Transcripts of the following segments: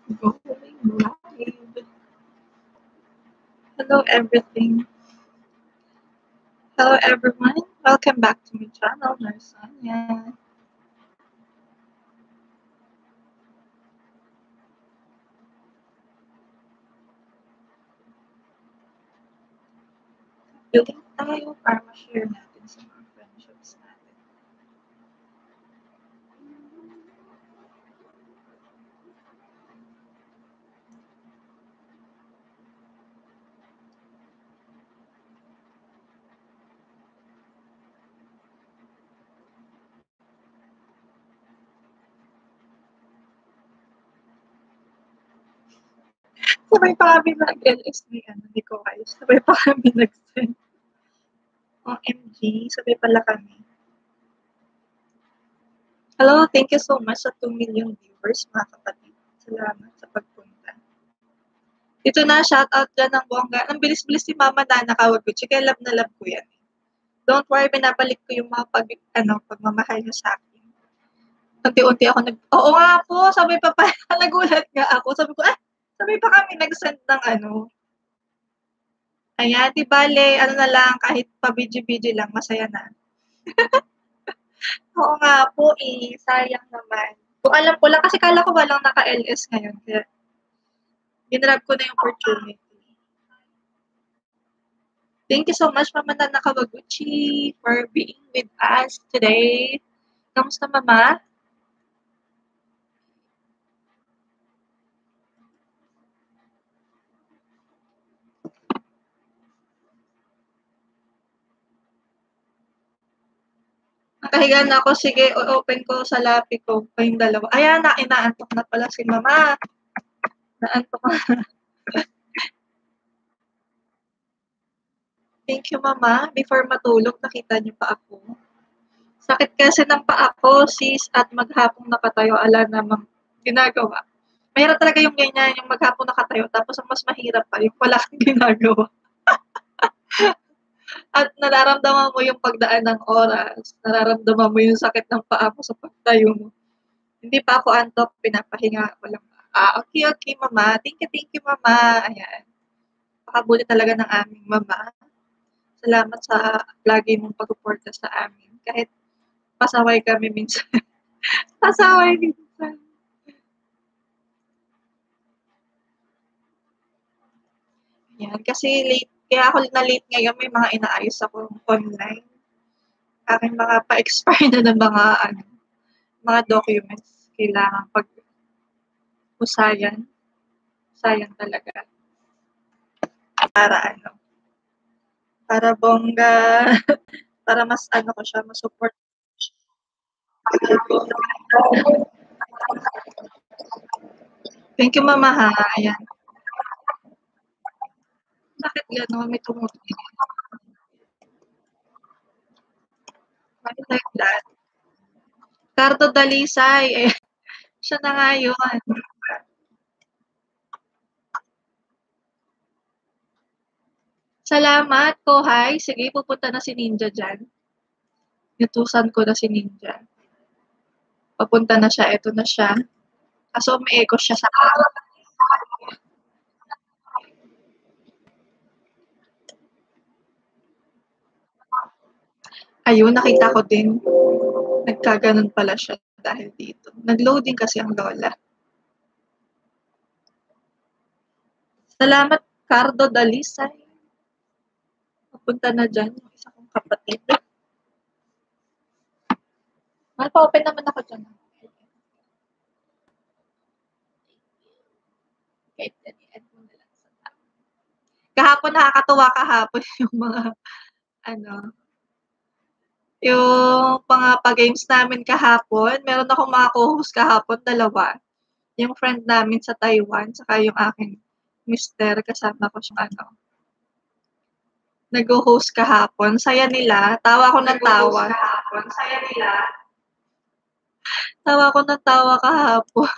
Going live. Hello, everything. Hello, everyone. Welcome back to my channel, Nurse Sonia. Building tayo para ma-share natin sa mga friendships natin. Sabay pa kami nag-LS ni Koay. Sabay pa kami nag-send. OMG, sabay pala kami. Hello, thank you so much sa 2 million viewers, mga kapatid. Salamat sa pagpunta. Ito na, shoutout dyan ng bongga. Ang bilis-bilis ni Mama Nana Kawaguchi, kaya love na love ko yan. Don't worry, binabalik ko yung mga pagmamahal niyo sa akin. Unti-unti ako oo nga po, sabi pa pala, nagulat nga ako. Sabi ko, sabay pa kami nag-send ng ano. Ayan, di bale, ano na lang, kahit pa-video-video lang, masaya na. Oo nga po sayang naman. Kung alam ko lang, kasi kala ko walang naka-LS ngayon, kaya ginrab ko na yung opportunity. Thank you so much, Mama Nana Kawaguchi, for being with us today. Kamusta, Mama? Nakahiga na ako, sige, open ko sa lapi ko, kayong dalawa. Ayan na, inaantok na pala si Mama. Naantok na. Thank you, Mama. Before matulog, nakita niyo pa ako. Sakit kasi ng paa ko, sis, at maghapong nakatayo, ala namang ginagawa. Mahirap talaga yung ganyan, yung maghapong nakatayo, tapos ang mas mahirap pa, yung wala kang ginagawa. At nararamdaman mo yung pagdaan ng oras, nararamdaman mo yung sakit ng paa mo sa pagtayo mo. Hindi pa ako antok, pinapahinga ko lang. Okay, Mama. Thank you, Mama. Ayan. Pakabuli talaga ng aming Mama. Salamat sa lagi mong pag-suporta sa amin. Kahit pasaway kami minsan. Pasaway minsan. Yan, kasi late. Kaya ako na-late ngayon, may mga inaayos ako online. Aking mga pa-expire na ng mga documents. Kailangan usayan. Sayang talaga. Para bongga. Para mas ko siya, mas-support. Thank you, Mama, ha. Ayan. Bakit gano'n? May tumutunog. Bakit like that? Cardo Dalisay. Siya na nga yun. Salamat, Kohay. Sige, pupunta na si Ninja dyan. Inutusan ko na si Ninja. Papunta na siya. Eto na siya. Kaso may echo siya sa akin. Ayun, nakita ko din. Nagkaganon pala siya dahil dito. Nag-loading kasi ang lola. Salamat, Cardo Dalisay. Papunta na dyan yung isa kong kapatid. Pa-open naman ako dyan. Kahit i-add mo na lang sa tab. Kahapon, nakakatuwa kahapon yung mga, yung mga pa-games namin kahapon. Meron akong mga co-host kahapon, 2. Yung friend namin sa Taiwan, saka yung aking mister, kasama ko siyang nag-host kahapon. Saya nila. Tawa ko ng tawa. Saya nila. Tawa ko ng tawa kahapon.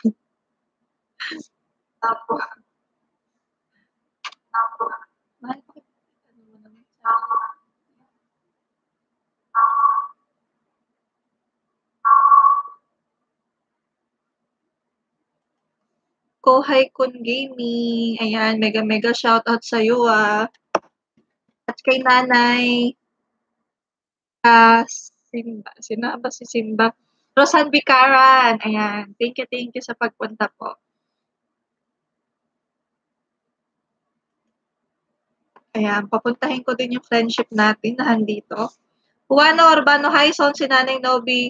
Tapos, Kohay Kun Gaming. Ayan, mega shoutout sa'yo, At kay Nanay, Simba. Sino ba si Simba? Rosan Bicaran. Ayan, thank you sa pagpunta po. Ayan, papuntahin ko din yung friendship natin na handito. Juana Urbano, hi, Son, si Nanay Novi.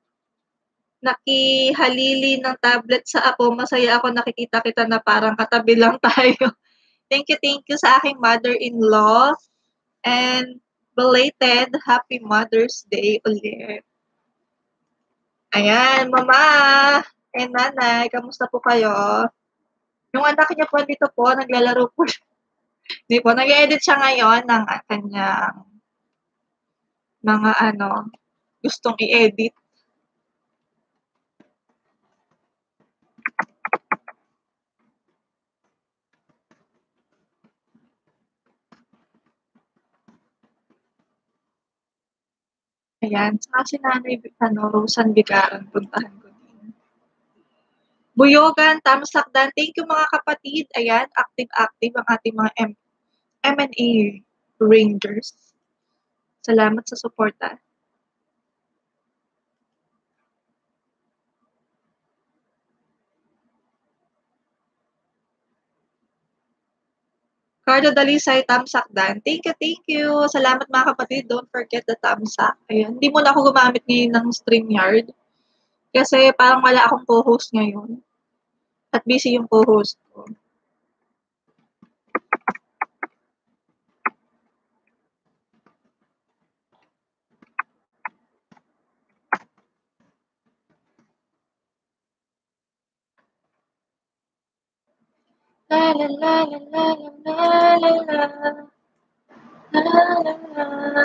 Nakihalili ng tablet sa ako. Masaya ako nakikita kita na parang katabi lang tayo. Thank you sa aking mother-in-law. And belated Happy Mother's Day ulit. Ayan, Mama and Nanay, kamusta po kayo? Yung anak niya po dito po, naglalaro po. Hindi po, nag-edit siya ngayon ng kanyang mga gustong i-edit. Ayan, saka si Nanay, Rosan Bigaran, puntahan ko din. Buyogan, Tamsakdan, thank you mga kapatid. Ayan, active ang ating mga M&A Rangers. Salamat sa suporta. Cardo Dalisay, Tamsakdan. Thank you. Salamat mga kapatid. Don't forget the Tamsak. Ayan, hindi mo na ako gumamit ngayon ng StreamYard. Kasi parang wala akong co-host ngayon. At busy yung co-host ko. La la la la la la la la la la la.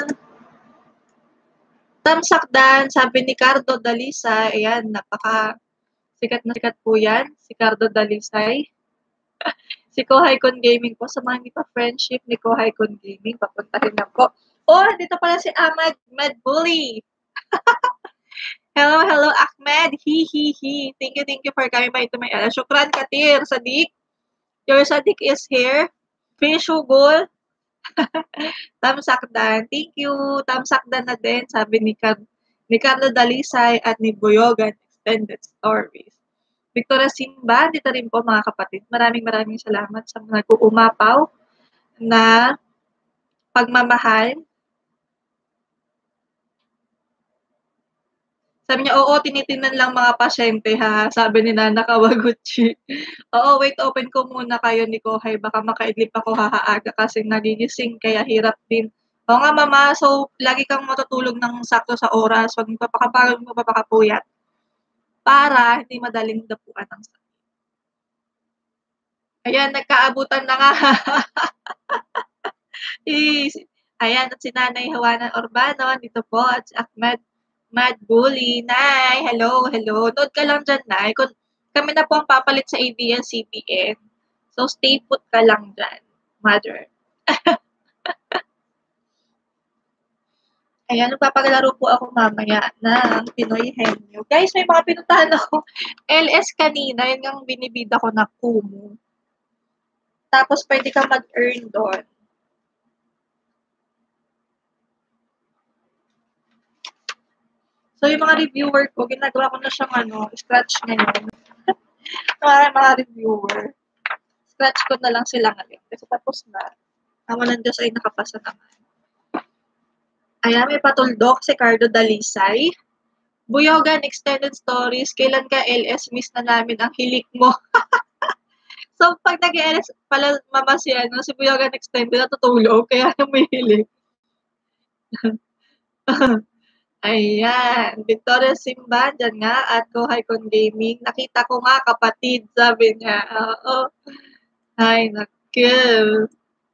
Tamsakdan, sabi ni Cardo Dalisay. Ayan, sikat na sikat po yan. Si Cardo Dalisay. Si Kohay Kun Gaming po. Sa mga hindi pa friendship ni Kohay Kun Gaming, papuntahin na po. Oh, dito pala si Ahmad Bully. Hello, Ahmed. He. Thank you for coming by to my Shukran Katir, Sadiq. Your Sadiq is here. Fishugol. Tamsakdan. Thank you. Tamsakdan na din, sabi ni Carlo Dalisay at ni Buyogan Extended Stories. Victoria Simba, dito rin po mga kapatid. Maraming salamat sa mga nag-uumapaw na pagmamahal. Sabi niya, oo, tinitingnan lang mga pasyente ha. Sabi ni Nana Kawaguchi. Oo, wait, open ko muna kayo ni Kohay. Baka makaidlip ako hahaaga kasi nagigising kaya hirap din. Oo nga mama, so lagi kang matutulog ng sakto sa oras. Huwag magpapakapuyat. Para hindi madaling dapuan ng sakit. Ayan, nagkaabutan na nga. Ayan, at si Nanay Juana Urbano, dito po, at si Ahmed Mad Bully. Nay, hello. Nood ka lang dyan, Nay. Kami na po ang papalit sa ABS-CBN. So, stay put ka lang dyan, mother. Ayan, magpapagalaro po ako mamaya ng Pinoy Henyo. Guys, may mga pinuntahan ako. LS kanina, yun yung binibida ko na Kumu. Tapos, pwede ka mag-earn doon. So, yung mga reviewer ko, ginagawa ko na siyang scratch ngayon. mga reviewer. Scratch ko na lang sila ngayon. Kasi tapos na. Walang Diyos ay nakapasa naman. Ayan, may patuldok si Cardo Dalisay. Buyogan Extended Stories. Kailan ka LS? Miss na namin ang hilik mo. So, pag nag-LS pala mama si Buyogan Extended natutulog. Kaya may hilik. Ayan, Victoria Simba, dyan nga, at Kohay Kun Gaming. Nakita ko nga, kapatid, sabi niya. Oo. Ay, naku.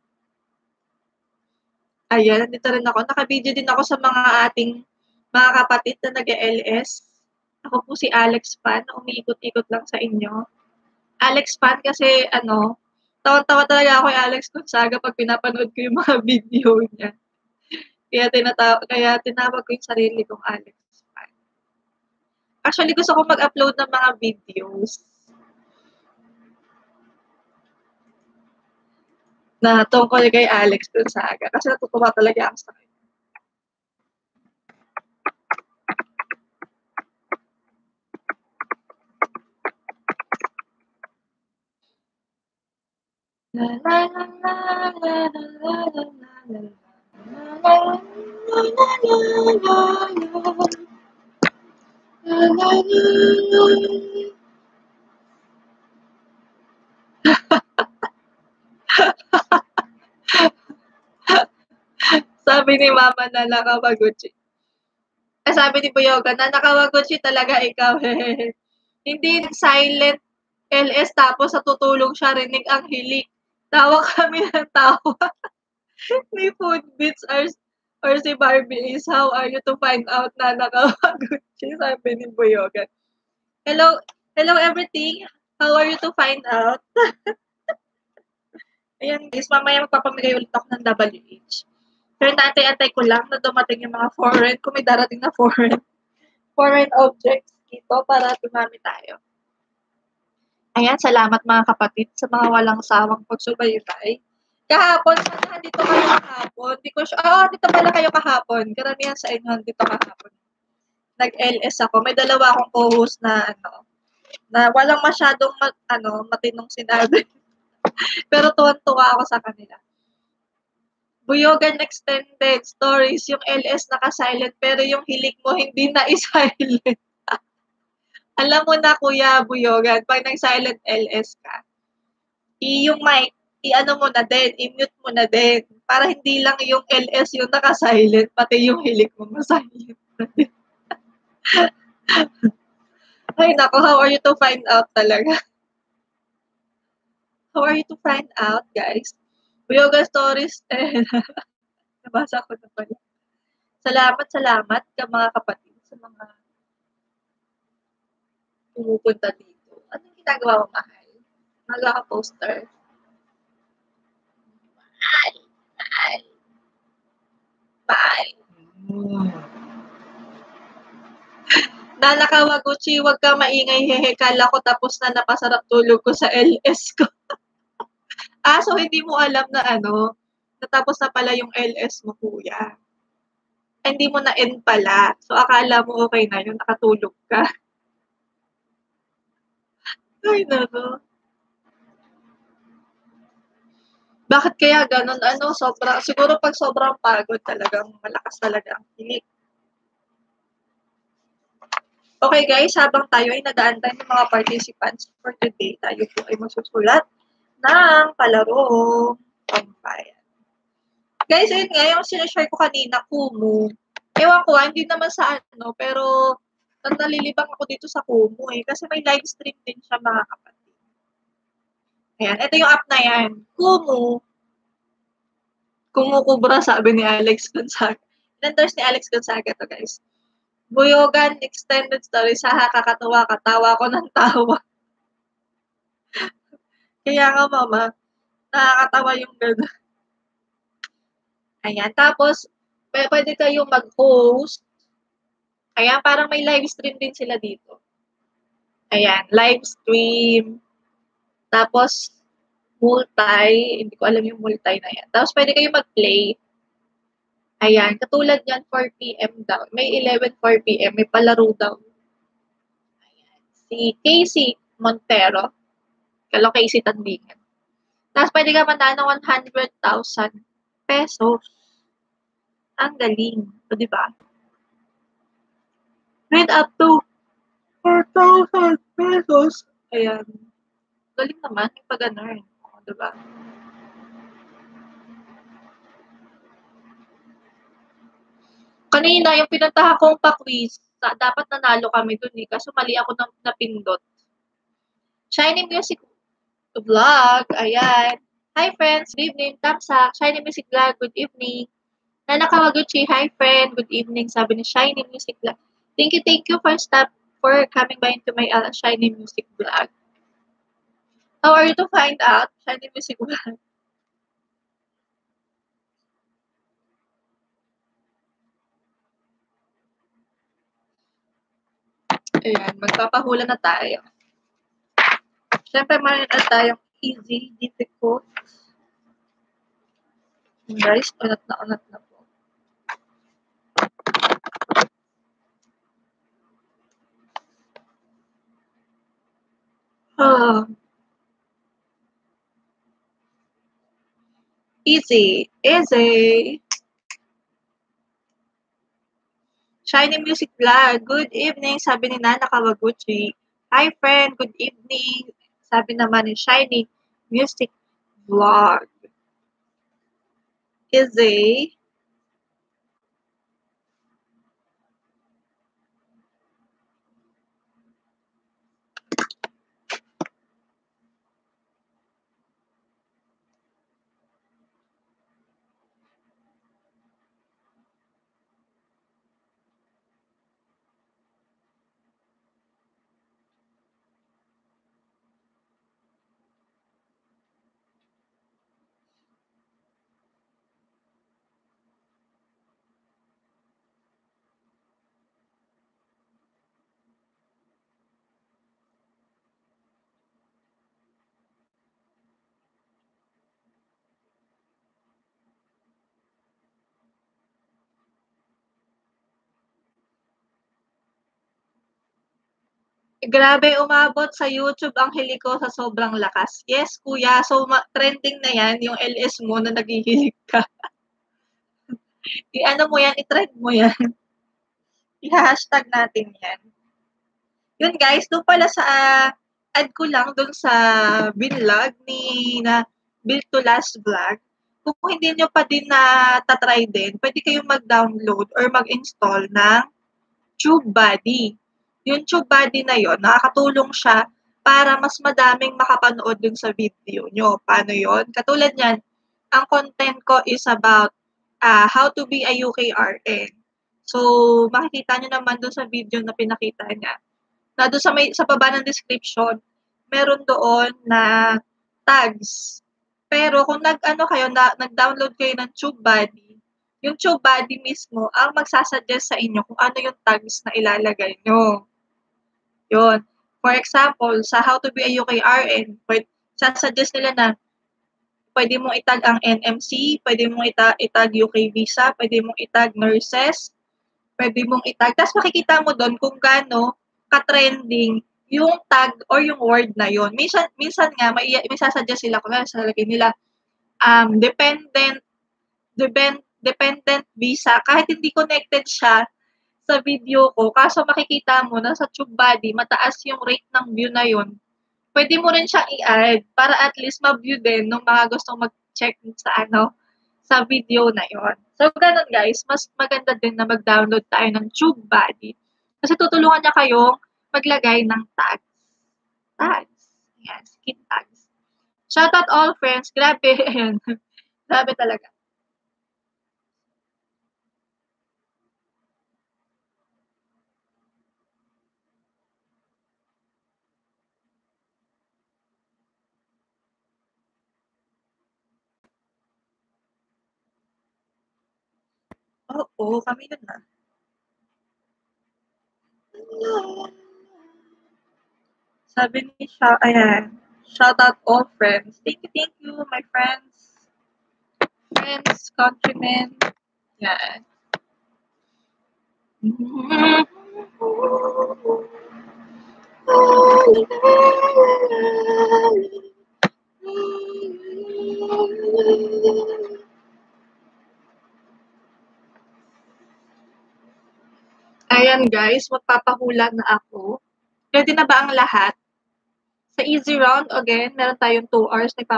Ayan, nandito rin ako. Naka-video din ako sa mga ating mga kapatid na nag-LS. Ako po si Alex Pan, umiikot-ikot lang sa inyo. Alex Pan kasi, tawa-tawa talaga ako kay Alex Gonzaga pag pinapanood ko yung mga video niya. Kaya tinawag ko yung sarili kong Alex Pan. Actually, gusto ko mag-upload ng mga videos. na tungkol kay Alex Gonzaga kasi natutuwa talaga ako sa kanya. La la la la la la la la la la la la la. Sabi ni Mama na Nakawaguchi. Sabi ni Buyoga na Nakawaguchi talaga ikaw. Hindi silent LS tapos natutulog siya, rinig ang hilik. Tawa kami ng tawa. Ni Food Beats or si Barbie is, how are you to find out na Nakawaguchi? Sabi ni Buyoga. Hello everything. How are you to find out? Ayan guys, mamaya magpapamigay ulit ako ng WH. Pero naantay-antay ko lang na dumating yung mga foreign, kung may darating na foreign objects dito para tumami tayo. Ayan, salamat mga kapatid sa mga walang sawang pagsubaybay. Kahapon, sana dito kayo kahapon. Di ko dito pala kayo kahapon. Karamihan sa inyo dito kahapon. Nag-LS ako. May dalawa akong co-host na na walang masyadong matinong sinabi. Pero tuwan-tuwa ako sa kanila. Buyogan extended stories, yung LS naka-silent pero yung hilik mo hindi na i-silent. Alam mo na Kuya Buyogan, pag nag-silent LS ka, yung mic, i-ano mo na din, i-mute mo na din. Para hindi lang yung LS yung naka-silent, pati yung hilik mo ma-silent na din. Ay nako, how are you to find out talaga? How are you to find out, guys? Buyogan stories, nabasa ko na pala. Salamat ka mga kapatid sa mga pumupunta dito. Anong ginagawa mo, mahal? Magkaka-poster. Mahal. Na Nakawaguchi, wag ka maingay, hehe. Kala ko tapos na napasarap tulog ko sa LS ko. So hindi mo alam na natapos na pala yung LS mo, kuya. Hindi mo na end pala. So akala mo okay na yun, nakatulog ka. Ay, nako. Bakit kaya ganun? Siguro pag sobrang pagod talagang malakas talaga ang hilik. Okay guys, habang tayo ay nag-aantay ng mga participants for today, tayo po ay magsusulat ng palarong pambayan. Guys, ayun nga, yung sinashare ko kanina, Kumu. Ewan ko, hindi naman sa pero nalilibang ako dito sa Kumu kasi may live stream din siya mga kapatid. Ayan, ito yung app na yan. Kumu. Kumukubra, sabi ni Alex Gonzaga. Inendorse ni Alex Gonzaga to guys. Buyogan extended story, kakatuwa, katawa ko ng tawa. Kaya nga mama, nakakatawa yung gano'n. Ayan, tapos pwede kayong mag-host. Ayan, parang may live stream din sila dito. Ayan, live stream. Tapos multi, hindi ko alam yung multi na yan. Tapos pwede kayong mag-play. Ayan, katulad yan, 4 PM daw. May 11, 4 PM, may palaro daw. Ayan, si Casey Montero. Kalo Casey Tandingan. Tapos pwede ka manalo ng 100,000 pesos. Ang galing. O, diba? With up to 4,000 pesos. Ayan. Galing naman yung pag-ganun. O, diba? Kanina, yung pinuntahan kong pa-quiz, dapat nanalo kami dun kaso mali ako napindot. Shiny Music Vlog, ayan. Hi friends, good evening. Tamsak, Shiny Music Vlog, good evening. Nakawaguchi, hi friend, good evening. Sabi ni Shiny Music Vlog. Thank you for coming by into my Shiny Music Vlog. How are you to find out? Shiny Music Vlog. Ayan, magpapahula na tayo. Siyempre, mayroon na tayong easy, difficult, Guys, unat na po. Easy. Easy. Shiny Music Vlog. Good evening, sabi ni Nana Kawaguchi. Hi friend, good evening. Sabi naman ni Shiny Music Vlog. Easy. Grabe, umabot sa YouTube ang hilig ko sa sobrang lakas. Yes, kuya. So, trending na yan, yung LS mo na naghihilig ka. I-ano mo yan, i-trend mo yan. I-hashtag natin yan. Yun guys, doon pala sa add ko lang doon sa vlog ni na Built to Last Vlog. Kung hindi nyo pa din na tatry din, pwede kayong mag-download or mag-install ng TubeBuddy. Yung TubeBuddy na yon, nakakatulong siya para mas madaming makapanood dun sa video nyo. Paano yon? Katulad yan, ang content ko is about how to be a UKRN. So, makikita nyo naman dun sa video na pinakita niya. Na doon sa baba ng description, meron doon na tags. Pero kung nag-download kayo ng TubeBuddy, yung TubeBuddy mismo ang magsasuggest sa inyo kung ano yung tags na ilalagay nyo. Yun. For example, sa How to be a UKRN, sasuggest nila na pwede mong itag ang NMC, pwede mong itag UK visa, pwede mong itag nurses, pwede mong itag. Tapos makikita mo doon kung gaano ka-trending yung tag or yung word na yon. Minsan nga may sasuggest sila kung sasalagay nila dependent visa kahit hindi connected siya sa video ko. Kaso makikita mo na sa TubeBuddy mataas yung rate ng view na yon. Pwede mo rin siyang i-add para at least ma-view din ng mga gustong mag-check sa video na yon. So, ganun guys, mas maganda din na mag-download tayo ng TubeBuddy. Kasi tutulungan niya kayong maglagay ng tags. Tags. Yan, skin tags. Shoutout all friends. Grabe. Grabe talaga. Oo, kami yun na. Sabi ni siya, ayan, shout out all friends. Thank you, my friends. Friends, countrymen. Yan. Ayan guys, magpapahula na ako. Ready na ba ang lahat? Sa easy round, again, meron tayong 2 hours na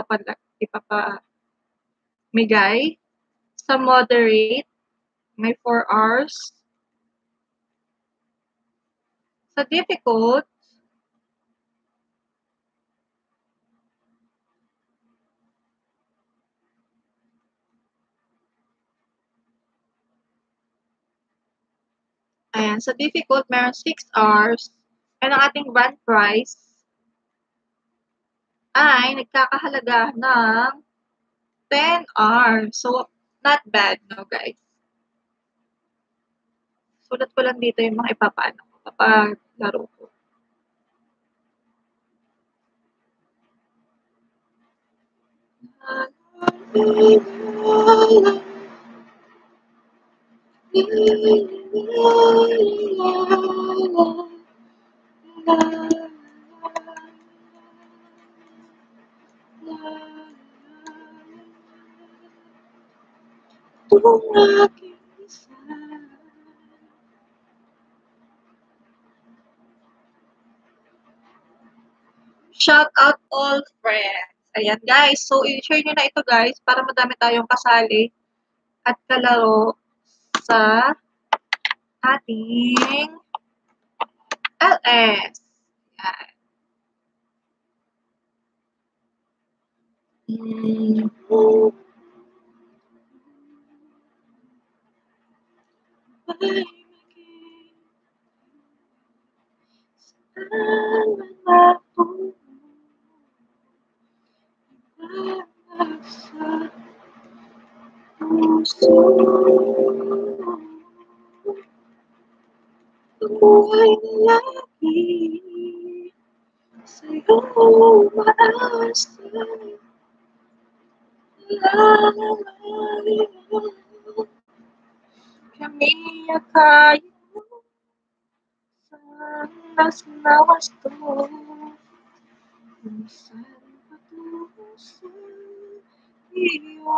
ipapamigay. Sa moderate, may 4 hours. Sa difficult, ayan, sa difficult, meron 6 hours. And ang ating grand prize ay nagkakahalaga ng 10 hours. So, not bad, no, guys? Sulat ko lang dito yung mga ipapaano ko kapag laro ko. Shout out all friends. Ayan guys, so i-share nyo na ito guys para madami tayong kasali at kalaro sa ating LS. Yan. Buhay na lagi sa'yo umaasa. Kami akayin mo sa nas na wasto kung saan patungo sa iyo.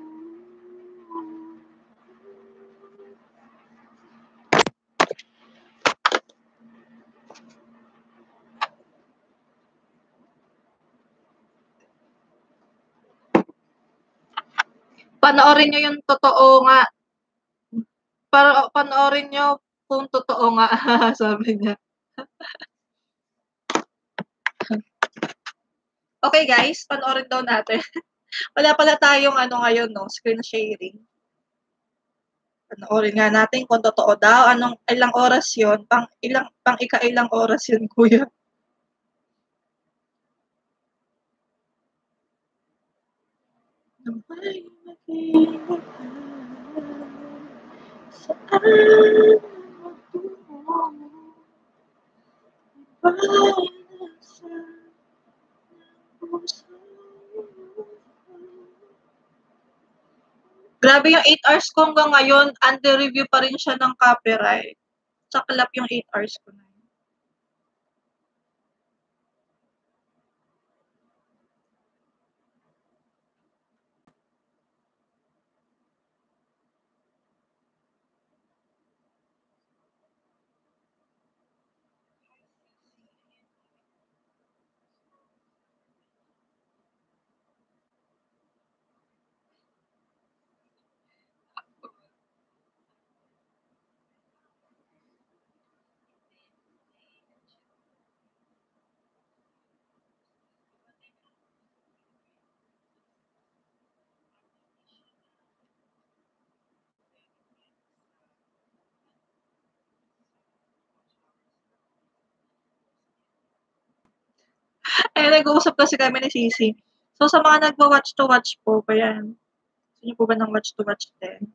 Panoorin nyo yung totoo nga. Panoorin nyo kung totoo nga, sabi niya. Okay guys, panoorin daw natin. Wala pala tayong ngayon, no, screen sharing. Panoorin nga natin kung totoo daw. Ilang oras yun? Pang ika-ilang oras yun, kuya? May mag-iingat saan magtungo bayan sa puso. Grabe yung 8 hours ko hanggang ngayon, under review pa rin siya ng copyright. Saklap yung 8 hours ko na. Nag-uusap kasi kami ni Sisi. So, sa mga nagwa-watch to watch po, kaya gusto niyo po ba ng watch to watch din?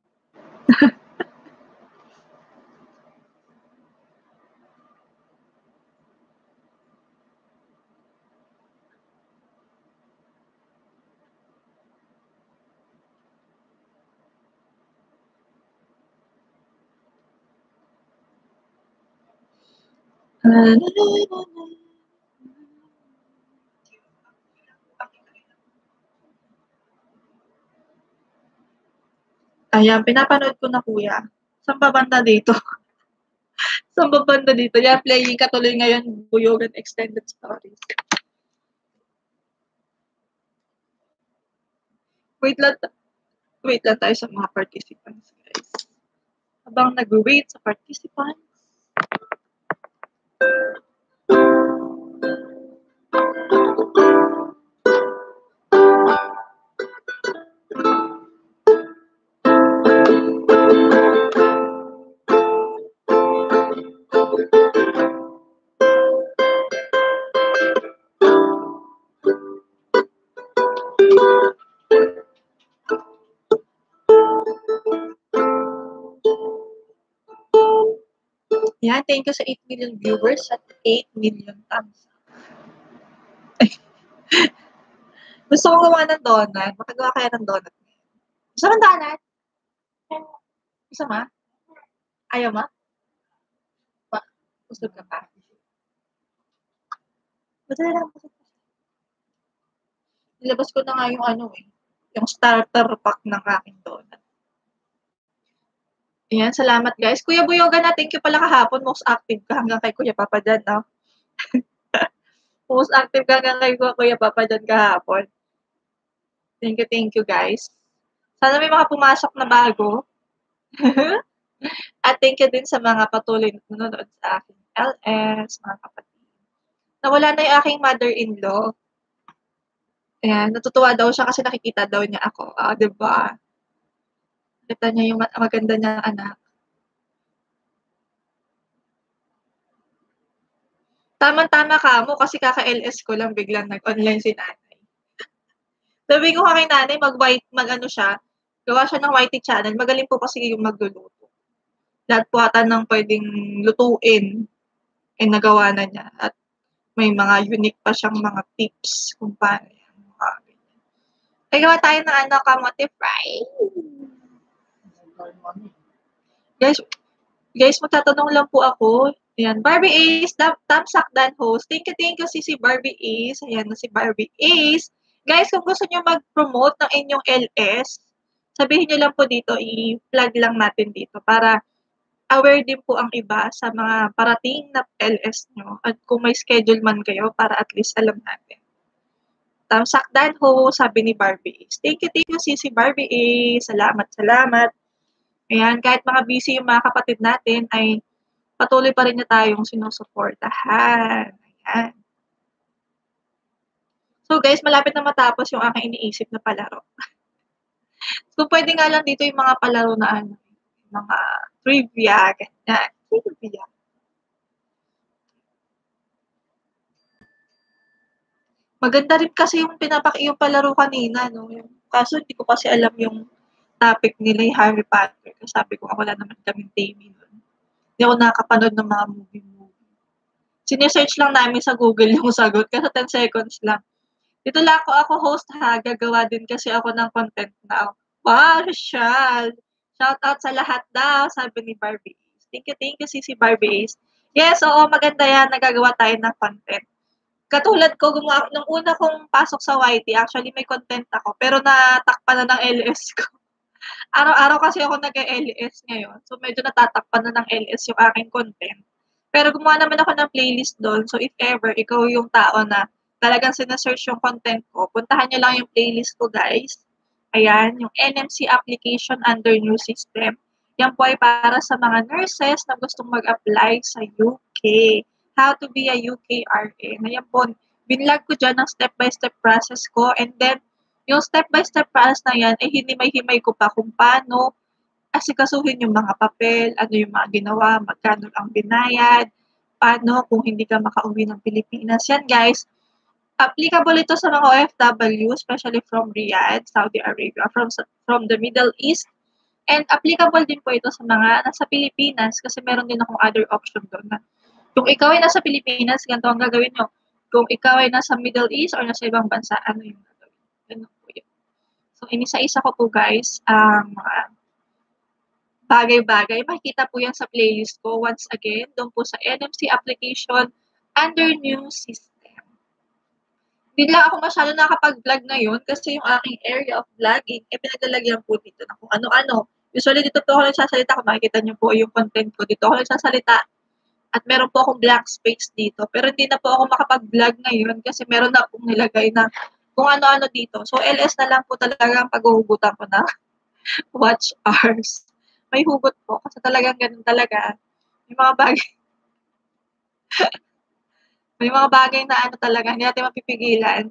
Ayan, pinapanood ko na kuya. Saan ba banda dito? Saan ba banda dito? Yan, playing katuloy ngayon, Buyogan Extended Stories. Wait lang tayo sa mga participants, guys. Habang nag-wait sa participants. Yan, thank you sa 8 million viewers at 8 million thumbs. Gusto ko gawa ng donut. Makagawa kaya ng donut. Gusto mo dalat? Gusto mo? Ayaw mo? Gusto ka pa? Madali lang. Nilabas ko na nga yung ano eh, yung starter pack ng aking donut. Ayan, salamat guys. Kuya Buyoga na, thank you pala kahapon. Most active ka hanggang kay Kuya Papa dyan, no? Most active ka hanggang kay Kuya Papa dyan kahapon. Thank you guys. Sana may mga pumasok na bago. At thank you din sa mga patuloy na nanonood sa aking LS, mga kapatid. Nawala na yung aking mother-in-law. Ayan, natutuwa daw siya kasi nakikita daw niya ako. Diba? Kita niya yung maganda niyang anak. Tamang-tama ka mo kasi kaka-LS ko lang biglang nag-online si nanay. Sabi ko kay nanay mag-ano siya, gawa siya ng YT channel. Magaling po kasi yung magluluto. Lahat po ata ng pwedeng lutuin ay nagawa na niya. At may mga unique pa siyang mga tips kung paano yan. Ay, gawa tayo ng ano, kamote fry. Guys, magtatanong lang po ako. Ayan, Barbie Ace, Tamsak Dan host. Thank you, si Barbie Ace. Ayan na si Barbie Ace. Guys, kung gusto nyo mag-promote ng inyong LS, sabihin nyo lang po dito, i-plug lang natin dito para aware din po ang iba sa mga parating na LS nyo at kung may schedule man kayo para at least alam natin. Tamsak Dan host, sabi ni Barbie Ace. Thank you, si Barbie Ace. Salamat. Ayan, kahit mga busy yung mga kapatid natin ay patuloy pa rin niya tayong sinusuportahan. Ayan. So guys, malapit na matapos yung aking iniisip na palaro. So pwede nga lang dito yung mga palaro na ano, mga trivia, ganyan. Trivia. Maganda rin kasi yung yung palaro kanina, no? Kaso hindi ko kasi alam yung topic nila, yung Harry Potter. Kasi sabi ko, wala naman kaming TV nun. Hindi ako nakakapanood ng mga movie. Sinesearch lang namin sa Google yung sagot kasi 10 seconds lang. Dito lang ako host ha, gagawa din kasi ako ng content now. Wow, Rochelle! Shout out sa lahat daw, sabi ni Barbie Ace. Thank you, si Barbie Ace. Yes, oo, maganda yan, nagagawa tayo ng content. Katulad ko, gumawa, nung una kong pasok sa YT, actually may content ako, pero natakpan na ng LS ko. Araw-araw kasi ako nag-LS ngayon, so medyo natatakpan na ng LS yung aking content. Pero gumawa naman ako ng playlist doon, so if ever, ikaw yung tao na talagang sinesearch yung content ko, puntahan nyo lang yung playlist ko, guys. Ayan, yung NMC application under new system. Yan po ay para sa mga nurses na gustong mag-apply sa UK. How to be a UK RN. Ayan po, binlog ko dyan ang step-by-step process ko, and then yung step-by-step process na yan, hinimay-himay ko pa kung paano asikasuhin yung mga papel, ano yung mga ginawa, magkano ang binayad, paano kung hindi ka makauwi ng Pilipinas. Yan guys, applicable ito sa mga OFW, especially from Riyadh, Saudi Arabia, from the Middle East, and applicable din po ito sa mga nasa Pilipinas kasi meron din akong other option doon na kung ikaw ay nasa Pilipinas, ganito ang gagawin nyo. Kung ikaw ay nasa Middle East or nasa ibang bansa, ano yung gagawin? Ganun po yun. So, inisa-isa ko po guys ang bagay-bagay. Makikita po yan sa playlist ko. Once again, doon po sa NMC application under new system. Hindi lang ako masyado nakapag-vlog ngayon kasi yung aking area of vlogging, pinaglalagyan po dito na kung ano-ano. Usually dito po ako nagsasalita. Kung makikita niyo po yung content ko, dito ako nagsasalita. At meron po akong blank space dito. Pero hindi na po ako makapag-vlog ngayon kasi meron na akong nilagay na kung ano-ano dito. So, LS na lang po talaga ang paghuhugutan ko na watch hours. May hugot po kasi talagang ganun talaga. May mga bagay may mga bagay na ano talaga, hindi natin mapipigilan.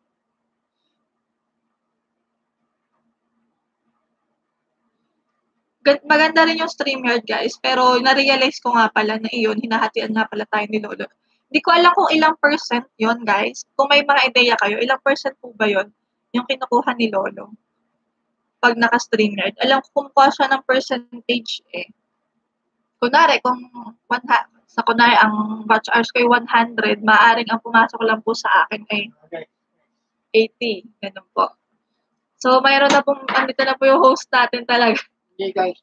Maganda rin yung StreamYard guys, pero na-realize ko nga pala na iyon, hinahatian nga pala tayo ni Lolo. Hindi ko alam kung ilang percent yon guys. Kung may mga ideya kayo, ilang percent po ba yon yung kinukuha ni Lolo? Pag naka-StreamYard. Alam ko kumukuha siya ng percentage eh. Kunwari, kung kunwari ang batch hours ko ay 100, maaaring ang pumasok lang po sa akin ay 80. Ganun po. So, mayroon na pong, andito na po yung host natin talaga. Okay, guys.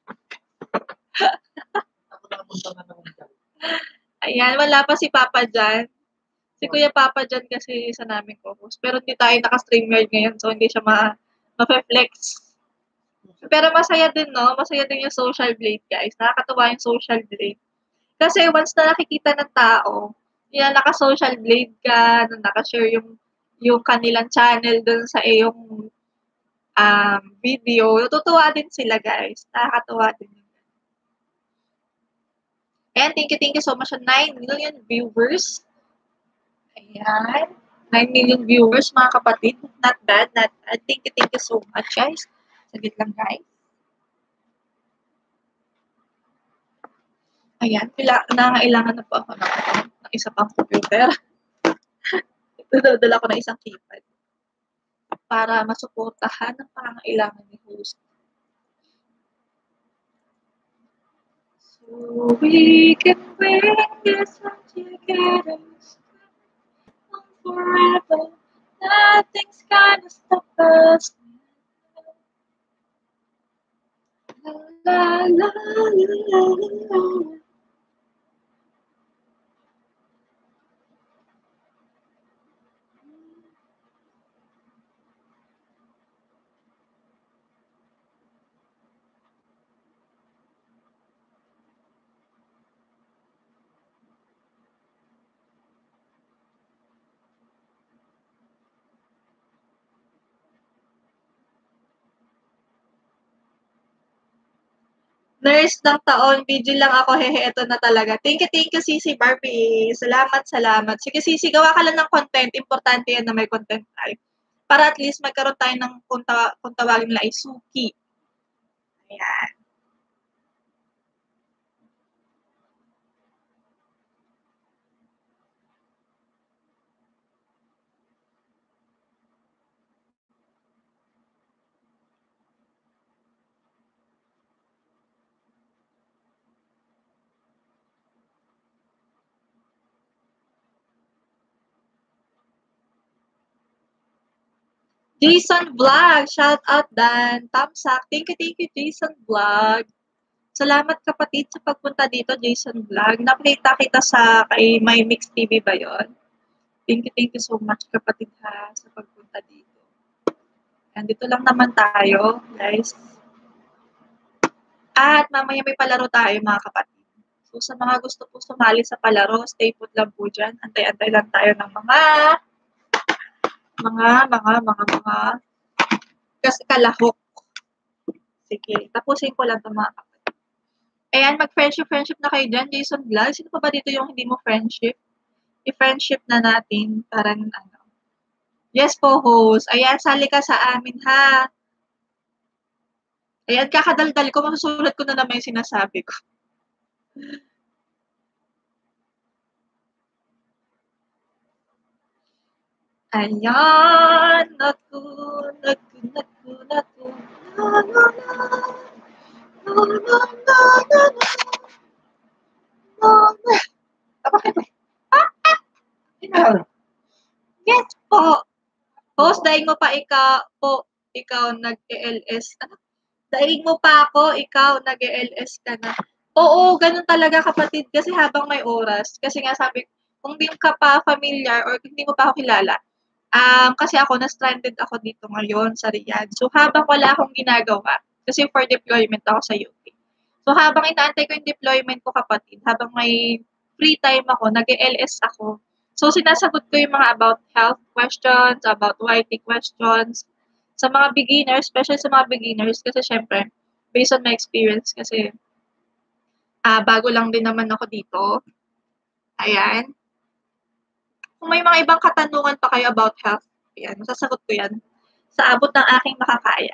Ako na punta na naman dyan. Ayan, wala pa si Papa dyan. Si Kuya Papa dyan kasi isa namin co-host. Pero hindi tayo naka-StreamYard ngayon, so hindi siya ma-flex. Pero masaya din, no? Masaya din yung Social Blade, guys. Nakakatuwa yung Social Blade. Kasi once na nakikita ng tao, yan, naka-Social Blade ka, na naka-share yung kanilang channel dun sa iyong video, natutuwa din sila, guys. Nakakatuwa din. And thank you so much. 9 million viewers. Ayan. 9 million viewers, mga kapatid. Not bad, not bad. Thank you so much, guys. Saglit lang, guys. Ayan, nangailangan na po ako ng isa pang computer. Dala ko na isang keypad para masuportahan ang pangangailangan ni host. So we can bring this one together forever. Nothing's gonna stop us. La la la la la. Nurse ng taon, video lang ako, hehe, eto na talaga. Thank you, Sisi Barbie. Salamat. Sige, Sisi, gawa ka lang ng content. Importante yan na may content tayo. Para at least magkaroon tayo ng kung tawagin nila ay suki. Ayan. Jason Vlog, shout out Dan. Tamsak, thank you, Jason Vlog. Salamat kapatid sa pagpunta dito, Jason Vlog. Nakita kita sa kay My Mix TV ba yon? Thank you so much kapatid ha sa pagpunta dito. Andito lang naman tayo, guys. At mamaya may palaro tayo mga kapatid. So sa mga gusto po sumali sa palaro, stay put lang po dyan. Antay-antay lang tayo ng mga kasi kalahok. Sige, tapusin ko lang ito mga kapatid. Ayan, mag-friendship na kayo dyan. Jason Vlog, sino pa ba dito yung hindi mo friendship? I-friendship na natin. Parang ano. Yes po, host. Ayan, sali ka sa amin ha. Ayan, kakadaldal ko. Masusulat ko na naman yung sinasabi ko. Ayan, naku. Yes po. Host, daig mo pa ikaw nag-ELS. Ano? Daig mo pa ako, ikaw nag-ELS ka na. Oo, ganun talaga kapatid kasi habang may oras. Kasi nga sabi, kung di ka pa familiar or hindi mo pa ako kilala, kasi ako, na-stranded ako dito ngayon sa Riyadh. So, habang wala akong ginagawa, kasi for deployment ako sa UP. So, habang inaantay ko yung deployment ko, kapatid, habang may free time ako, nag-LS ako. So, sinasagot ko yung mga about health questions, about YT questions, sa mga beginners, especially sa mga beginners, kasi syempre, based on my experience, kasi bago lang din naman ako dito. Ayan. Kung may mga ibang katanungan pa kayo about health, yan, masasagot ko yan sa abot ng aking makakaya.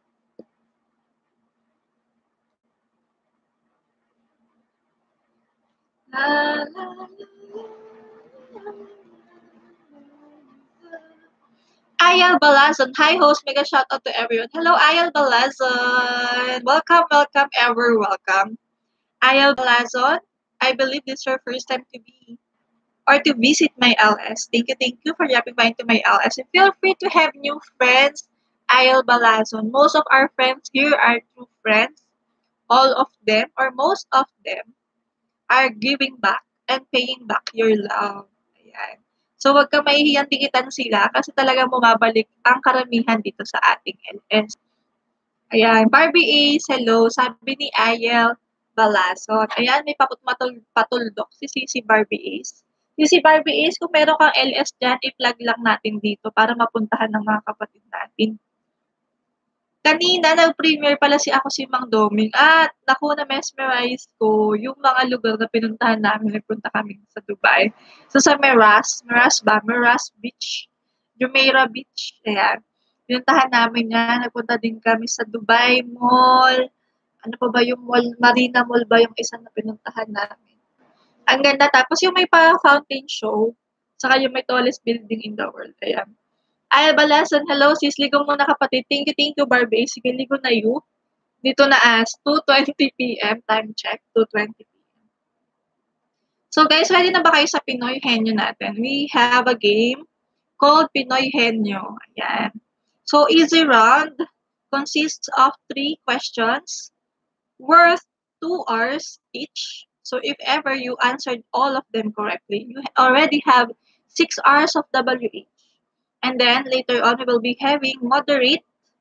Ayal Balazon. Hi, host. Mega shout out to everyone. Hello, Ayal Balazon. Welcome. Welcome. Ayal Balazon, I believe this is your first time to be or to visit my LS. Thank you for dropping by into my LS. And feel free to have new friends Ayel Balazon. Most of our friends here are true friends. All of them, or most of them, are giving back and paying back your love. Ayan. So, wag kang mahihiyang dikitan sila kasi talagang bumabalik ang karamihan dito sa ating LS. Ayan. Barbie Ace, hello. Sabi ni Ayel Balazon. Ayan, may patuldok si Sisi Barbie Ace. Sisi Barbie Ace, kung meron kang LS dyan, i-plug lang natin dito para mapuntahan ng mga kapatid natin. Kanina nag-premiere pala ako si Mang Doming at naku na-mesmerize ko yung mga lugar na pinuntahan namin, nagpunta kami sa Dubai. So sa Meras Beach, Jumeirah Beach, ayan. Pinuntahan namin yan, nagpunta din kami sa Dubai Mall. Ano pa ba yung mall, Marina Mall ba yung isa na pinuntahan namin? Ang ganda, tapos yung may pa-fountain show, saka yung may tallest building in the world, ayan. Ay, Balasan, hello sis, ligo muna kapatid. Thank you, Barbie. Sige, ligo na you. Dito na as 2:20 p.m. Time check, 2:20 p.m. So guys, ready na ba kayo sa Pinoy Henyo natin? We have a game called Pinoy Henyo. Ayan. So, easy round consists of 3 questions worth 2 hours each. So, if ever you answered all of them correctly, you already have 6 hours of WH. And then, later on, we will be having moderate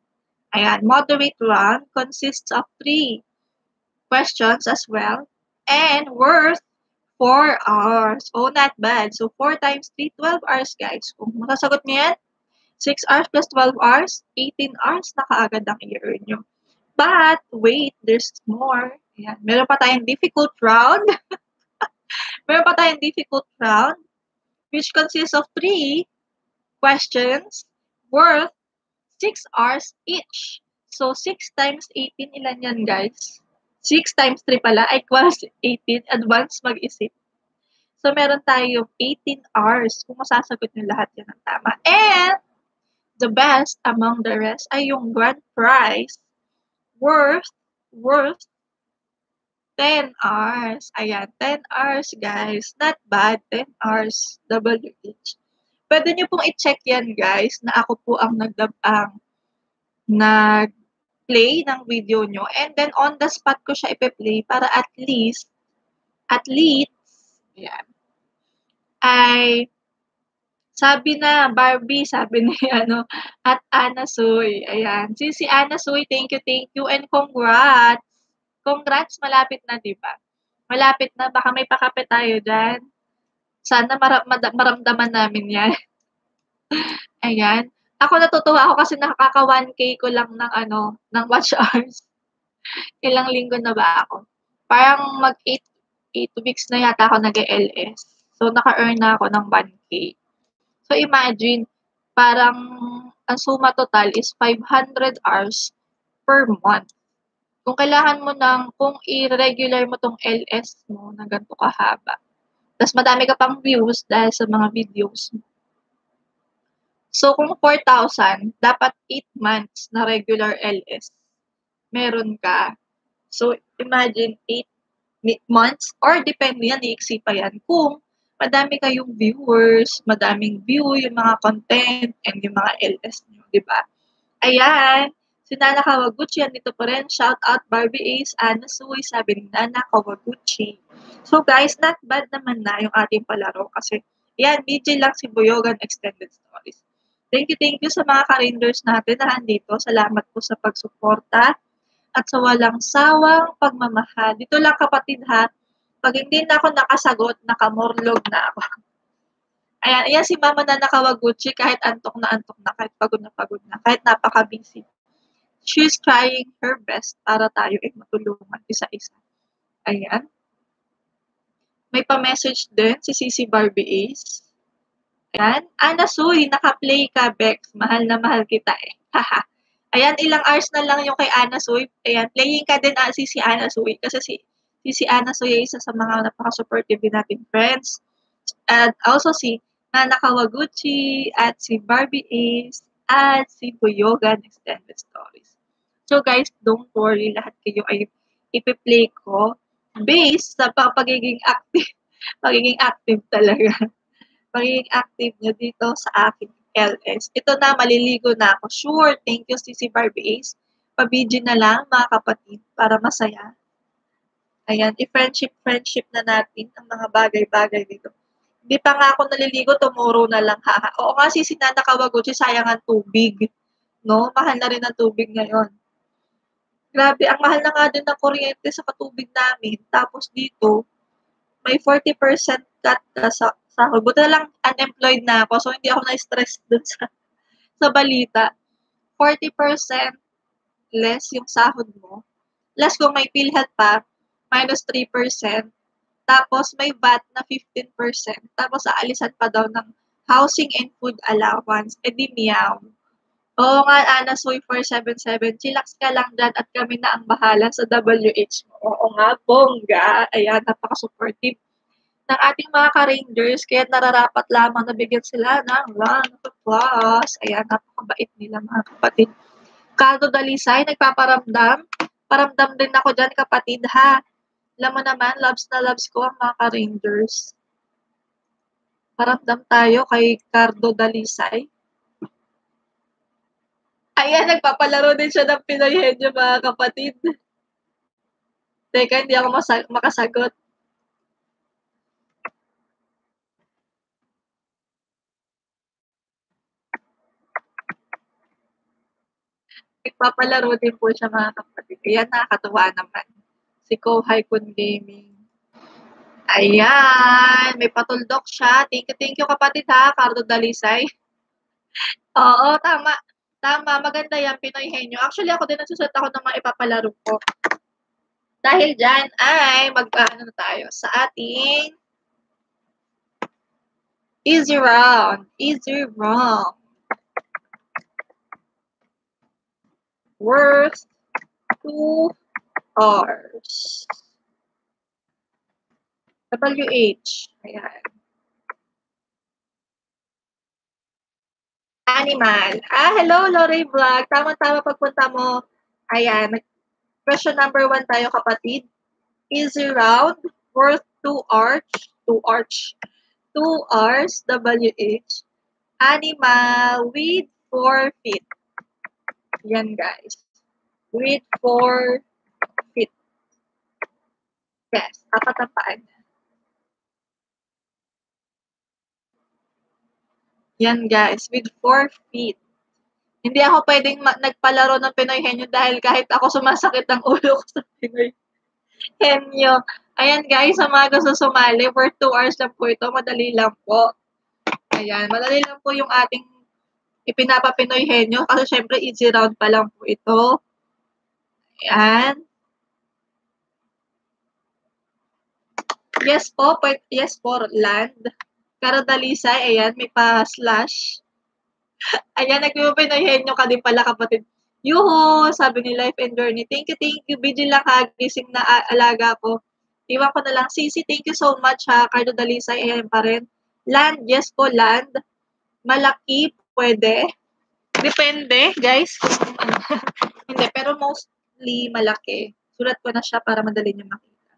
round consists of 3 questions as well and worth 4 hours. Oh, not bad. So, 4 times 3, 12 hours, guys. Kung masasagot niyo yan, 6 hours plus 12 hours, 18 hours na kaagad ang i-earn nyo. But, wait, there's more. Ayan. Meron pa tayong difficult round. Which consists of 3 questions worth 6 hours each. So, 6 times 18, ilan yan, guys? 6 times 3 pala, equals 18. Advance mag-isip. So, meron tayong 18 hours kung masasagot nyo lahat yan ng tama. And, the best among the rest ay yung grand prize worth 10 hours. Ayan, 10 hours, guys. Not bad, 10 hours WH. Pwede nyo pong i-check yan, guys, na ako po ang nag-play ng video nyo. And then, on the spot ko siya ipe-play para at least, ayan, ay, sabi na, Barbie, sabi ni, at Ana Soy. Ayan. Si Ana Soy, thank you, and congrats. Congrats, malapit na, di ba? Malapit na, baka may pakape tayo dyan. Sana maramdaman namin yan. Ayan. Ako natutuwa ako kasi nakaka 1K ko lang ng watch hours. Ilang linggo na ba ako? Parang mag 8 weeks na yata ako nag-LS. So, naka-earn na ako ng 1K. So, imagine, parang ang suma total is 500 hours per month. Kung kailangan mo kung i-regular mo tong LS mo na ganito kahaba, tapos madami ka pang views dahil sa mga videos mo. So, kung 4,000, dapat 8 months na regular LS meron ka. So, imagine 8 months or depende yan, iiksi pa yan. Kung madami kayong viewers, madaming view yung mga content and yung mga LS nyo, di ba? Ayan, si Nana Kawaguchi, andito pa rin. Shout out Barbie Ace, Ana Suy, sabi ni Nana Kawaguchi. So guys, not bad naman na yung ating palaro kasi yan, BJ lang si Buyogan Extended Stories. Thank you sa mga ka-renders natin na andito. Salamat po sa pagsuporta at sa walang sawang pagmamahal. Dito lang kapatid ha, pag hindi na ako nakasagot, nakamorlog na ako. Ayan si Mama na Nakawaguchi, kahit antok na, kahit pagod na, kahit napaka-busy. She's trying her best para tayo ay matulungan isa-isa. Ayan. May pa-message din si Sisi Barbie Ace. Ayan. Ana Suy, naka-play ka, Bex. Mahal na mahal kita eh. Haha. Ayan, ilang hours na lang yung kay Ana Suy. Ayan, playing ka din si Ana Suy. Kasi si Ana Suy ay isa sa mga napaka-supportive din natin friends. And also si Nana Kawaguchi at si Barbie Ace at si Buyogan Extended Stories. So guys, don't worry, lahat kayo ay ipi-play ko based sa pagiging active talaga. Pagiging active nyo dito sa aking LS. Ito na, maliligo na ako. Sure, thank you, CC Barbie Ace. Pa-video na lang, mga kapatid, para masaya. Ayan, i-friendship na natin ang mga bagay-bagay dito. Hindi pa nga ako naliligo, tomorrow na lang, haha. Oo nga, CC Nana Kawaguchi, sayang ang tubig. No? Mahal na rin ang tubig ngayon. Grabe, ang mahal na nga din ng kuryente sa katubig namin. Tapos dito, may 40% cut sa sahod. Buti na lang unemployed na ako, so hindi ako na-stress dun sa balita. 40% less yung sahod mo. Plus kung may PhilHealth pa, minus 3%. Tapos may VAT na 15%. Tapos aalisan pa daw ng housing and food allowance. E di meow. Oo nga, Ana Soy 477, chillax ka lang dyan at kami na ang bahala sa WH mo. Oo nga, bongga. Ayan, napaka-supportive ng ating mga ka-Rangers, kaya nararapat lamang na bigyan sila ng round of applause. Ayan, napakabait nila mga kapatid. Caldo Dalisay, nagpaparamdam. Paramdam din ako dyan, kapatid, ha? Alam mo naman, loves na loves ko ang mga ka-Rangers. Paramdam tayo kay Cardo Dalisay. Ayan, nagpapalaro din siya ng Pinoy Henyo, mga kapatid. Teka, hindi ako makasagot. Nagpapalaro din po siya, mga kapatid. Ayan, nakakatuwa naman. Si Kohai Kun Gaming. Ayan, may patuldok siya. Thank you kapatid, ha, Cardo Dalisay. Oo, tama. Tama, maganda yan, Pinoy Henyo. Actually, ako din nagsusulat ako ng mga ipapalaro ko. Dahil dyan ay mag-ano na tayo sa ating easy round. Easy round. Worth 2 hours. WH. Ayan. Animal. Hello, Lori Vlog. Tama-tama pagpunta mo. Ayan. Question number 1 tayo, kapatid. Easy round. Worth 2 hours. 2 hours. WH. Animal with 4 feet. Yan, guys. With 4 feet. Yes, apat ang paan. Yan, guys. With 4 feet. Hindi ako pwedeng nagpalaro ng Pinoy Henyo dahil kahit ako sumasakit ang ulo ko sa Pinoy Henyo. Ayan, guys, sa mga gusto sumali, for 2 hours lang po ito. Madali lang po. Ayan, madali lang po yung ating ipinapa-Pinoy Henyo kasi syempre easy round pa lang po ito. Ayan. Yes po, land. Karadalisay, ayan, may pa-slash. Ayan, nag-Pinoy Henyo ka din pala, kapatid. Yuhu, sabi ni Life and Journey. Thank you. Video lang ha, gising na alaga ko. Iwan ko na lang. Sisi, thank you so much ha. Cardo Dalisay, ayan pa rin. Land, yes po, land. Malaki, pwede. Depende, guys. Hindi, pero mostly malaki. Sulat ko na siya para madali niyo makita.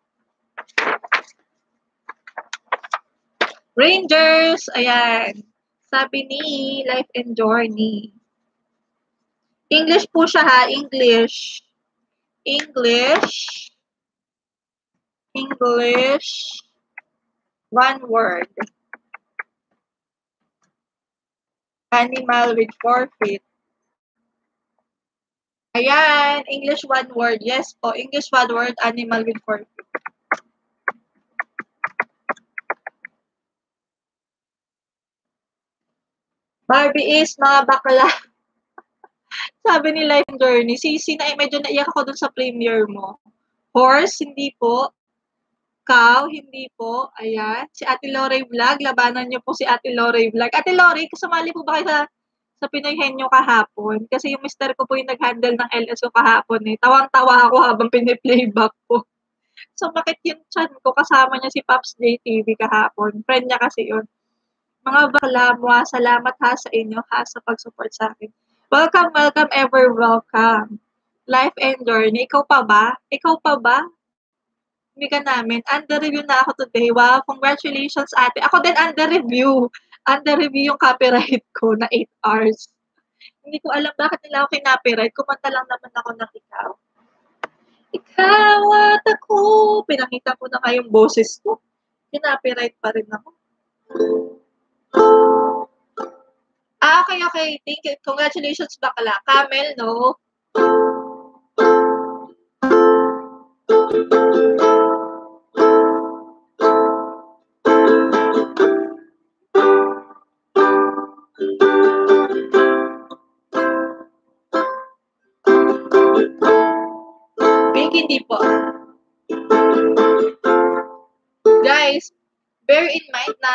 Rangers, ayan. Sabi ni Life and Journey. English po siya ha, English. One word. Animal with 4 feet. Ayan, English one word. Yes po, English one word, animal with 4 feet. Barbie is mga bakla. Sabi ni Life Journey, Sisi, medyo naiyak ako dun sa premiere mo. Horse, hindi po. Cow, hindi po. Ayan. Si Ate Lori Vlog, labanan niyo po si Ate Lori Vlog. Ate Lori, kasumali po ba kayo sa Pinoy Henyo kahapon? Kasi yung mister ko po yung nag-handle ng LS ko kahapon eh. Tawang-tawa ako habang piniplayback ko. So, bakit yung chan ko? Kasama niya si Pops JTV kahapon. Friend niya kasi yun. Mga bakla mo, salamat ha sa inyo ha sa pag-support sa akin. Welcome, ever welcome. Life and Journey. Ikaw pa ba? Hindi ka namin. Under review na ako today. Wow, congratulations ate. Ako din under review. under review yung copyright ko na 8 hours. Hindi ko alam bakit nila ako kinopyright. Kumanta lang naman ako ng ikaw. Ikaw at ako. Pinakita ko na nga yung boses ko. Kinopyright pa rin ako. Okay. Thank you. Congratulations, bakla. Camel, no? Pink, hindi po. Guys, bear in mind na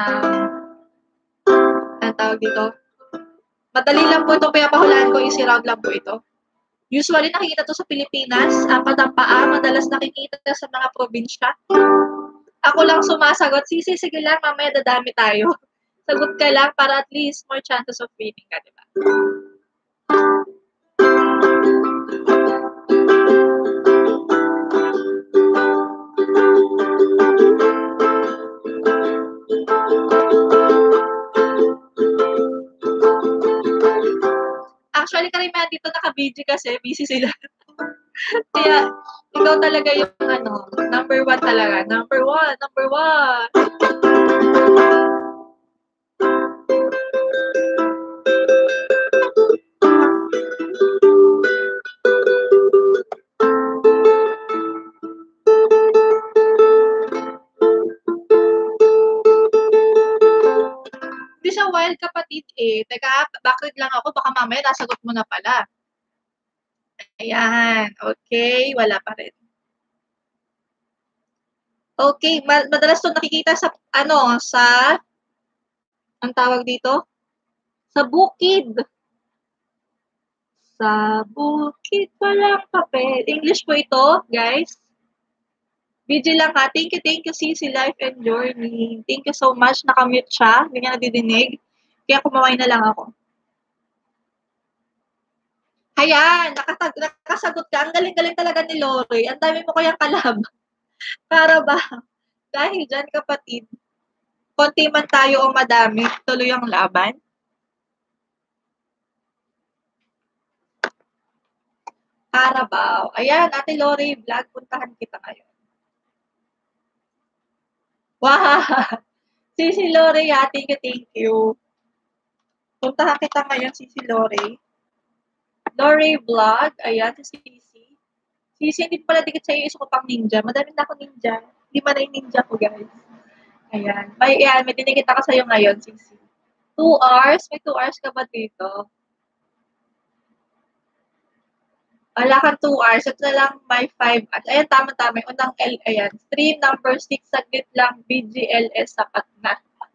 ang tawag dito, madali lang po ito, pinapahulaan ko, easy round lang po ito. Usually, nakikita to sa Pilipinas, apat ang paa, madalas nakikita sa mga probinsya. Ako lang sumasagot, sige lang, mamaya dadami tayo. Sagot ka lang para at least more chances of winning ka, diba? Actually, karamihan dito naka-BG kasi, busy sila. Kaya, ikaw talaga yung number 1 talaga. Number 1. Hindi siya wild, kapatid eh. Teka, backread lang ako, baka mamaya nasagot mo na pala. Ayan. Okay, wala pa rin. Okay, madalas to nakikita sa, ang tawag dito? Sa bukid. Sa bukid walang papel. English po ito, guys. BG lang ha. Thank you, CC Life and Journey. Thank you so much. Nakamute siya. Hindi niya nadidinig. Kaya kumaway na lang ako. Ayan, nakasagot ka. Ang galing-galing talaga ni Lori. Ang dami mo kayang kalab. Para ba? Dahil dyan, kapatid, konti man tayo o madami, tuloy ang laban. Carabao. Ayan, Ate Lori, vlog, puntahan kita ngayon. Wow! Sisi Lori, thank you. Puntahan kita ngayon, Sisi Lori. Lori Vlog, ayan, si Sisi. Sisi, hindi pala dikit sa iyo, iso ko pang ninja. Madami na ako ninja. Hindi man na yung ninja ko, guys. Ayan. May dinikit ako sa'yo ngayon, Sisi. 2 hours? May 2 hours ka ba dito? Wala kang 2 hours. Ito na lang, may 5 hours. Ayan, tama-tama. Unang L, ayan. Stream number 6, saglit lang. BGLS, sapat na.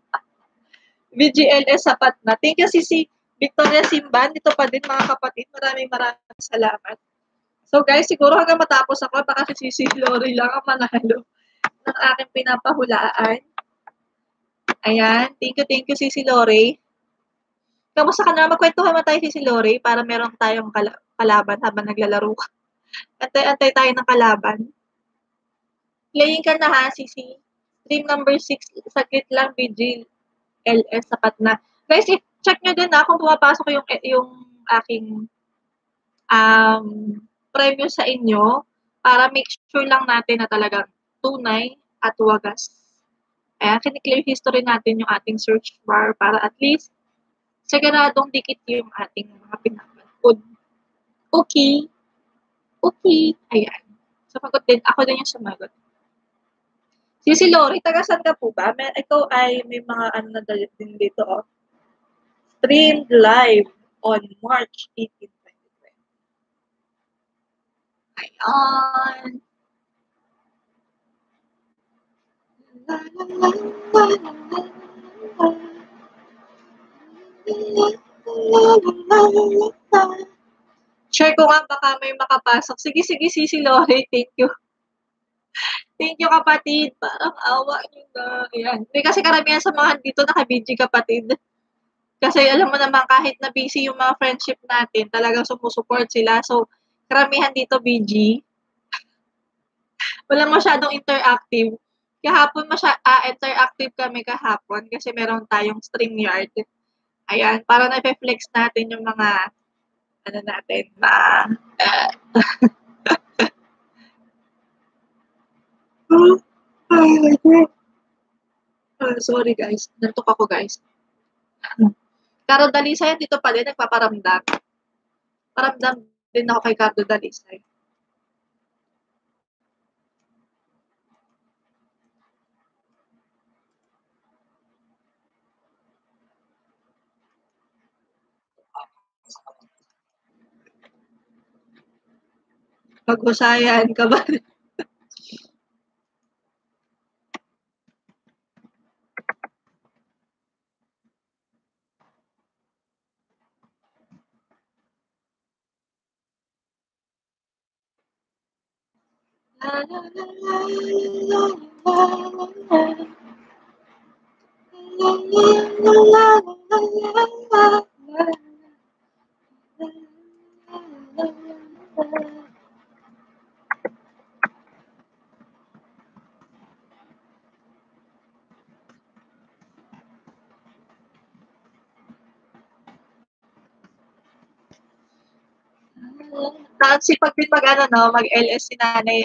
BGLS, sapat na. Thank you, Sisi. Victoria Simban, dito pa din, mga kapatid. Maraming salamat. So, guys, siguro hanggang matapos ako, baka si Sisi Lori lang ang manalo ng aking pinapahulaan. Ayan. Thank you, Sisi Lori. Kamusta ka na? Magkwentuhan mo tayo, Sisi Lori, para meron tayong kalaban habang naglalaro ka. Antay tayo ng kalaban. Playing ka na ha, Sisi. Stream number 6, saglit lang, BGLS, sapat na. Guys, check nyo din kung pumapasok yung aking premyo sa inyo para make sure lang natin na talagang tunay at wagas. Ayan, kiniklear history natin yung ating search bar para at least siguradong dikit yung ating mga pinapanood. Okay. Ayan. Sumagot din. Ako din yung sumagot. Sisi Lori, taga-saan ka po ba? Ikaw ay may mga na din dito, streamed live on March 18, 2020. Ayan. Share ko nga, baka may makapasok. Sige, Sisi Lori. Thank you. Thank you, kapatid. Parang awa nyo na. Ayan. Kasi karamihan sa mga dito naka-BG, kapatid. Kasi alam mo naman, kahit na busy yung mga friendship natin, talagang sumusupport sila. So, karamihan dito BG. Walang masyadong interactive. Kahapon interactive kami kahapon kasi meron tayong StreamYard. Ayan, para nafe-flex natin yung mga ano natin, sorry guys, nantok ako guys. Carlo Dalisay, dito pa din, nagpaparamdam. Paramdam din ako kay Carlo Dalisay. Maghusayan ka ba? Sipag din mag-LS si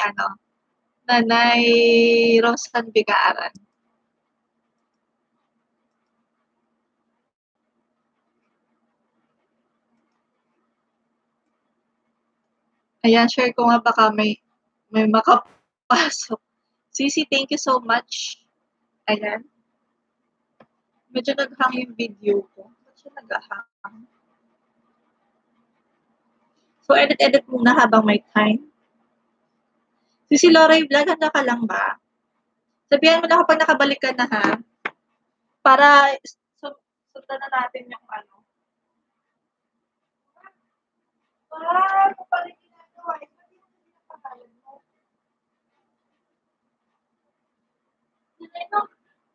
Nanay Rosan Bigaran. Ayan, share ko nga baka may makapasok. Sisi, thank you so much. Ayan. Medyo naghang yung video ko. Ba't siya naghang? So, edit muna habang may time. Sisi Loray Vlog, handa ka lang ba? Sabihan mo na kapag nakabalik ka na ha. Para sundan na natin yung ano. Ano pa rin ginagawa? Hindi mo pinapakalan mo. Ano?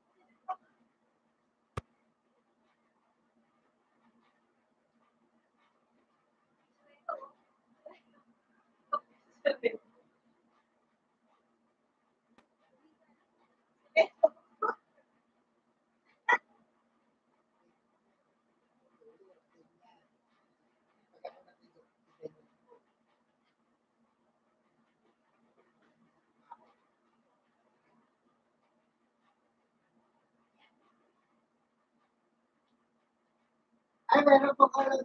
Ay, meron po ka lang.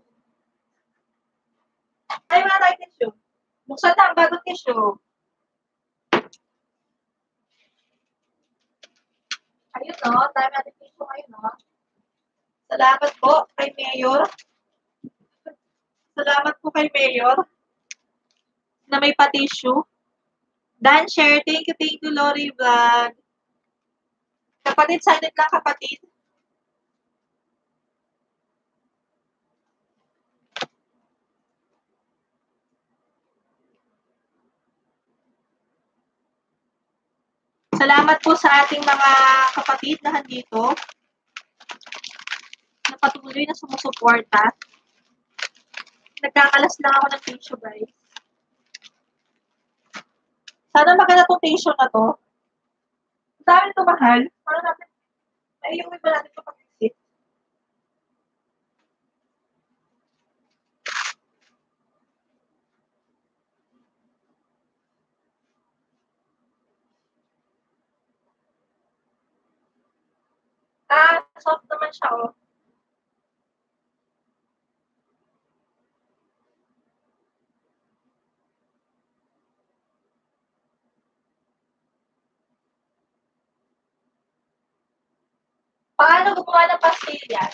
Ay, wala tayong tissue. Buksan na ang bagong tissue. Ayun no, tayo natin tissue ngayon no. Salamat po kay Mayor. Salamat po kay Mayor na may pa-tissue. Dan, share. Thank you, Lori Vlog. Kapatid, silent lang kapatid. Salamat po sa ating mga kapatid na nandito. Na patuloy na sumusuporta. Nagkakalas lang ako ng tissue, guys. Sana maganda itong tissue na to. Ang dami ito mahal. Parang natin, naiiuwi ba natin ito pag-isip? Soft naman siya, oh. Paano gumawa ng pastillas?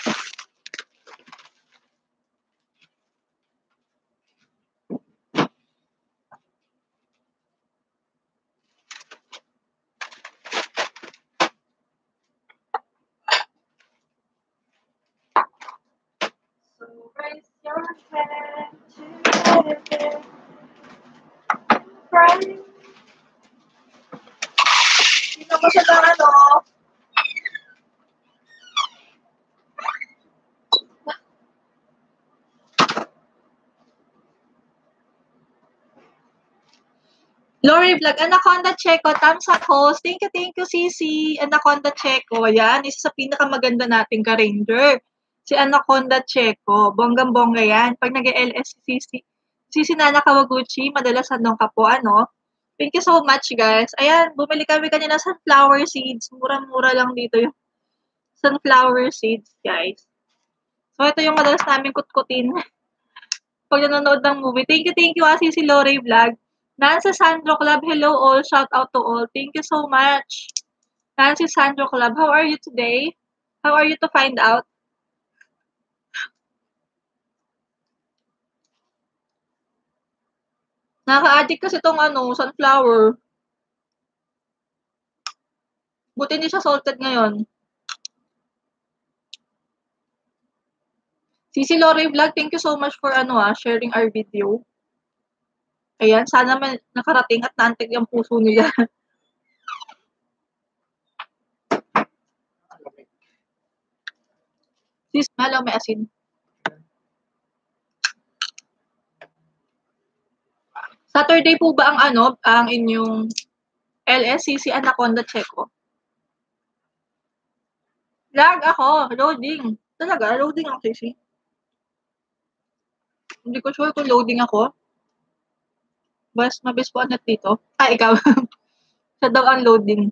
So raise your hand to heaven. Right? Dito mo siya ng ano. Lori Vlog, Anaconda Checo, thumbs up host. Thank you, Sisi. Anaconda Checo, yan. Isa sa pinakamaganda nating ka-ranger. Si Anaconda Checo. Bonggang-bongga yan. Pag nag-LS si Sisi. Sisi Nana Kawaguchi, madalas andong ka po, ano. Thank you so much, guys. Ayan, bumili kami kanina sunflower seeds. Mura-mura lang dito yung sunflower seeds, guys. So, ito yung madalas namin kutkutin pag nanonood ng movie. Thank you, Sisi Lori Vlog. Nancy Sandro Club, hello all. Shout out to all. Thank you so much. Nancy Sandro Club, how are you today? How are you to find out? Nakaka-addict kasi itong sunflower. Buti hindi siya salted ngayon. Sisi Lori Vlog, thank you so much for sharing our video. Ayan, sana man nakarating at naantig yung puso nila. Sis, malaw may asin. Saturday po ba ang inyong LSCC Anaconda Checo? Lag ako, loading. Talaga, loading ako, Sisi. Hindi ko sure kung loading ako. Mabis po anat dito. Ikaw. Siya daw ang loading.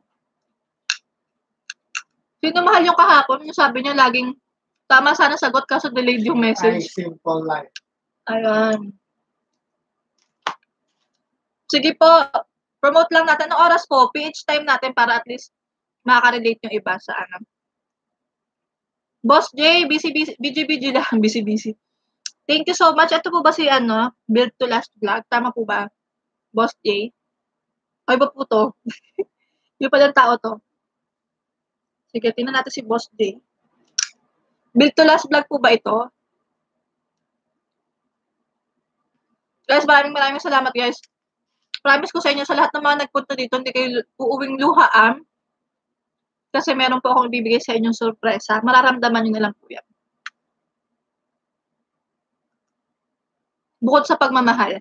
Sino mahal yung kahapon? Yung sabi niya laging, tama sana sagot kaso delayed yung message. Ay, simple life. Ayan. Sige po, promote lang natin. Anong oras po? PH time natin para at least makaka-relate yung iba sa Boss J, busy lang. Busy. Thank you so much. Ito po ba si Build to Last Vlog? Tama po ba? Boss J? Ay ba po to? Yung palang tao to. Sige, tingnan natin si Boss J. Build to Last Vlog po ba ito? Guys, maraming salamat guys. Promise ko sa inyo, sa lahat ng mga nagpunta dito, hindi kayo uuwing luhaan. Kasi meron po akong ibibigay sa inyong sorpresa. Mararamdaman nyo na lang po yan. Bukod sa pagmamahal.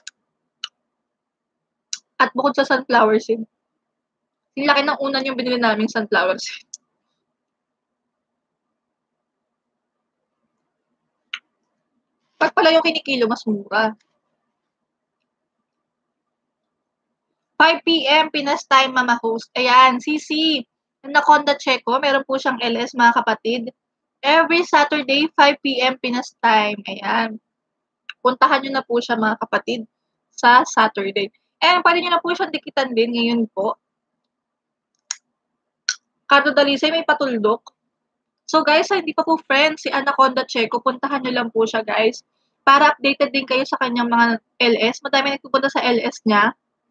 At bukod sa sunflower seed. Yung laki ng unan yung binili namin sunflower seed. Pag pala yung kinikilo, mas mura. 5 p.m. Pinas time, Mama Host. Ayan, Sisi. Anaconda Checo, meron po siyang LS, mga kapatid. Every Saturday, 5 p.m. Pinas time. Ayan. Puntahan nyo na po siya, mga kapatid, sa Saturday. Pwede nyo na po siyang dikitan din ngayon po. Cardo Dalisay, may patuldok. So guys, hindi pa po friends si Anaconda Checo, puntahan nyo lang po siya guys. Para updated din kayo sa kanyang mga LS. Madami nagpupunta sa LS niya.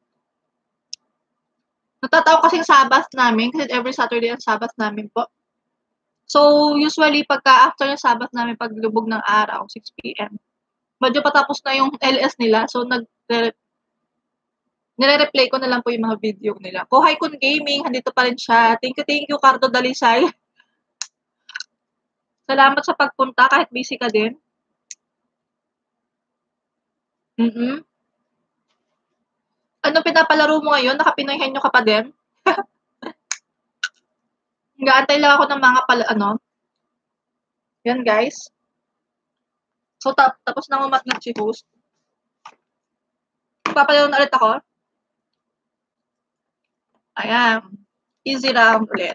Natataon kasing Sabbath namin, kasi every Saturday ang Sabbath namin po. So, usually, pagka after ng Sabbath namin, paglubog ng araw, 6 p.m., medyo patapos na yung LS nila. So, nire-replay ko na lang po yung mga video nila. Kohay Kun Gaming, handito pa rin siya. Thank you, Cardo Dalisay. Salamat sa pagpunta, kahit busy ka din. Anong pinapalaro mo ngayon? Naka-Pinoy Henyo ka pa din? Nag-aantay lang ako ng mga Yan, guys. So, tapos na umatnag si host. Papalaro na ulit ako. Ayan. Easy round ulit.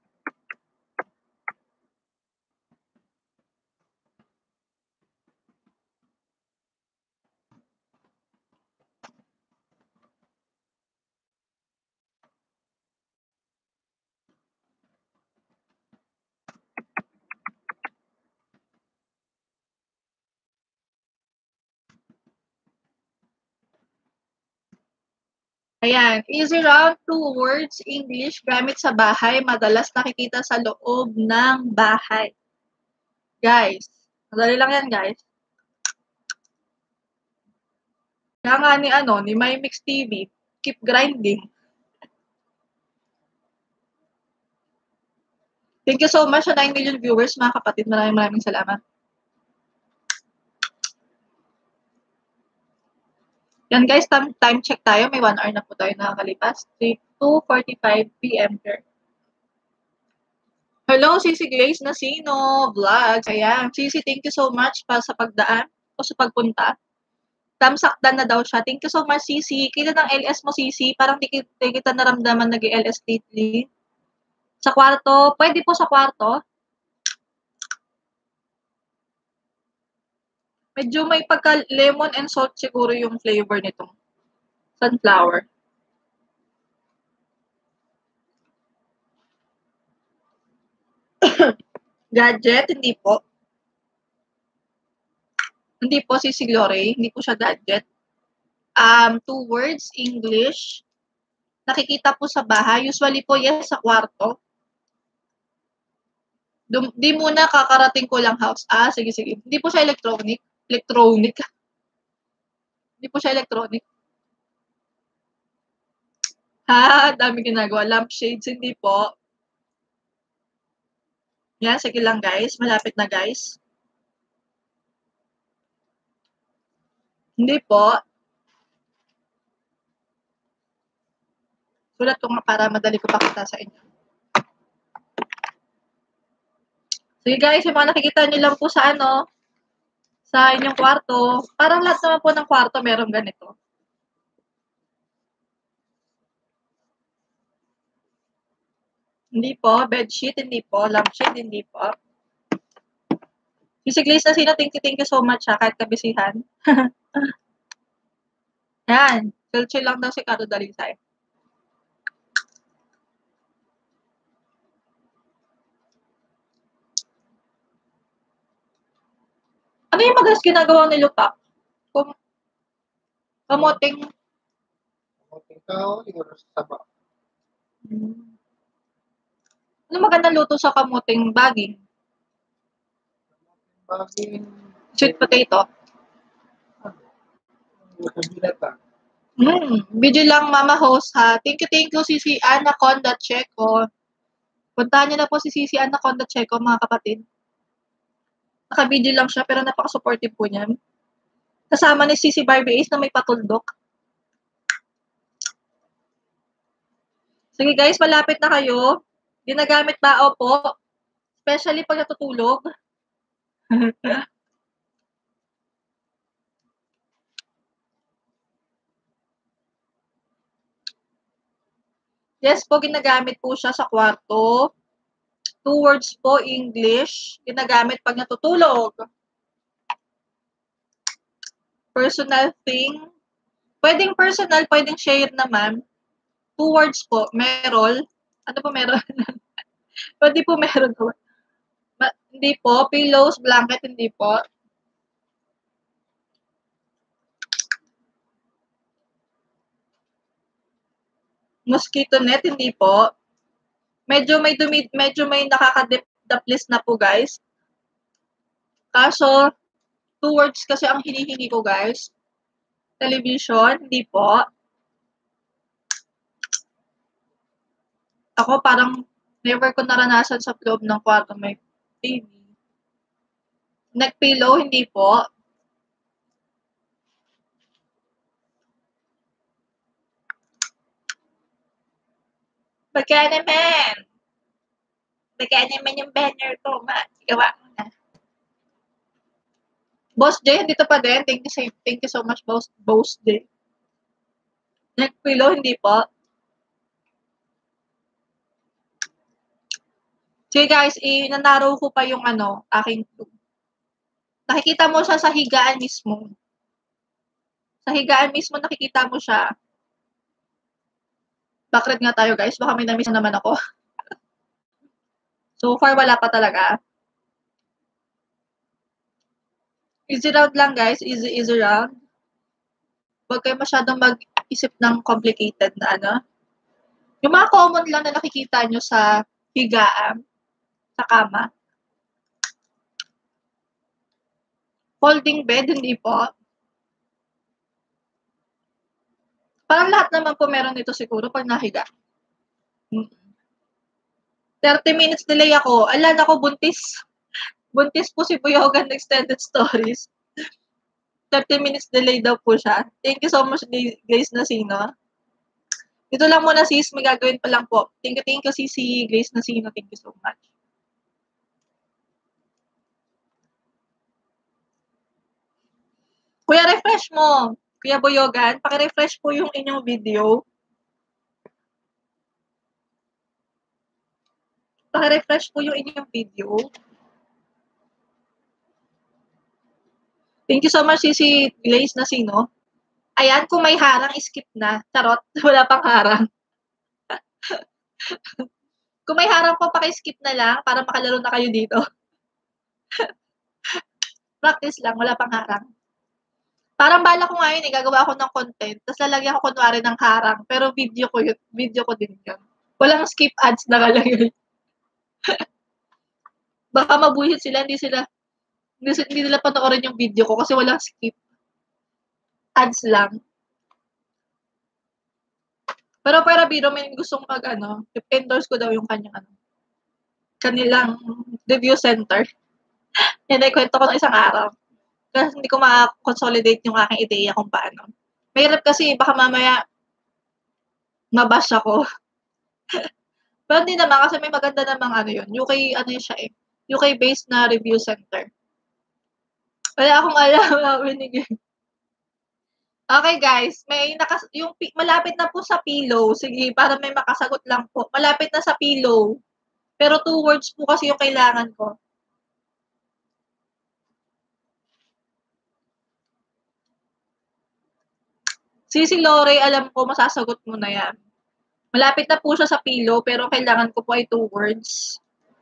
Ayan, easy round, 2 words, English, gamit sa bahay, madalas nakikita sa loob ng bahay. Guys, madali lang yan, guys. Kaya nga ni My Mix TV, keep grinding. Thank you so much sa 9 million viewers, mga kapatid. Maraming salamat. Yan guys, time check tayo. May 1 hour na po tayo nakakalipas. 2:45 p.m. here. Hello, Sisi Grace Nasino Vlogs. Ayan. Sisi, thank you so much pa sa pagdaan o sa pagpunta. Tamsakdan na daw siya. Thank you so much, Sisi. Kailan ang LS mo, Sisi? Parang di kita naramdaman nag-LS lately. Sa kwarto? Pwede po sa kwarto. Medyo may pagka lemon and salt siguro yung flavor nitong sunflower. Gadget, hindi po. Hindi po si Glory, hindi po siya gadget. 2 words, English. Nakikita po sa bahay. Usually po, yes, sa kwarto. Di muna kakarating ko lang house. Sige. Hindi po siya electronic. Hindi po siya electronic. Dami ginagawa. Lampshades, hindi po. Yan, sige lang guys. Malapit na guys. Hindi po. Sulat ko nga para madali ko pakita sa inyo. Sige guys, yung mga nakikita nyo lang po sa sa inyong kwarto. Parang lahat naman po ng kwarto meron ganito. Hindi po. Bedsheet, hindi po. Lampshade, hindi po. Si Grace na sino, thank you so much kahit kabisihan. Yan. Chill lang daw si Caro Dalisay. Ano yung madalas ginagawa ni Lupak? Kamoting kahoy, siguro sa taba. Ano magandang luto sa kamuting baging? Baging Sweet potato. Video lang Mama Host ha. Thank you si Anaconda Checo. Puntahan niyo na po si Sisi Anaconda Checo mga kapatid. Naka-video lang siya pero napaka-supportive po niyan. Kasama ni Sisi Barbie Ace na may patuldok. Sige guys, malapit na kayo. Ginagamit ba? Opo. Especially pag natutulog. Yes po, ginagamit po siya sa kwarto. 2 words po, English. Ginagamit pag natutulog. Personal thing. Pwedeng personal, pwedeng share naman. 2 words po, meron. Ano po meron? Pwede po meron po. Hindi po. Pillows, blanket, hindi po. Mosquito net, hindi po. Medyo may nakakadaplis na po, guys. Kaso, 2 words kasi ang hinihingi ko, guys. Television, hindi po. Ako parang never ko naranasan sa loob ng kwarto may TV. Neck pillow, hindi po. Baka naman yung banner ko, gawa mo na. Boss J, dito pa din. Thank you so much, Boss J. Neck pillow, hindi po. Sige guys, nanaro ko pa yung aking tube. Nakikita mo siya sa higaan mismo. Sa higaan mismo nakikita mo siya. Backread nga tayo guys, baka may na-miss naman ako. So far, wala pa talaga. Easy round lang guys, easy round. Huwag kayo masyadong mag-isip ng complicated na Yung mga common lang na nakikita nyo sa higaan, sa kama. Folding bed, hindi po. Parang lahat naman po meron dito siguro pag nahiga. 30 minutes delay ako. Alala ko buntis. Buntis po si Buyogan ng Extended Stories. 30 minutes delay daw po siya. Thank you so much, Grace Nasino. Dito lang muna sis, may gagawin pa lang po. Thank you si Grace Nasino. Thank you so much. Kuya, refresh mo. Kuya Boyogan, paki-refresh po yung inyong video. Paki-refresh po yung inyong video. Thank you so much, si Grace Nasino. Ayan, kung may harang, skip na. Charot, wala pang harang. Kung may harang po, paki-skip na lang para makalaro na kayo dito. Practice lang, wala pang harang. Parang bala ko ngayon gagawa ako ng content, tapos lalagyan ko kunwari ng harang, pero video ko din yun. Walang skip ads nakalagay. Baka mabuhit sila, hindi nila panoorin yung video ko kasi walang skip. Ads lang. Pero para biro may gustong endorse ko daw yung kanilang review center. Yan ay kwento ko ng isang araw. Kasi hindi ko ma-consolidate yung aking ideya kung paano. Mahirap kasi baka mamaya mabash ako. Pero hindi naman kasi may maganda namang yun. UK siya UK-based na review center. Wala akong alam binigay. Okay guys, malapit na po sa pillow. Sige, para may makasagot lang po. Malapit na sa pillow. Pero 2 words po kasi yung kailangan ko. Si Lore, alam ko masasagot mo na yan. Malapit na po siya sa pillow, pero kailangan ko po ay 2 words.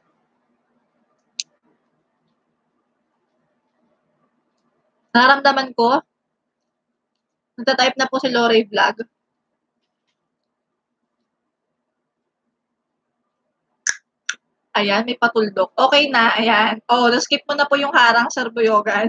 Nararamdaman ko. Nagta-type na po si Lore Vlog. Ayan, may patuldok. Okay na, ayan. Na-skip mo na po yung harang, Sir Boyogan.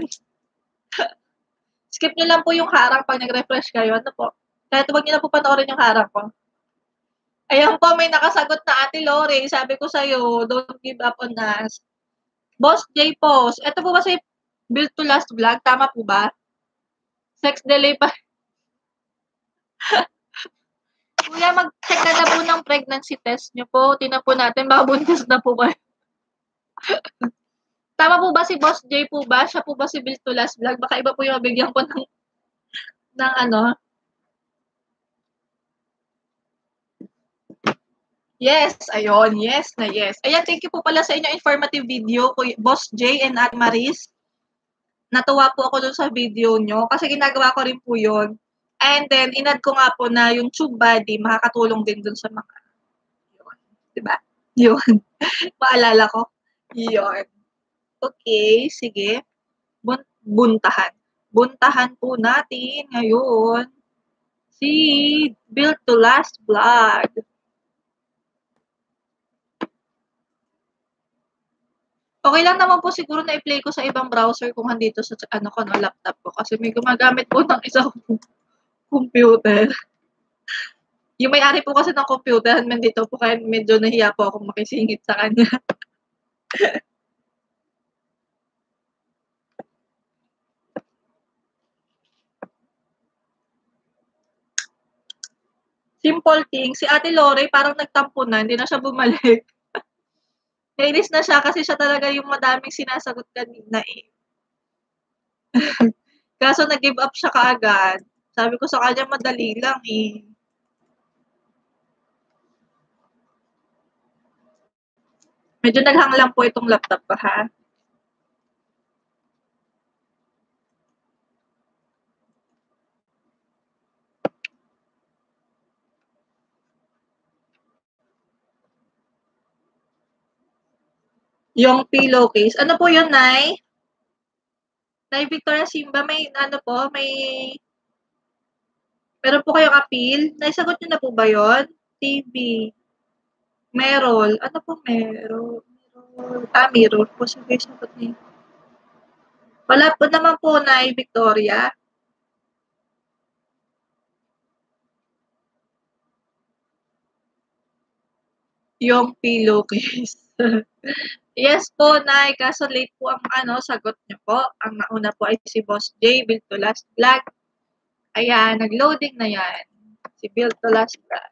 Skip nyo lang po yung harang pag nag-refresh kayo. Ano po? Kahit huwag nyo na po panoorin yung harang ko. Ayan po, may nakasagot na Ate Lore. Sabi ko sa'yo, don't give up on us. Boss J Post. Ito po ba si Build to Last Vlog? Tama po ba? Sex delay pa. Kuya, mag-check na po ng pregnancy test nyo po. Tingnan po natin, baka buntis na po ba? Tama po ba si Boss J po ba? Siya po ba si Build to Last Vlog? Baka iba po yung mabigyan ko ng Yes, ayun. Yes na yes. Ayan, thank you po pala sa inyong informative video, Boss J and Ate Maris. Natuwa po ako dun sa video nyo kasi ginagawa ko rin po yun. And then, inad ko nga po na yung tube body, makakatulong din dun sa mga, yun. Diba? Yun. Paalala ko. Yun. Okay, sige. Buntahan. Buntahan po natin ngayon si Build to Last Vlog. Okay lang naman po siguro na i-play ko sa ibang browser kung andito sa laptop ko kasi may gumagamit po ng isang computer. Yung may-ari po kasi ng computer nandito po kaya medyo nahiya po akong makisingit sa kanya. Simple thing, si Ate Lore parang nagtampo na, hindi na siya bumalik. Nainis na siya kasi siya talaga yung madaming sinasagot kanina eh. Kaso nag-give up siya kaagad. Sabi ko sa kanya madali lang eh. Medyo naghang lang po itong laptop ko ha. Yung pillowcase. Ano po yun, Nay? Nay Victoria Simba, meron po kayong appeal? Naisagot nyo na po ba yun? TV. Merol. Ano po Merol? Merol po. Sige, sagot niyo. Wala po naman po, Nay Victoria. Yung pillowcase. Yes po, Nay. Kaso late po ang sagot niyo po. Ang nauna po ay si Boss J, Build to Last Vlog. Ayan, nag-loading na yan. Si Build to Last Vlog.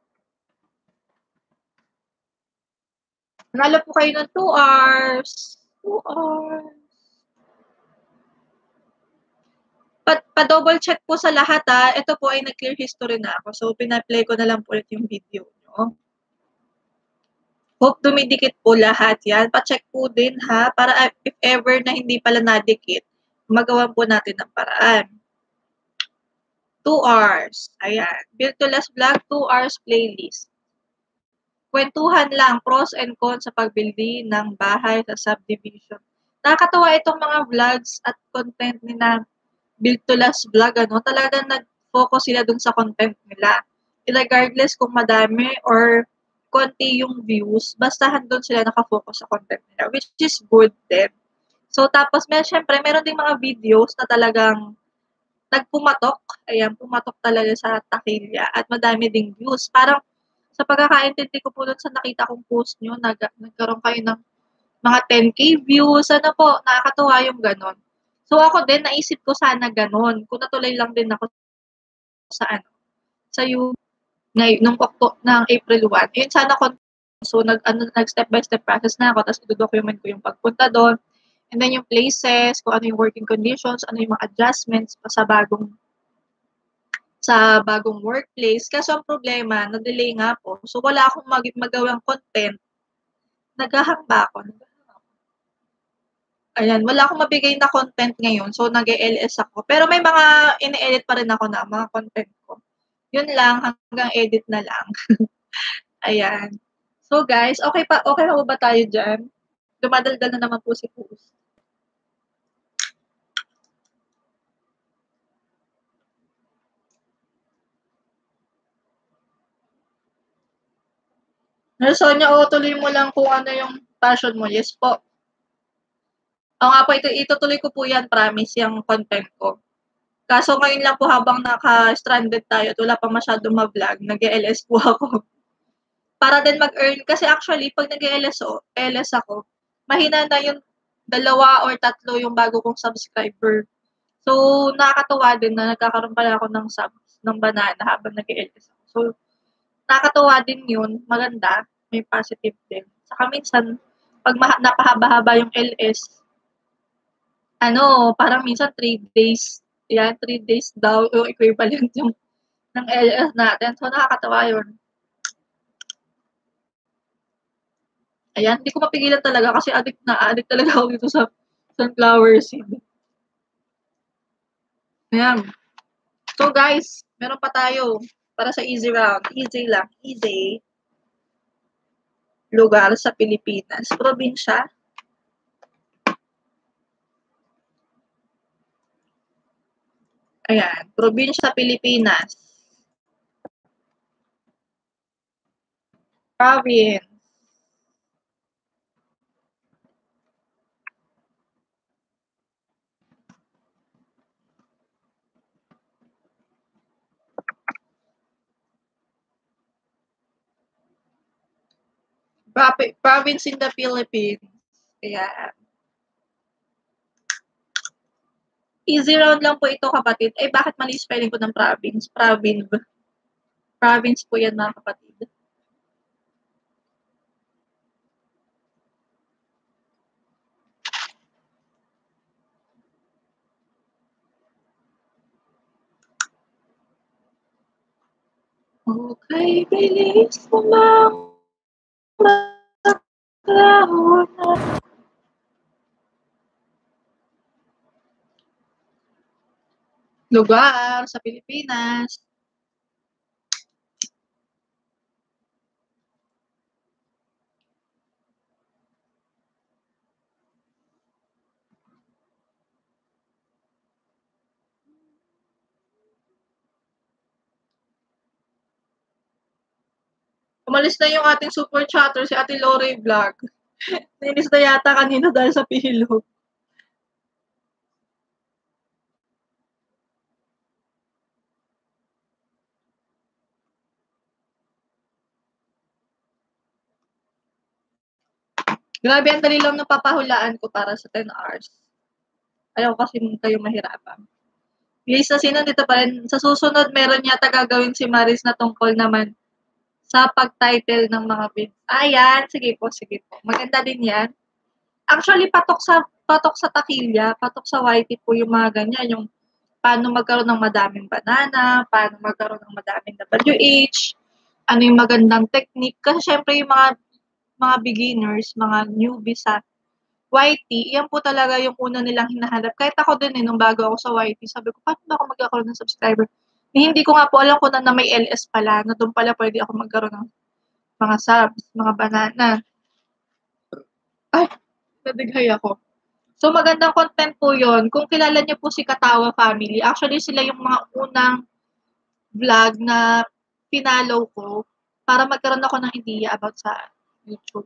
Nanalo po kayo ng 2 hours. 2 hours. Pa-double check po sa lahat ha. Ito po ay nag-clear history na ako. So, pina-play ko na lang po ulit yung video nyo. Hope dumidikit po lahat yan. Pa-check po din ha. Para if ever na hindi pala nadikit, magawan po natin ng paraan. 2 hours. Ayan. Build to Last Vlog, 2 hours playlist. Kwentuhan lang, pros and cons sa pagbili ng bahay sa subdivision. Nakakatawa itong mga vlogs at content ni na Build to Last Vlog, talagang nag-focus sila dun sa content nila. Regardless kung madami or konti yung views, basta handun sila nakafocus sa content nila, which is good din. So, tapos, syempre, meron ding mga videos na talagang nagpumatok. Ayan, pumatok talaga sa takilya at madami ding views. Parang, sa pagkakaintindi ko po dun sa nakita kong post nyo, nagkaroon kayo ng mga 10K views, po, nakakatuwa yung ganon. So, ako din, naisip ko sana ganon. Kung natuloy lang din ako sa sa nung April 1. Yun sana so, nag step by step process na ako, tapos i-document ko yung pagpunta doon. And then yung places, kung ano yung working conditions, ano yung mga adjustments pa sa bagong workplace. Kaso ang problema, na-delay nga po. So, wala akong magawang content. Naghahang ba ako? Ayan, wala akong mabigay na content ngayon. So, nag-e-LS ako. Pero may mga ini-edit pa rin ako na mga content ko. Yun lang, hanggang edit na lang. Ayan. So, guys, okay pa ba tayo dyan? Dumadaldal na naman po si Pus. Sonia, tuloy mo lang kung ano yung passion mo. Yes po. Oo nga po, itutuloy ko po yan, promise, yung content ko. Kaso ngayon lang po habang naka-stranded tayo at wala pa masyadong ma-vlog, nag-LS po ako. Para din mag-earn. Kasi actually, pag LS ako, mahina na yung 2 or 3 yung bago kong subscriber. So, nakakatuwa din na nagkakaroon pala ako ng subs ng banana habang nag-LS ako. So, nakakatuwa din yun. Maganda. May positive din. Saka minsan, pag napahaba-haba yung LS, parang minsan 3 days. Yan, 3 days daw yung equivalent yung ng LS natin. So, nakakatawa yun. Ayan, hindi ko mapigilan talaga kasi addict talaga ako dito sa sunflower seed. Ayan. So, guys, meron pa tayo para sa easy round. Easy lang. Easy. Lugar sa Pilipinas. Probinsya. Ayan. Probinsya sa Pilipinas. Province. Province in the Philippines. Ayan. Easy round lang po ito, kapatid. Bakit mali spelling ko ng province? Province po yan, mga kapatid. Okay, bilis mo lugar sa Pilipinas. Umalis na yung ating super chatter, si Ate Lore Vlog. Nainis na yata kanina dahil sa pilo. Grabe, ang dali lang ng papahulaan ko para sa 10 hours. Ayaw kasi kayo mahirapan. Please, na sino dito pa rin. Sa susunod, meron yata gagawin si Maris na tungkol naman sa pag-title ng mga vids. Ayan, sige po, sige po. Maganda din yan. Actually, patok sa takilya, patok sa YT po yung mga ganyan, yung paano magkaroon ng madaming banana, paano magkaroon ng madaming WH, ano yung magandang technique. Kasi syempre yung mga beginners, mga newbies sa YT, yan po talaga yung una nilang hinahanap. Kahit ako din nung bago ako sa YT, sabi ko, paano ba ako magkakaroon ng subscriber? Hindi ko nga po alam kung na may LS pala, na doon pala pwede ako magkaroon ng mga subs, mga banana. Ay, nadighay ako. So, magandang content po yon. Kung kilala niyo po si Katawa Family, actually sila yung mga unang vlog na pinalo ko para magkaroon ako ng idea about sa YouTube.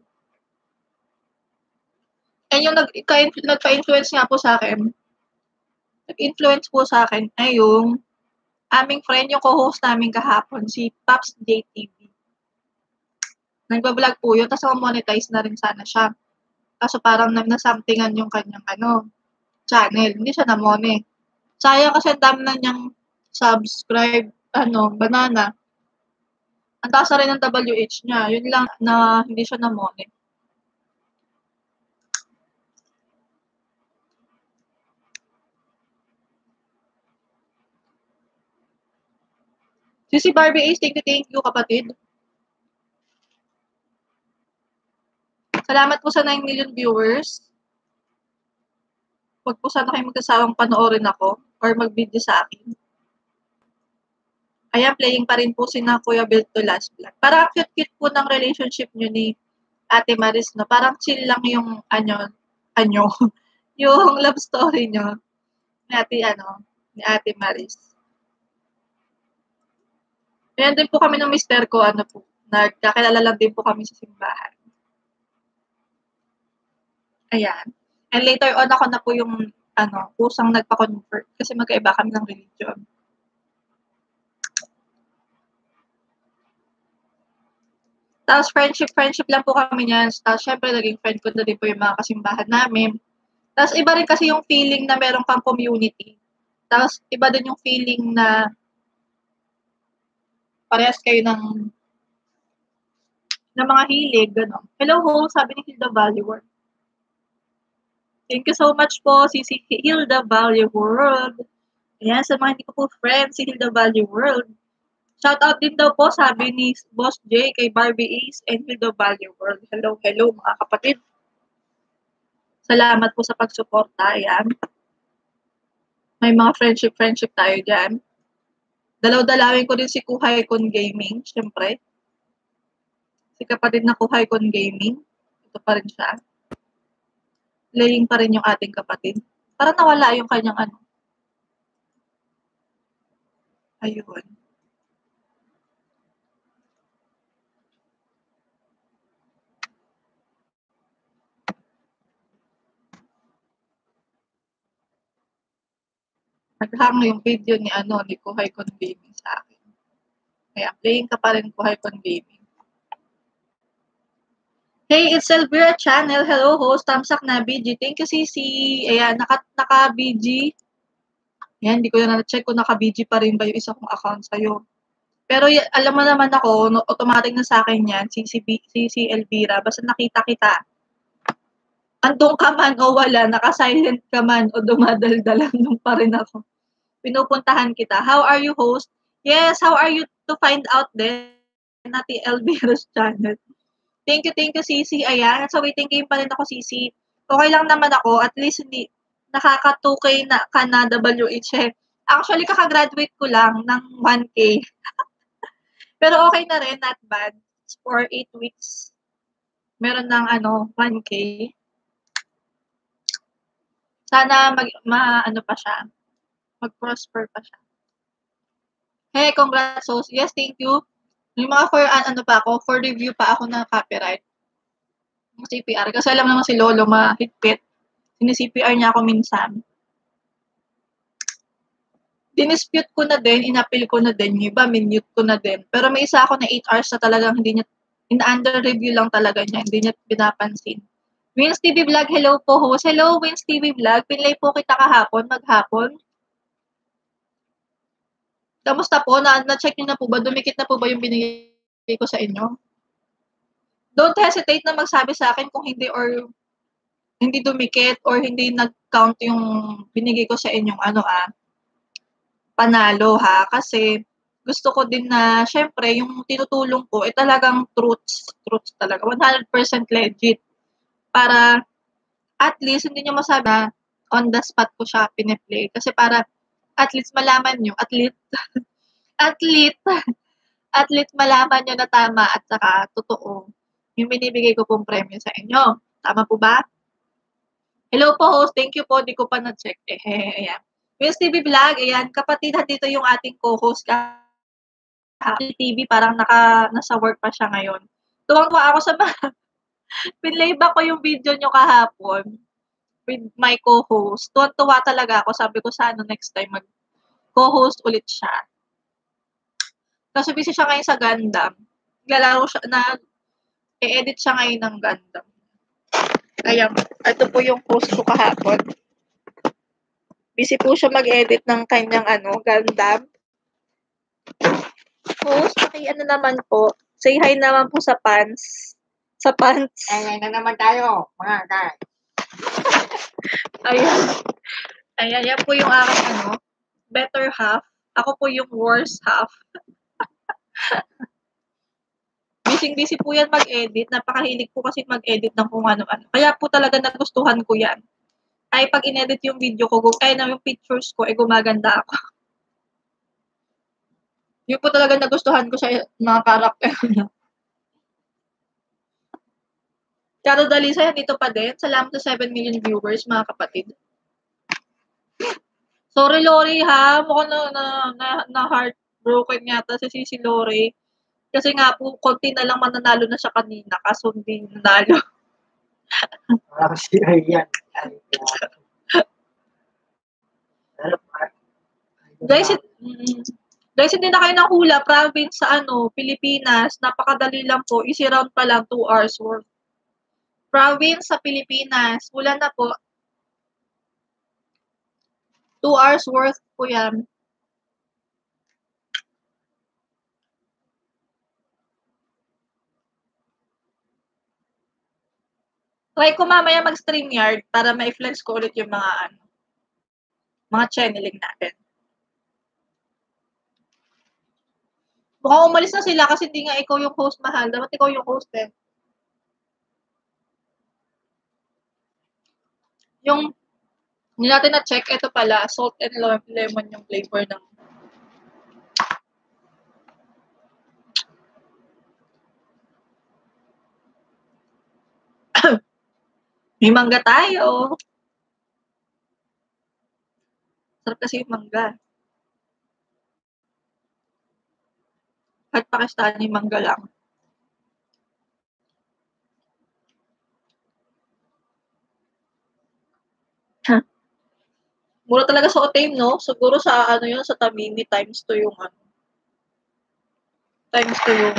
And yung nagpa-influence nga po sa akin, nag-influence po sa akin ay yung aming friend, yung co-host namin kahapon, si Pops JTV. Nagba-vlog po yun, tapos monetize na rin sana siya. Kaso parang nasampingan yung kanyang channel. Hindi siya namone. Sayang kasi ang dami na niyang subscribe, banana. Ang taas na rin ng WH niya. Yun lang na hindi siya namone. Si Barbie Ace, thank you kapatid. Salamat po sa 9 million viewers. Huwag po sana kayo magkasawang panoorin ako or mag-video sa akin. Ayan, playing pa rin po si na Kuya Bill to last vlog. Parang cute-cute po ng relationship nyo ni Ate Maris, no? Parang chill lang yung, yung love story nyo ni Ate Maris. Ayan din po kami ng mister ko, nagkakilala lang din po kami sa simbahan. Ayan. And later on, ako na po yung, kusang nagpa-convert kasi magkaiba kami ng religion. Tapos friendship lang po kami niyan. Tapos syempre, naging friend ko na din po yung mga kasimbahan namin. Tapos iba rin kasi yung feeling na meron kang community. Tapos iba din yung feeling na parehas kayo ng mga hilig, gano'n. Hello ho, sabi ni Hilda Valleyward. Thank you so much po, si Hilda Valleyward. Ayan, sa mga hindi ko po friends, si Hilda Valleyward. Shout out din daw po, sabi ni Boss J kay Barbie Ace and Hilda Valleyward. Hello mga kapatid. Salamat po sa pagsuporta. Ayan. May mga friendship tayo dyan. Dalaw-dalawin ko din si Kuhay Con Gaming, syempre. Si kapatid na Kuhay Con Gaming. Ito pa rin siya. Playing pa rin yung ating kapatid. Para nawala yung kanyang Ayun. Naghang yung video ni Kuhay Con Gaming sa akin. Kaya playing ka pa rin Kuhay Con Gaming. Hey, it's Elvira Channel. Hello, host. Tamsak na, BG. Thank you, Sisi. Ayan, naka-BG. Ayan, hindi ko na na-check kung naka-BG pa rin ba yung isa kong account sa'yo. Pero alam mo naman ako, automatic na sa akin yan, Sisi Elvira. Basta nakita kita. Andun ka man o wala, naka-silent ka man o dumadal-dalang nung pa rin ako. Pinupuntahan kita. How are you, host? Yes, how are you to find out din natin Elvira's channel? Thank you, Sisi. Ayan. So, waiting game pa rin ako, Sisi. Okay lang naman ako. At least, hindi nakaka-2K na ka na WH. Actually, kakagraduate ko lang ng 1K. Pero okay na rin, not bad. For 8 weeks, meron ng 1K. Sana pa siya. Mag-prosper pa siya. Hey, congrats, host. Yes, thank you. Yung mga for review pa ako ng copyright. Ng CPR. Kasi alam naman si Lolo, mahigpit. Sini-CPR niya ako minsan. Dinispute ko na din, inappeal ko na din, yung iba, minute ko na din. Pero may isa ako na 8 hours na talagang hindi niya, in-under review lang talaga niya, hindi niya pinapansin. Wins TV Vlog, hello po host. Hello, Wins TV Vlog. Pinlay po kita kahapon, maghapon. Kamusta po? Na-check niyo na po ba? Dumikit na po ba yung binigay ko sa inyo? Don't hesitate na magsabi sa akin kung hindi or hindi dumikit or hindi nag-count yung binigay ko sa inyong panalo ha. Kasi gusto ko din na syempre yung tinutulong ko talagang truths talaga. 100% legit. Para at least hindi nyo masabi na on the spot ko siya piniplay. Kasi para at least malaman nyo, at least malaman nyo na tama at saka totoo yung binibigay ko pong premyo sa inyo. Tama po ba? Hello po host, thank you po, di ko pa na-check. Ayan. Wins TV Vlog, ayan, kapatid, dito yung ating co-host TV, parang nasa work pa siya ngayon. Tuwang-tuwa ako sa pinlayback ko yung video nyo kahapon with my co-host. Tuwang-tuwa talaga ako. Sabi ko sana next time mag-co-host ulit siya. Kasi busy siya ngayon sa Gundam. Naglalaro siya i-edit siya ngayon ng Gundam. Ayan, ito po yung post ko kahapon. Busy po siya mag-edit ng kanyang Gundam. Host, naman po. Say hi naman po sa pants. Sa pants. Ayan na naman tayo, mga guys. Ayan, yan po yung aking better half. Ako po yung worst half. Busy po yan mag-edit. Napakahilig po kasi mag-edit ng kung ano-ano. Kaya po talaga nagustuhan ko yan. Ay, pag in-edit yung video ko, yung pictures ko, gumaganda ako. Yun po talaga nagustuhan ko sa mga karakter niya. Karo Dalisa, dito pa din. Salamat sa 7 million viewers, mga kapatid. Sorry, Lori, ha? Mukhang na heartbroken yata si Sisi Lori. Kasi nga po, konti na lang mananalo na siya kanina. Kaso hindi nanalo. Parang si Ayan. Guys, hindi na kayo nahula. Province sa Pilipinas. Napakadali lang po. Easy round pa lang, 2 hours worth. Province sa Pilipinas. Wala na po. 2 hours worth po yan. Try ko mamaya mag-StreamYard para ma-flex ko ulit yung mga channeling natin. Mukhang umalis na sila kasi hindi nga ikaw yung host, mahal. Dapat ikaw yung host eh. Yung hindi natin na-check, ito pala, salt and lemon yung flavor ng may mangga tayo. Sarap kasi yung mangga. Kahit Pakistani mangga lang. Mura talaga sa Otame, no? Siguro sa sa Tamini times 2 yung times 2 yung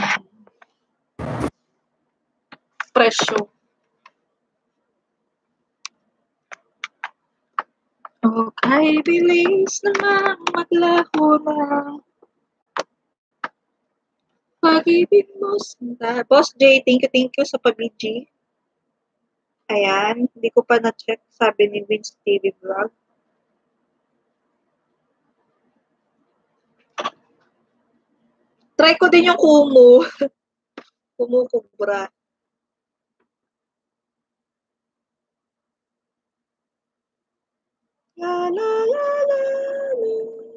presyo. Okay, bilis naman maglaho na. Pag-ibig mo sanda. Boss J, thank you sa pabiji. Ayan, hindi ko pa na-check, sabi ni Vince TV Vlog. Try ko din yung Kumu. Kumu Kubra. La la la la la.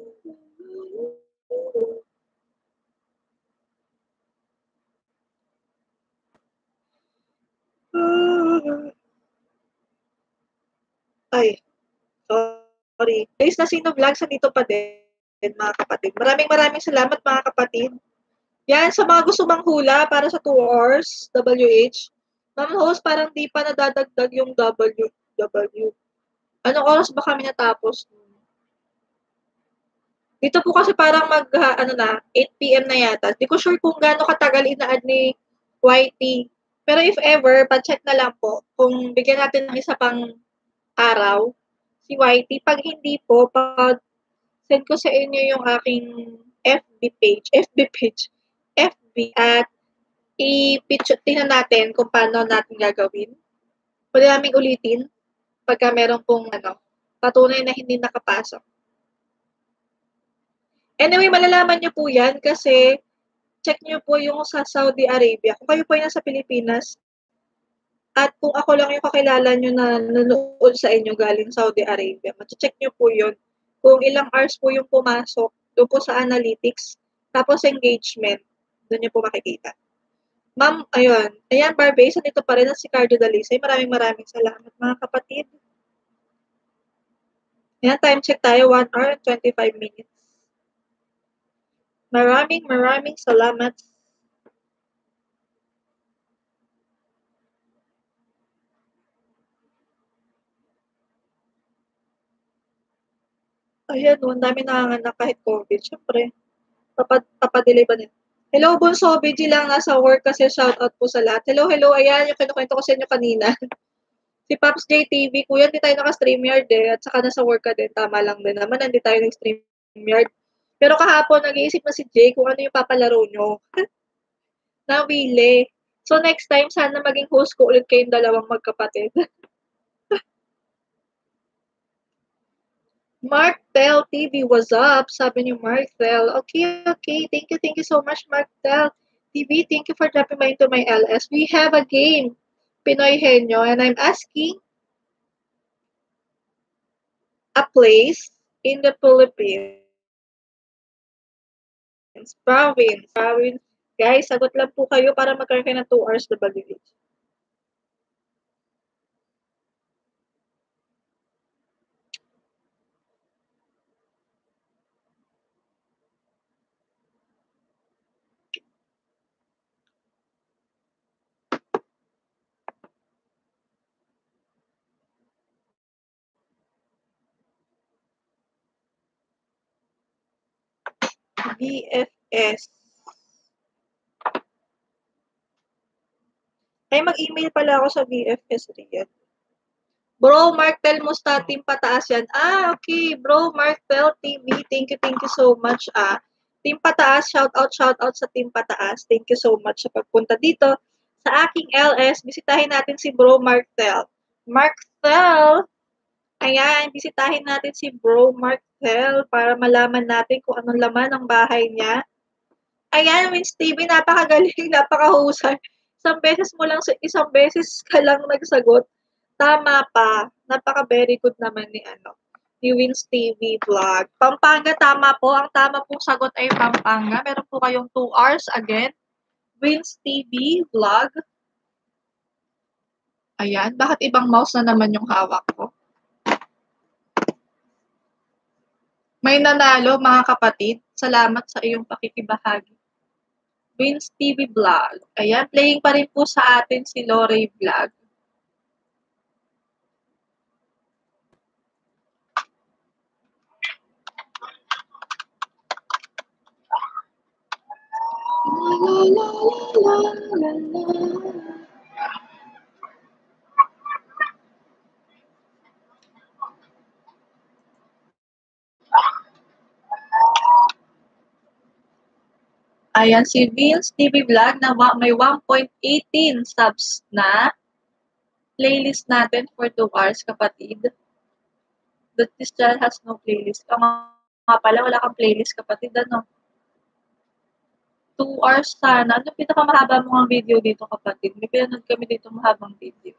Ay, sorry. Guys, na Sino Vlog, sa dito pa din, mga kapatid. Maraming salamat, mga kapatid. Yan, sa mga gusto mang hula para sa 2 hours, WH. Ma'am host, parang di pa nadadagdag yung W. Anong oras ba kami natapos? Dito po kasi parang 8 p.m. na yata. Di ko sure kung gaano katagal ina-add ni YT. Pero if ever, pa-check na lang po kung bigyan natin ng isa pang araw si YT. Pag hindi po, send ko sa inyo yung aking FB at tingnan natin kung paano natin gagawin. Pwede namin ulitin pagka meron pong patunay na hindi nakapasok. Anyway, malalaman nyo po yan kasi check nyo po yung sa Saudi Arabia. Kung kayo po ay nasa Pilipinas at kung ako lang yung kakilala nyo na nanonood sa inyo galing Saudi Arabia, check nyo po yun. Kung ilang hours po yung pumasok, doon po sa analytics, tapos engagement, doon nyo po makikita. Ma'am, ayun. Ayan, Barbie, nandito pa rin ang si Cardo Dalisay. Maraming salamat mga kapatid. Ayan, time check tayo, 1 hour and 25 minutes. Maraming salamat. Ayan, ang dami nanganganak kahit COVID. Siyempre, papadelay ba nila? Hello, Bunso, BG lang nasa work kasi shoutout po sa lahat. Hello, ayan, yung kinukwento ko sa inyo kanina. Si Pops JTV, kuya, hindi tayo naka-StreamYard at saka nasa work ka din, tama lang din naman, hindi tayo nag-StreamYard. Pero kahapon, nag-iisip na si Jay kung ano yung papalaro nyo. Nawili. So, next time, sana maging host ko ulit kayong dalawang magkapatid. Marktel TV, what's up? Sabi ni Marktel. Okay. Thank you so much, Marktel TV. Thank you for dropping by into my LS. We have a game, Pinoy Henyo, and I'm asking a place in the Philippines. Province. Guys, sagot lang po kayo para magkaroon kayo ng 2 hours na WH. BFS. Ay, mag-email pala ako sa BFS Riyadh. Bro, Marktel Musta, team pataas yan. Okay. Bro, Marktel TV, thank you so much. Team pataas, shout out sa team pataas. Thank you so much sa pagpunta dito sa aking LS. Bisitahin natin si Bro Marktel. Marktel! Ayan, bisitahin natin si Bro Marktel para malaman natin kung anong laman ng bahay niya. Ayan, Wins TV, napakagaling, napakahusay. Isang beses ka lang nagsagot. Tama pa. Napaka-very good naman ni Wins TV Vlog. Pampanga, tama po. Ang tama pong sagot ay Pampanga. Meron po kayong 2 hours again. Wins TV Vlog. Ayan, bakit ibang mouse na naman yung hawak ko? May nanalo, mga kapatid. Salamat sa iyong pakikibahagi. Wins TV Vlog. Ayan, playing pa rin po sa atin si Lore Vlog. Ayan, si Vince TV Vlog na may 1.18 subs na. Playlist natin for 2 hours, kapatid. But this channel has no playlist. Nga pala, wala kang playlist, kapatid. 2 hours sana. Ano pinakamahaba mo ang video dito, kapatid? May pinanood kami dito mahabang video.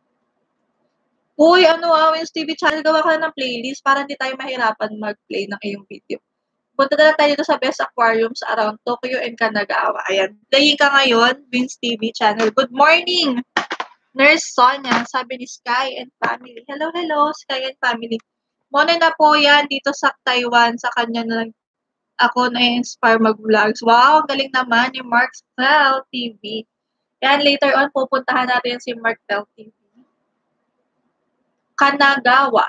Uy, Wins TV channel, gawa ka ng playlist para hindi tayo mahirapan mag-play ng iyong video. Punta na tayo dito sa best aquariums around Tokyo and Kanagawa. Ayan. Playing ka ngayon, Wins TV channel. Good morning, Nurse Sonia. Sabi ni Sky and Family. Hello, Sky and Family. Muna na po yan dito sa Taiwan. Sa kanya na ako na-inspire mag-vlogs. Wow, ang galing naman yung Marktel TV. Yan, later on, pupuntahan natin si Marktel TV. Kanagawa.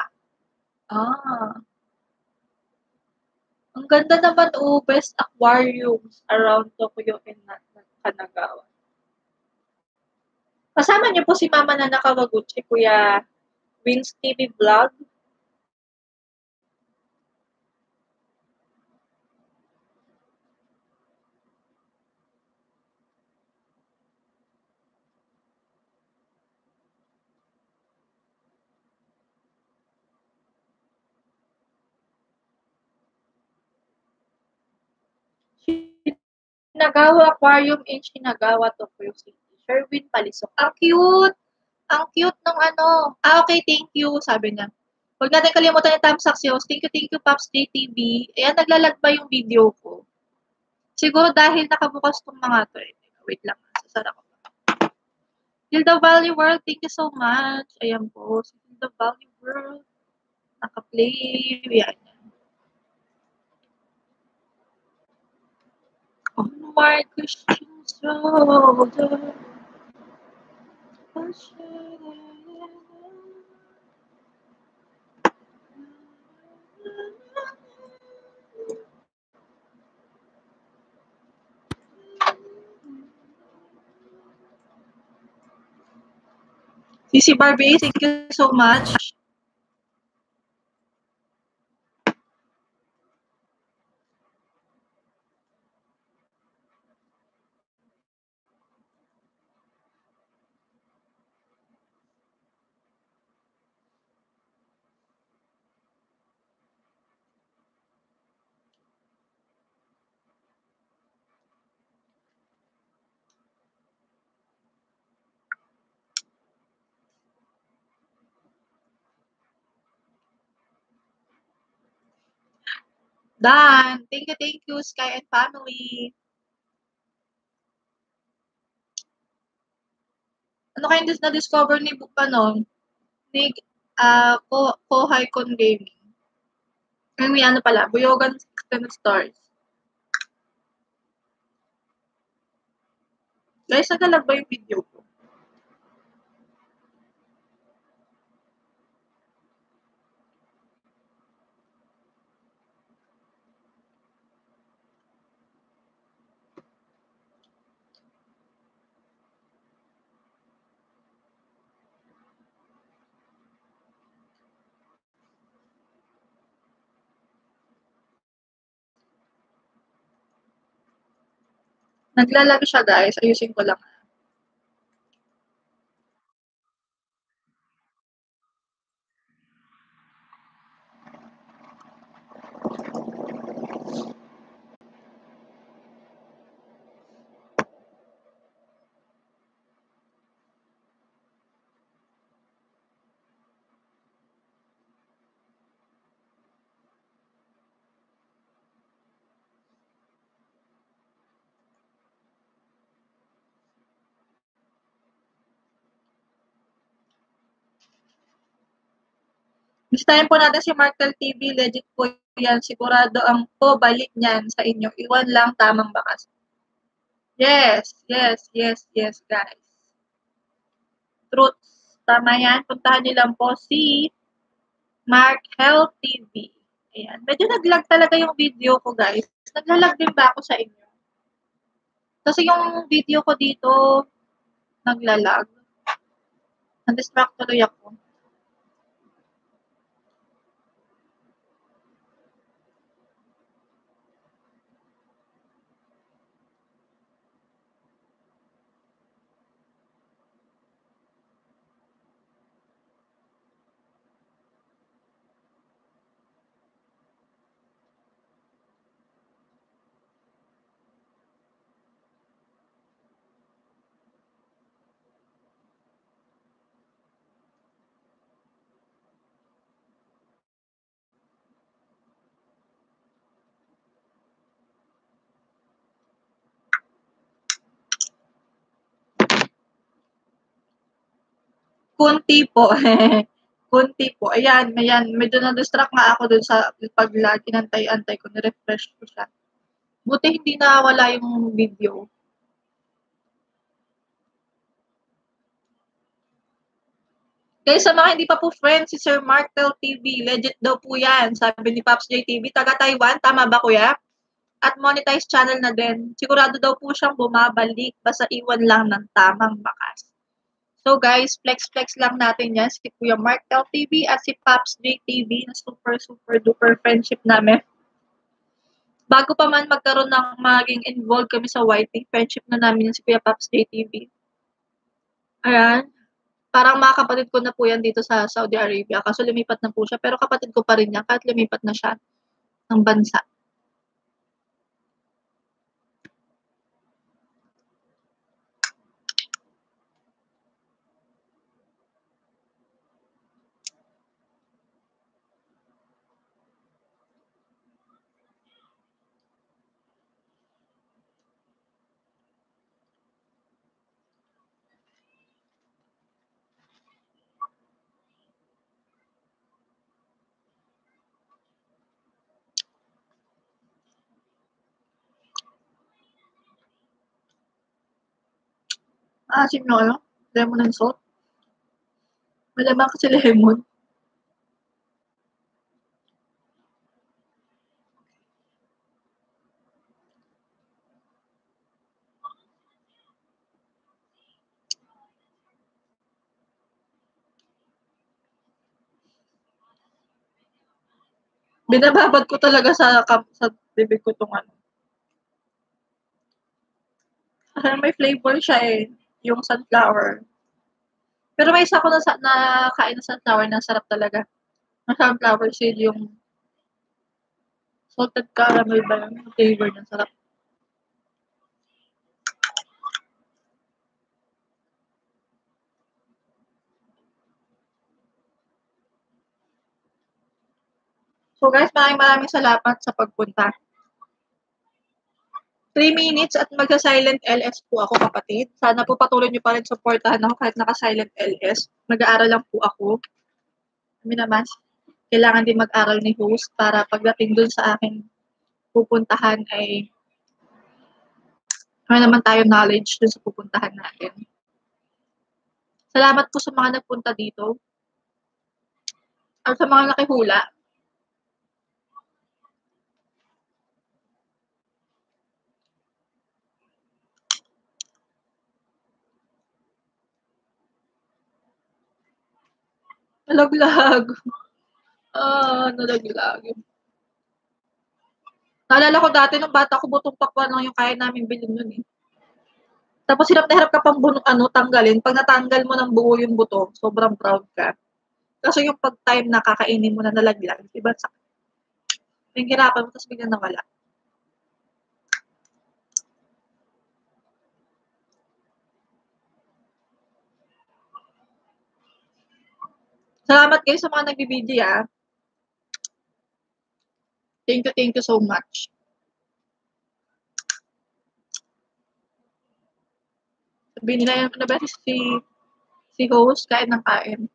Ang ganda naman, best aquariums around Tokyo and Kanagawa. Kasama niyo po si Mama Nana Kawaguchi, Kuya Wins TV Vlog. Shinagawa Aquarium in Shinagawa, Tokyo City. Sherwin Palisok. Ang cute! Ang cute nung ano. Okay, thank you, sabi niya. Huwag natin kalimutan yung thumbs up si host. Thank you, Pops JTV. Ayan, naglalag ba yung video ko? Siguro dahil nakabukas tong mga to eh. Wait lang, sasara ko. Hilda Valley World, thank you so much. Ayan po, si Hilda Valley World. Naka-play. Yan. On my Christian shoulder. CC Barbie, thank you so much. Dan, thank you, Sky and family. Ano kayong na-discover ni ni Kohai Con Gaming? May ano pala, Buyogan 10 stars. Guys, nagalag ba yung video ko? Naglalag siya guys, ayusin ko lang. Bistahin po natin si Martel TV, legit po yan. Sigurado ang po balik niyan sa inyo. Iwan lang tamang bakas. Yes, guys. Truth. Tama yan. Puntahan niyo lang po si Markel TV. Ayan. Medyo naglag talaga yung video ko, guys. Naglalag din ba ako sa inyo? Kasi yung video ko dito, naglalag. Na-distract tuloy ako. Kunti po. Kunti po. Ayan. Medyo na-distract nga ako dun sa pag-lag. Inantay-antay ko. Ni-refresh ko siya. Buti hindi nawala yung video. Guys, sa mga hindi pa po friends, si Sir Martel TV, legit daw po yan. Sabi ni Pops JTV, taga Taiwan. Tama ba, kuya? At monetized channel na din. Sigurado daw po siyang bumabalik. Basta iwan lang ng tamang bakas. So guys, flex lang natin yan. Si Kuya Mark LTV at si Pops JTV na super duper friendship namin. Bago pa man magkaroon ng maging involved kami sa YT, friendship na namin yan si Kuya Pops JTV. Ayan. Parang mga kapatid ko na po yan dito sa Saudi Arabia. Kaso lumipat na po siya. Pero kapatid ko pa rin yan kahit lumipat na siya ng bansa. Asim yung ano? Lemon and salt. Malamang kasi lemon. Binababad ko talaga sa bibig ko tong ano. Kasi may flavor siya eh. Yung sunflower. Pero may isa ko na kain na sunflower na sarap talaga. Ang sunflower seed yung salted caramel ba yung flavor niya. Sarap. So guys, maraming salamat sa pagpunta. 3 minutes at magsa-silent LS po ako, kapatid. Sana po patuloy niyo pa rin supportahan ako kahit naka-silent LS. Mag-aaral lang po ako. Kami naman, kailangan din mag-aral ni host para pagdating dun sa aking pupuntahan ay may naman tayo knowledge dun sa pupuntahan natin. Salamat po sa mga nagpunta dito. At sa mga nakihula. Nalaglag. Nalaglag. Naalala ko dati nung bata ko, butong pakwan lang yung kaya namin bilhin nun eh. Tapos hirap na hirap ka pang tanggalin. Pag natanggal mo ng buo yung buto, sobrang proud ka. Kaso yung pag-time na kakainin mo na nalaglag, diba? Yung hirapan mo, tapos biglang nawala. Salamat kayo sa mga nagbibideo ah. Thank you so much. Sabihin nila yung ba si host, kain ng kain.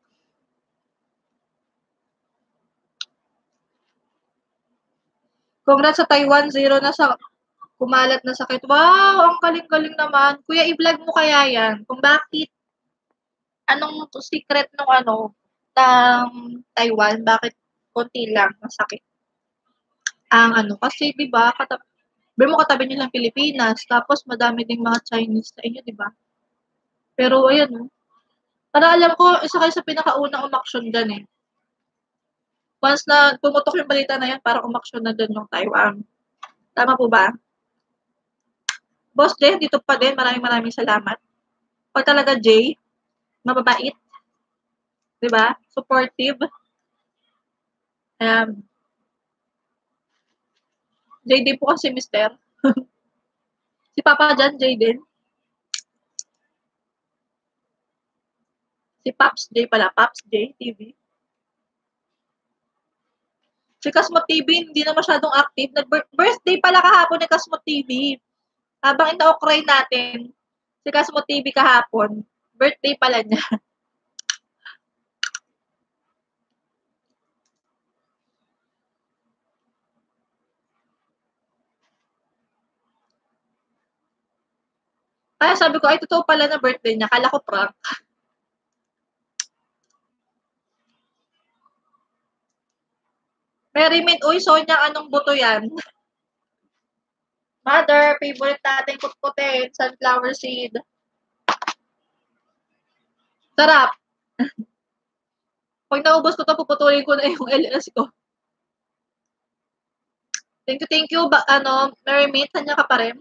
Congrats sa Taiwan, 0 na sa kumalat na sakit. Wow, ang galing-galing naman. Kuya, i-vlog mo kaya yan? Kung bakit, anong secret ng ano, ng Taiwan, bakit konti lang masakit? Ang ano, kasi 'di ba, katabi niyo lang Pilipinas, tapos madami ding mga Chinese sa inyo, 'di ba? Pero ayan, oh, parang alam ko isa kayo sa pinakaunang umaksyon diyan, eh. Once na pumutok yung balita na 'yan, parang umaksyon na din yung Taiwan. Tama po ba? Boss Jay, dito pa din, maraming salamat. 'Pag talaga Jay, mababait, 'di ba? Supportive. Jay din po kasi mister. Si Papa diyan, Jay din. Si Pops J pala, Pops J TV. Si Kasmo TV hindi na masyadong active. Nag-birthday pala kahapon ni Kasmo TV. Habang ina-okray natin, si Kasmo TV kahapon, birthday pala niya. Kaya sabi ko, ay totoo pala na birthday niya. Kala ko prank. Mary Mint, uy, Sonia, anong buto yan? Mother, favorite natin kutkutin, sunflower seed. Sarap. Pag naubos ko 'to, puputulin ko na yung LS ko. Thank you, Mary Mint, saan ka pa rin?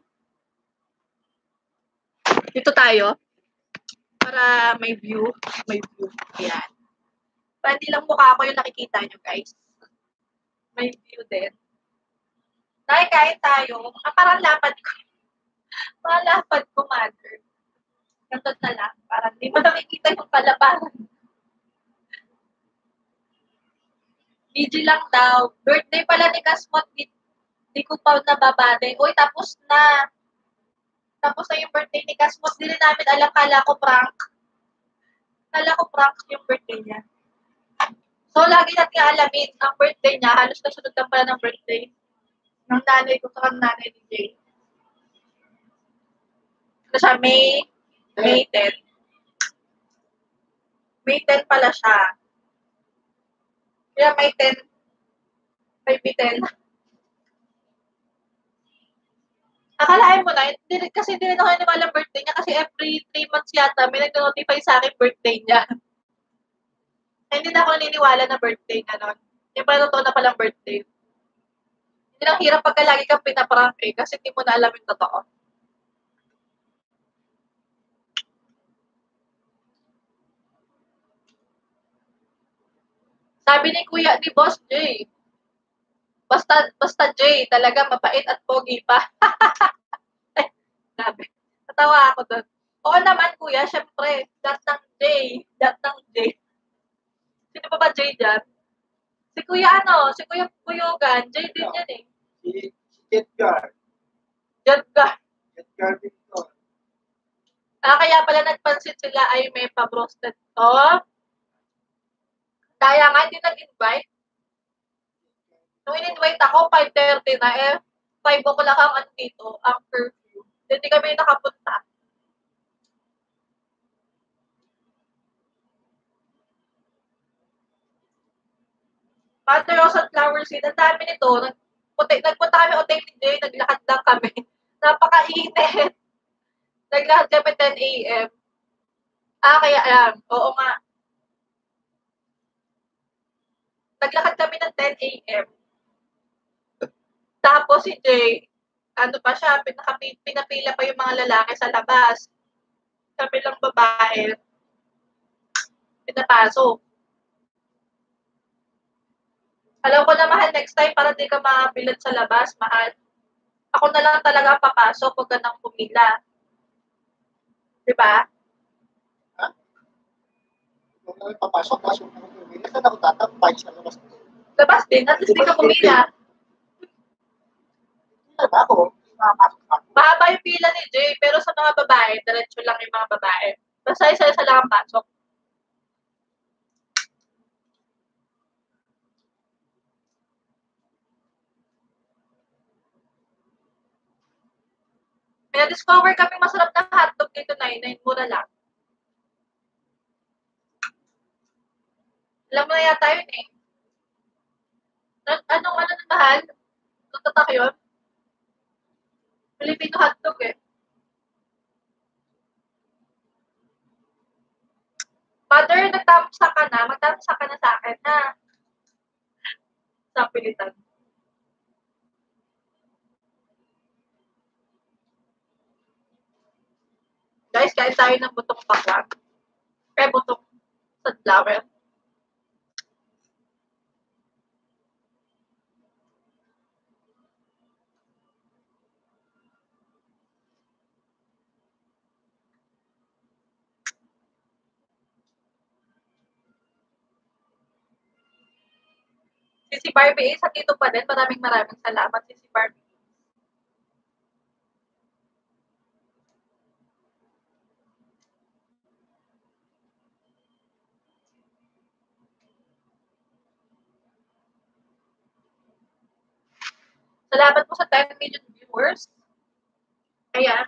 Dito tayo. Para may view. Ayan. Para hindi lang mukha ko yung nakikita nyo, guys. May view din. Dahil kain tayo, parang lapad ko. Parang lapad ko, mother. Ganto na lang. Parang hindi mo nakikita yung kalabaran. BG lang daw. Birthday pala ni Kasmot. Di ko pa nababate. Uy, tapos na. Tapos na yung birthday ni Kasmot. Hindi namin alam. Kala ko prank yung birthday niya. So, lagi natin alamin ang birthday niya. Halos kasunod lang pala ng birthday ng nanay ko sa nanay ni Jay. Ano siya? May 10. May 10 pala siya. Kaya may 10. May 10. Akalain mo na, kasi hindi rin ako naniwala birthday niya kasi every 3 months yata may nag-notify sa akin birthday niya. Hindi na ako naniniwala na birthday na nun. Yung pala totoo na palang birthday. Hindi lang hirap pagka lagi kang pinaprank kasi hindi mo na alam yung totoo. Sabi ni Kuya, ni Boss J, basta J, talaga mabait at pogi pa. Sabi, natawa ako doon. Oo naman, Kuya, syempre, dat ng J. Sino pa ba J dyan? Si Kuya Kuyogan, J din yan eh. Si Jedgar. Jedgar Victor. Kaya pala nagpansin sila ay may pa-roasted to. Kaya nga, hindi nag-invite. Nung in-invite ako, 5:30 na 5 o'clock ang dito, ang curfew. Hindi kami nakapunta. Mother Rose at Flower Seed, ang dami nito. Nagpunta kami hotel ni Jay, naglakad lang kami. Napakainit. Naglakad kami 10 a.m. Kaya alam. Oo nga. Naglakad kami ng 10 a.m. Tapos si Jay, pa siya, pinapila pa yung mga lalaki sa labas. Kami lang babae. Pinapasok. Alam ko na mahal next time para di ka mabilad sa labas, mahal. Ako na lang talaga papasok, huwag ka nang pumila. Diba? Ha? Kung namin papasok na kung pumila, saan ako tatampay sa labas? Labas din, at least di ka pumila. Pila ba ako? Mahaba yung pila ni Jay, pero sa mga babae, diretso lang yung mga babae. Basta isa-isa lang ang pasok. May na-discover kami masarap na hotdog dito, 9 mura lang. Alam mo na yata yun eh. Anong na mahal? Tatatak yun? Filipino hotdog eh. Mother, nagtamsa ka na. Magtamsa ka na sa akin, ha? Sa pilitan. Guys, kain tayo ng butong bakla. Butong sunflower. Si Barbie sa dito pa din. Maraming salamat si Barbie. Salamat po sa 10 million viewers. Ayan.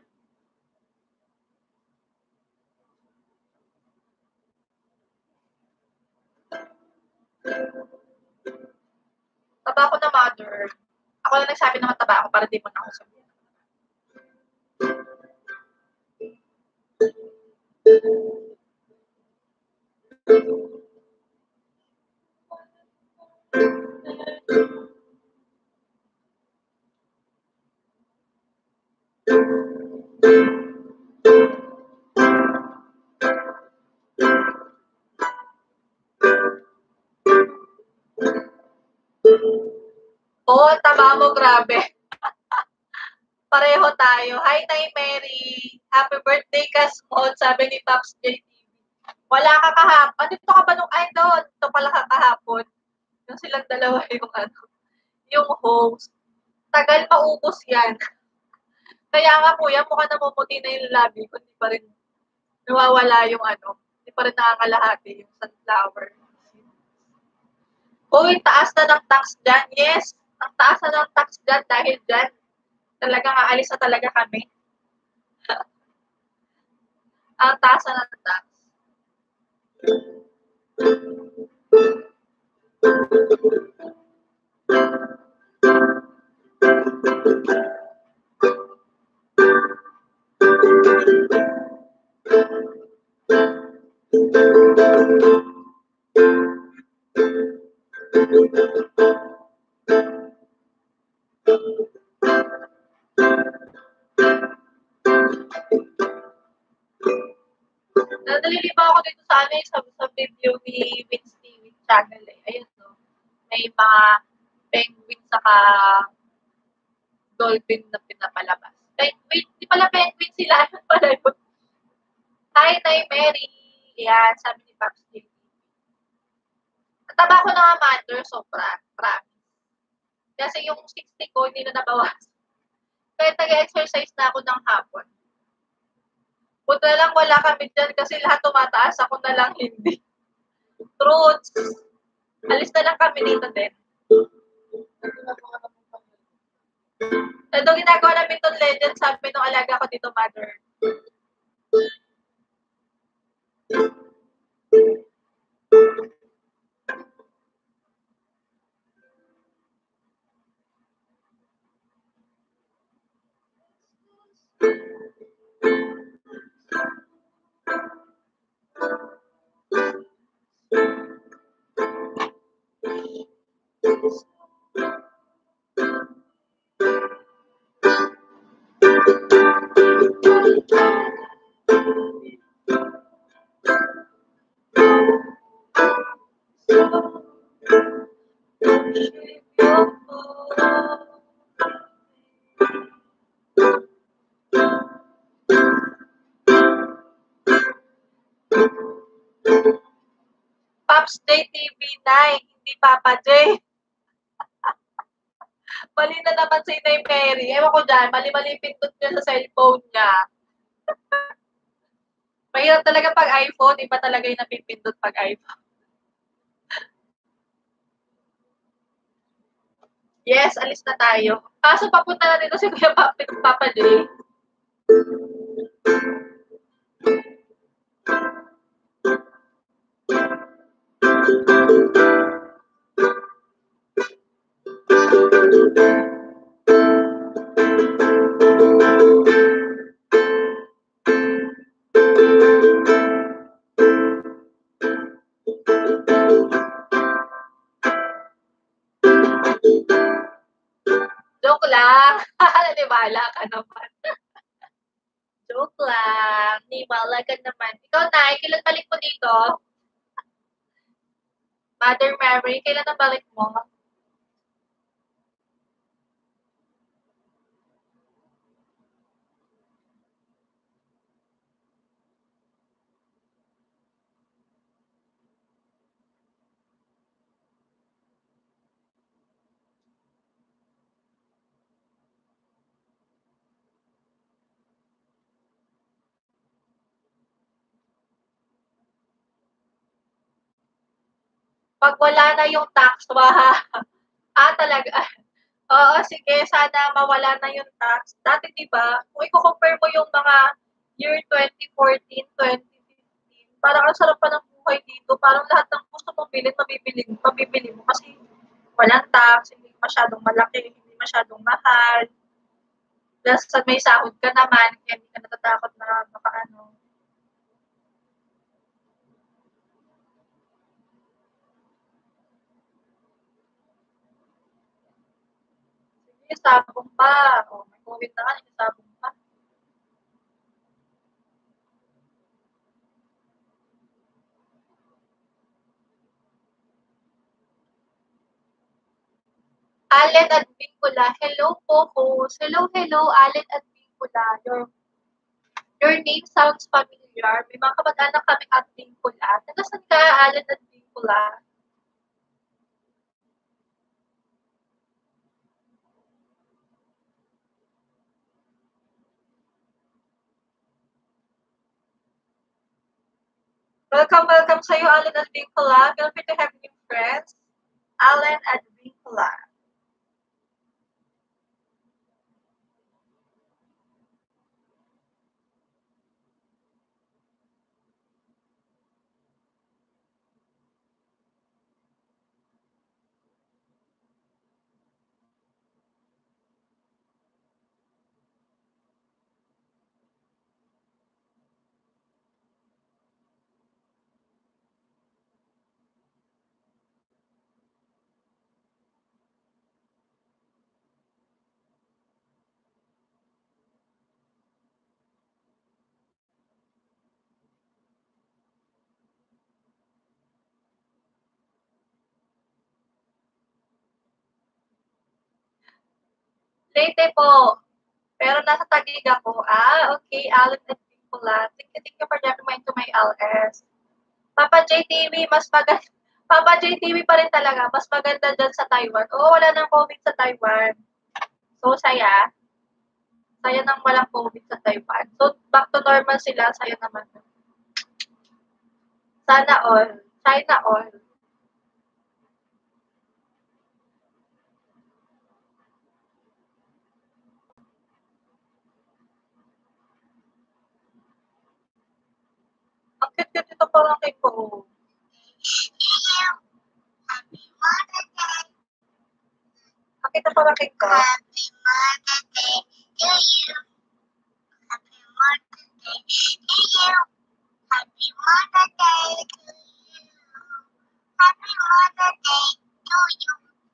Taba ko na, mother. Ako na nagsabi na mataba ako para di mo na ako sabihin. Oo, taba mo, grabe. Pareho tayo. Hi, Nay Mary. Happy birthday, Kasmod, sabi ni Pops JTV. Wala ka kahapon. Dito ka ba nung, ay, doon. Dito pala ka kahapon. Yung silang dalawa yung host. Tagal maubos yan. Kaya nga, kuya, mukhang namumuti na yung labi ko. Hindi pa rin nawawala yung hindi pa rin nakakalahati yung sunflower. Uy, taas na ng tax dyan. Yes, ang taas na ng tax dyan dahil dyan. Talagang aalis na talaga kami. Ang taas na ng tax. Naliliba ako dito sa video ni Vince TV channel eh. Ayun no. May mga penguin saka dolphin na pinapalabas. Penguin, di pala penguin sila. Ano pala yun? Hi, Nay Mary. Yan, sabi ni Pops TV. Nataba ko na nga mother, sobra. Promise. Kasi yung 60 ko, hindi na nabawas. Kaya nag-exercise na ako ng hapon. Buti na lang wala kami dyan kasi lahat tumataas, ako na lang hindi. Truths. Alis na lang kami dito din. Ito ginagawa namin itong legend, sabi nung alaga ko dito, mother. Pops JTV9, hindi Papa J. Mali na naman si Nay Mary. Ewan ko dyan, mali-mali pindot niya sa cellphone niya. Mahirap talaga pag iPhone, iba talaga yung napipindot pag iPhone. Yes, alis na tayo. Kaso papunta na dito si Kuya Papa J. Joke lang. Naniwala ka naman. Joke lang. Naniwala ka naman. Ikaw, Nay, kailan balik mo dito? Mother Mary, kailan na balik mo? Pag wala na yung tax, talaga. Oo, sige, sana mawala na yung tax. Dati, di ba, kung i-compare mo yung mga year 2014, 2015, parang ang sarap pa ng buhay dito. Parang lahat ng gusto mong bilhin, mabibili mo. Kasi walang tax, hindi masyadong malaki, hindi masyadong mahal. Plus, may sahod ka naman, kaya hindi ka natatakot na makaano. nagsasabong pa. O, may COVID na nga, nagsasabong pa. Allen at Vincula. Hello po, host. Hello, Allen at Vincula. Your name sounds familiar. May mga kamag-anak kami at Vincula. Taga saan ka, Allen at Vincula? Welcome sa'yo, Allen at Vincula. Feel free to have new friends. Allen at Vincula. Late po. Pero nasa Taguig ako. Okay. Allen at Vincula. Thank you for recommending to my LS. Papa JTV, Papa JTV pa rin talaga. Mas maganda dyan sa Taiwan. Oo, wala nang COVID sa Taiwan. So, saya. Saya nang walang COVID sa Taiwan. So, back to normal sila. Saya naman. Sana all. China all. Ang cute nito parang kay ko. Ang cute parang kay ko. Happy Mother's Day to you. Happy Mother's Day to you. Happy Mother's Day to you. Happy Mother's Day to you.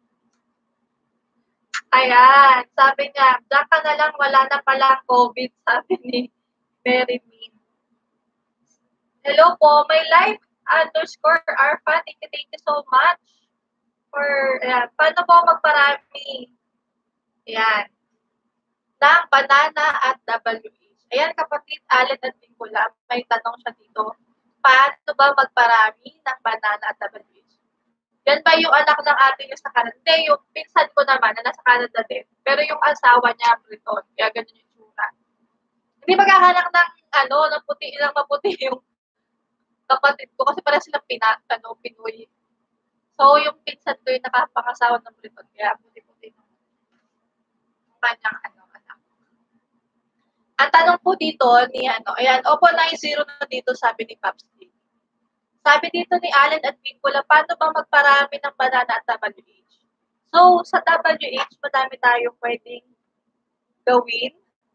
Ayan, sabi niya, diyan ka na lang, wala na pala COVID, sabi ni Mary Min. Hello po, my life _Arfa, thank you so much for, paano po magparami? Ayan, ng banana at WH. Ayan, kapatid, Allen at Vincula, may tanong siya dito. Paano ba magparami ng banana at WH? Yan ba yung anak ng ating sa Canada? Hindi, yung pinsan ko naman na nasa Canada din. Pero yung asawa niya, Briton. Kaya ganun yung tsura. Hindi magkakanak ng, ng puti, ilang maputi yung kapatid ko. Kasi para silang Pinoy. So, yung pinsan ko yung nakapangasawa ng Briton. Kaya puti-puti ng kanyang anak. Ang tanong po dito ni, ayan, Oppo 90 na dito, sabi ni Pops D. Sabi dito ni Allen at Vincula, paano ba magparami ng banana at WH? So, sa WH, madami tayong pwedeng gawin.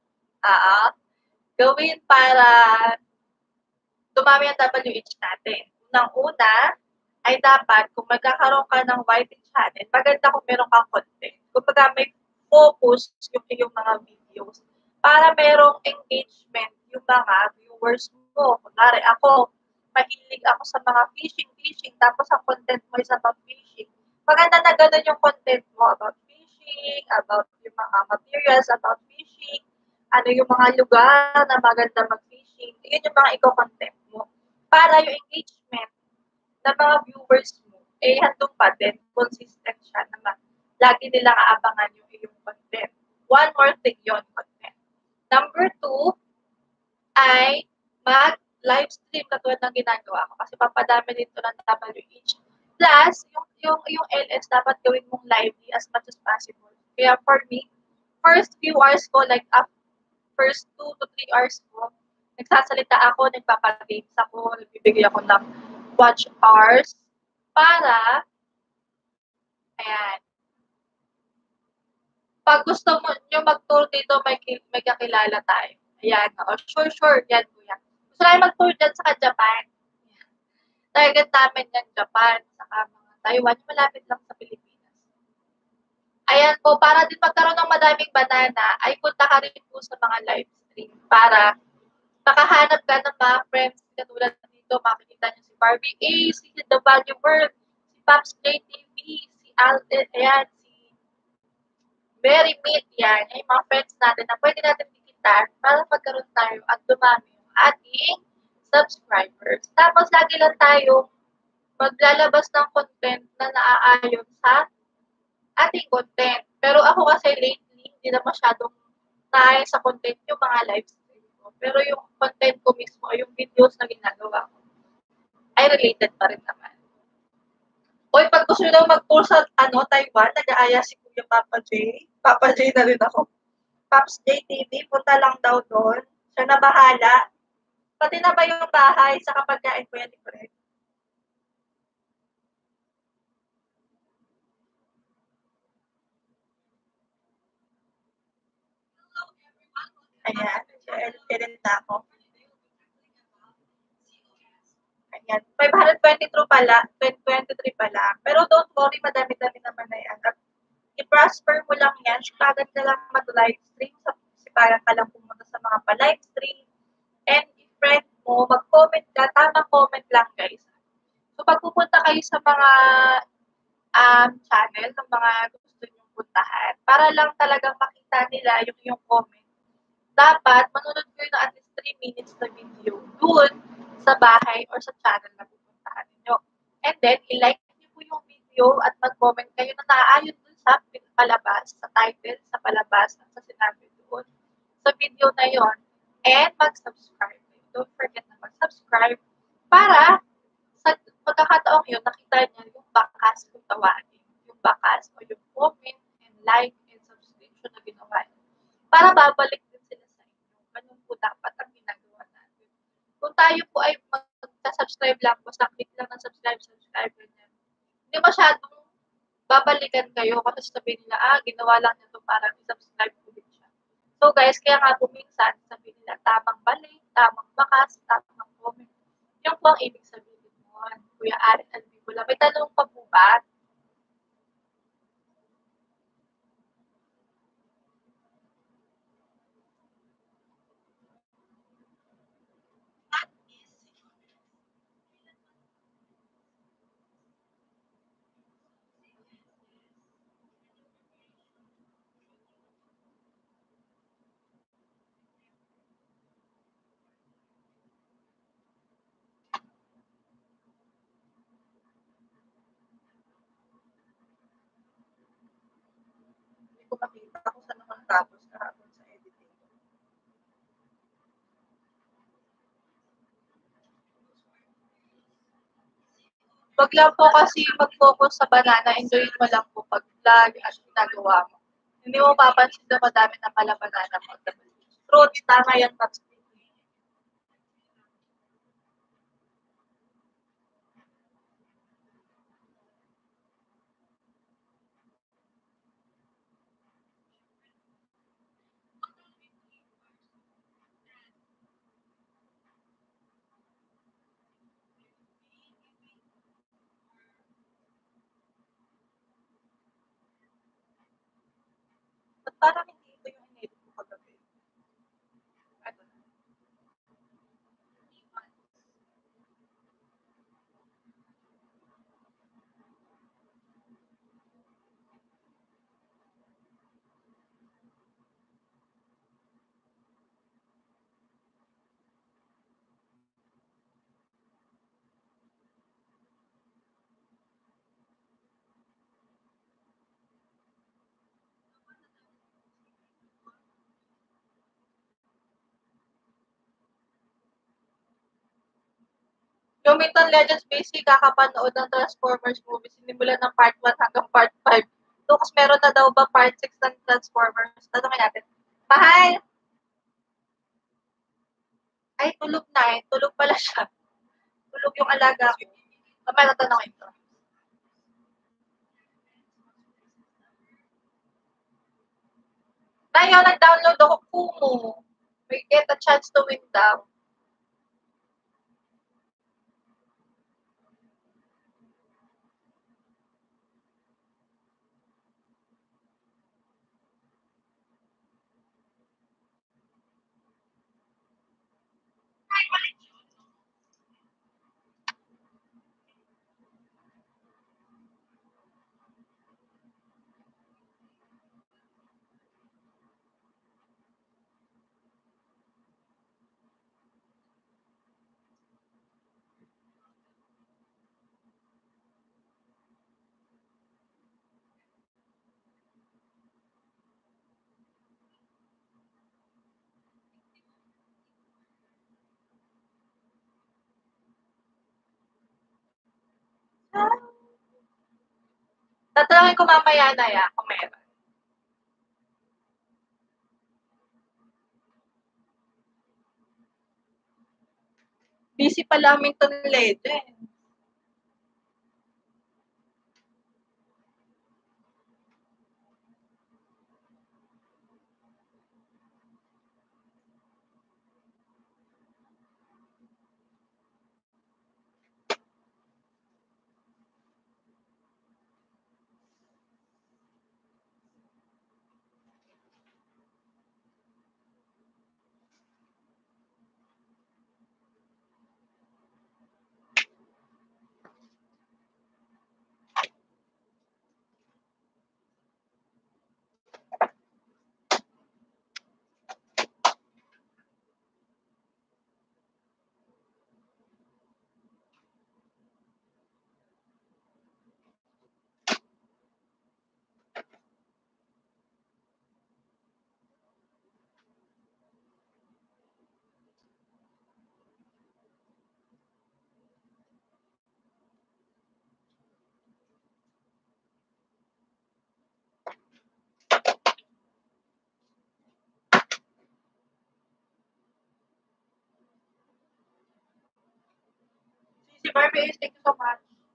Gawin para dumami ang WH natin. Unang-una, ay dapat, kung magkakaroon ka ng whiting channel, maganda kung meron kang content. Kung may focus yung iyong mga videos para merong engagement yung mga viewers mo. Kunwari ako, mahilig ako sa mga fishing, tapos ang content mo is about fishing. Maganda na ganun yung content mo about fishing, about yung mga materials about fishing, yung mga lugar na maganda mag-fishing. Yun yung mga content mo. Para yung engagement ng mga viewers mo, handong pa din, consistent siya naman. Lagi nilang aabangan yung iyong content. One more thing yun, content. Number 2, ay mag-live stream katulad ng ginagawa ko kasi papadami dito ng WH. Plus, yung LS dapat gawin mong lively as much as possible. Kaya for me, first few hours ko, like first 2 to 3 hours ko, nagsasalita ako, nagpapagames ako, nagbibigay ako ng watch hours para, ayan, pag gusto mo nyo mag-tour dito, may kakilala tayo. Ayan, sure, yan po yan. Gusto namin mag-tour dyan sa Japan. Target namin yan, Japan, saka mga Taiwan, malapit lang sa Pilipinas. Ayan po, para din magkaroon ng madaming banana, ay punta ka rin po sa mga live stream para makahanap ka ng mga friends katulad dito. Makikita niyo si Barbie A, si The Value World, si Pops JTV, si Alden, ayan, si Mary Meet, yan. Yung mga friends natin na pwede natin tikitan para magkaroon tayo at dumami yung ating subscribers. Tapos lagi lang tayo maglalabas ng content na naaayon sa ating content. Pero ako kasi lately, hindi na masyadong naaayon sa content yung mga live stream ko. Pero yung content ko mismo, yung videos na ginagawa ko, ay related pa rin naman. Uy, pag gusto nyo daw mag-tour sa Taiwan, nag-aaya si Kuya Papa J. Papa J na rin ako. Pops JTV, punta lang daw doon. Siya na bahala. Pati na ba yung bahay sa kapagkain ko yan ni Fred? Ayan, edit na ako. Ayan, 523 pala, 2023 pala. Pero don't worry, madami-dami naman na yan. At i-prosper mo lang yan, kagad ka lang mag-livestream, sipayan ka lang pumunta sa mga pa-livestream, and i-friend mo, mag-comment ka, tamang comment lang guys. So pag pupunta kayo sa mga channel ng mga gusto nyong puntahan, para lang talagang makita nila yung comment, dapat manunod kayo ng at least 3 minutes na video doon sa bahay or sa channel na pupuntahan ninyo. And then, i-like niyo po yung video at mag-comment kayo na naaayon dun sa palabas, sa title, sa palabas, at sa sinabi doon sa video na yon. And mag-subscribe. Don't forget na mag-subscribe para sa pagkakataong yun, nakita niya yung bakas kung tawagin. Yung bakas o yung comment and like and subscription na ginawa niya. Para babalik din sila sa inyo. Ganun po dapat ang ginagawa natin. Kung tayo po ay mag-subscribe lang po, sa click lang ng subscribe, ganyan. Hindi masyadong babalikan kayo kasi sabihin nila, ginawa lang nito para i-subscribe ko din siya. So guys, kaya nga po minsan, sabihin nila, tamang balik, tamang bakas, tamang comment. Yung po ang ibig sabihin nun. Kuya Aaron Albibula, may tanong pa po ba? Hindi ko makita kung saan naman tapos kahapon sa editing. Wag lang po kasi mag-focus sa banana, enjoyin mo lang po pag-vlog at ginagawa mo. Hindi mo papansin na madami na pala banana mo. Fruit, tama yan, Pops. Ba't parang hindi ito yung inedit ko kagabi? Ano? Yung Myth and Legends basic, kakapanood ng Transformers movie, sinimulan ng part 1 hanggang part 5. Tapos meron na daw ba part 6 ng Transformers? Tanongin natin. Mahal! Ay, tulog na eh. Tulog pala siya. Tulog yung alaga ko. Mamaya tatanungin to. Tayo, nag-download ako Kumu. We get a chance to win daw. Tatanungin ko mamaya na ya, kung meron. Busy pala Hamilton Legend. Si Barbie, thank you so much.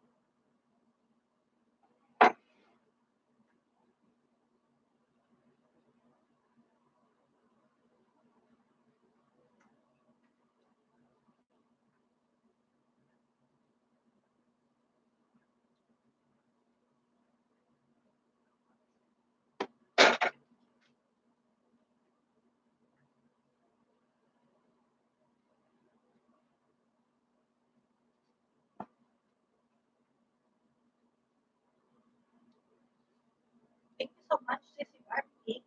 Thank you so much, si Barbie.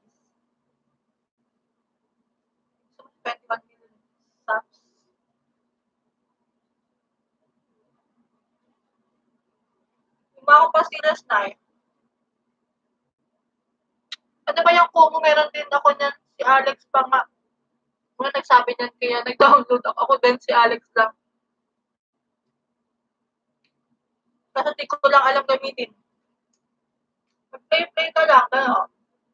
So, 21 million subs. Yung mga kapasilas na eh. Ano ba yung Kumu? Meron din ako niyan, si Alex pa nga. Muna nagsabi niyan, kaya nag-download ako din si Alex lang. Kasi di ko lang alam gamitin. Mag-play-play ka lang, ano.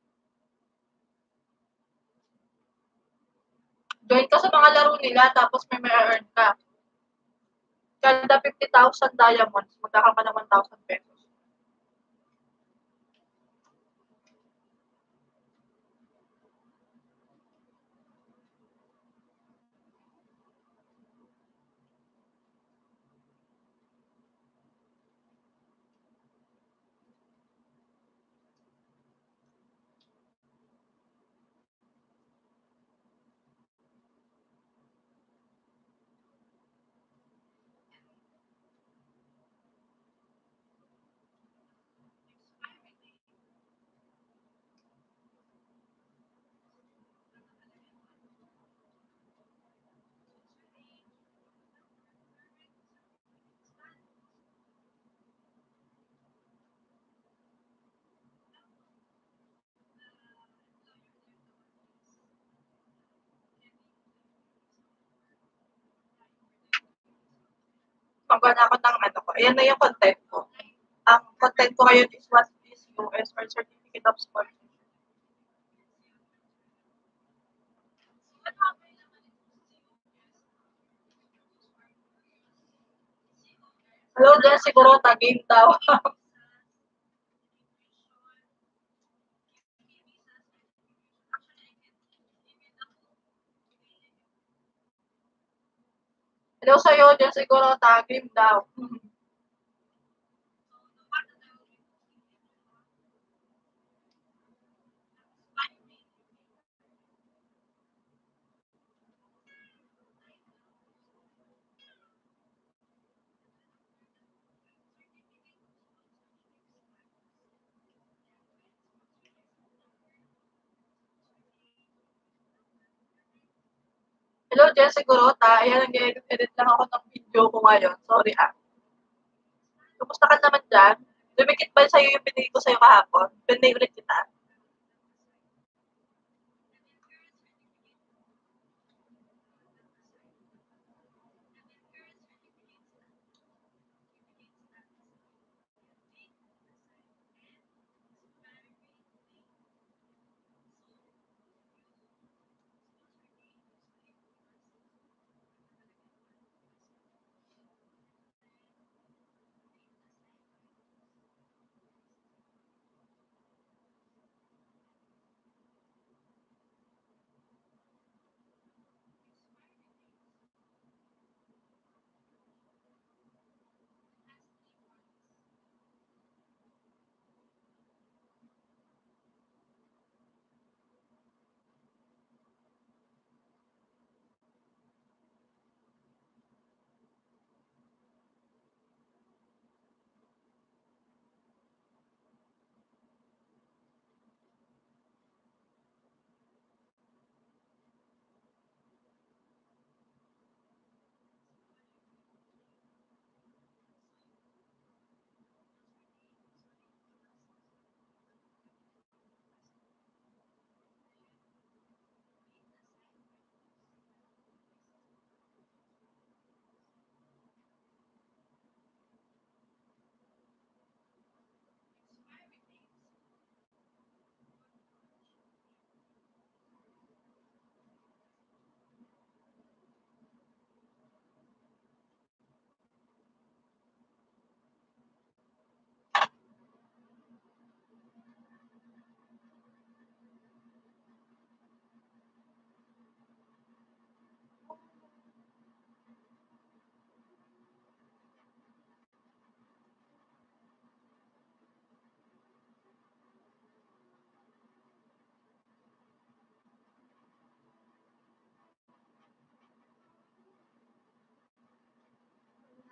Join ka sa mga laro nila, tapos may earn ka. Kada 50,000 diamonds, magkaka ka ng 1,000 pesos. Magawa na ako ng ano ko. Ayan na yung content ko. Ang content ko ngayon is what is US or Certificate of Sponsorship. Hello, dyan siguro taging daw. Hello sa'yo, dyan siguro taging daw. Hello, dyan siguro ayan, nag-edit lang ako ng video ko ngayon. Sorry ah. Kumusta ka naman dyan? Dumikit ba sa'yo yung binigay ko sa'yo kahapon? Pinay ulit kita.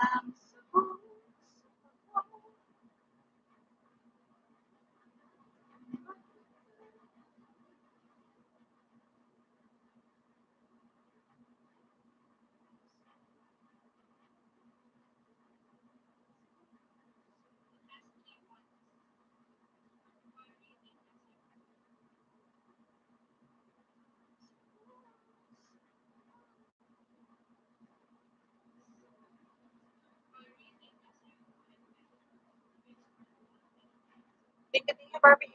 Thank you, Barbie.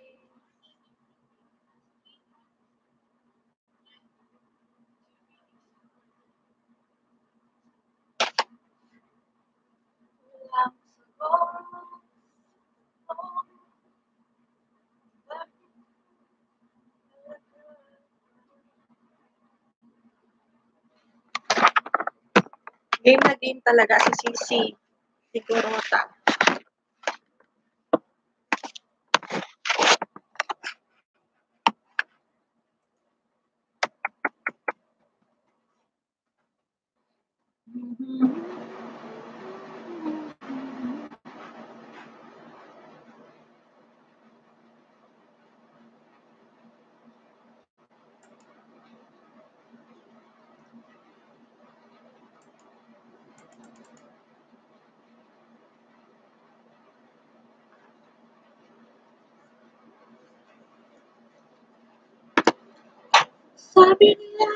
Game na game talaga si Sisi. Sigurota. Sabi nila,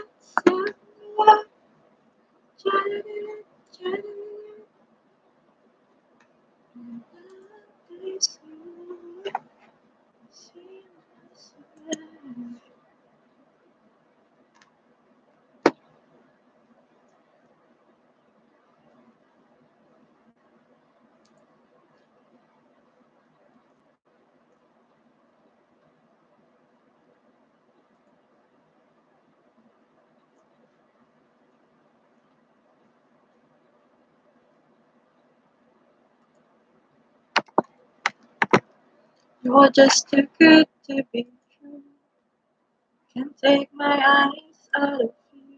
you're just too good to be true. Can't take my eyes out of you.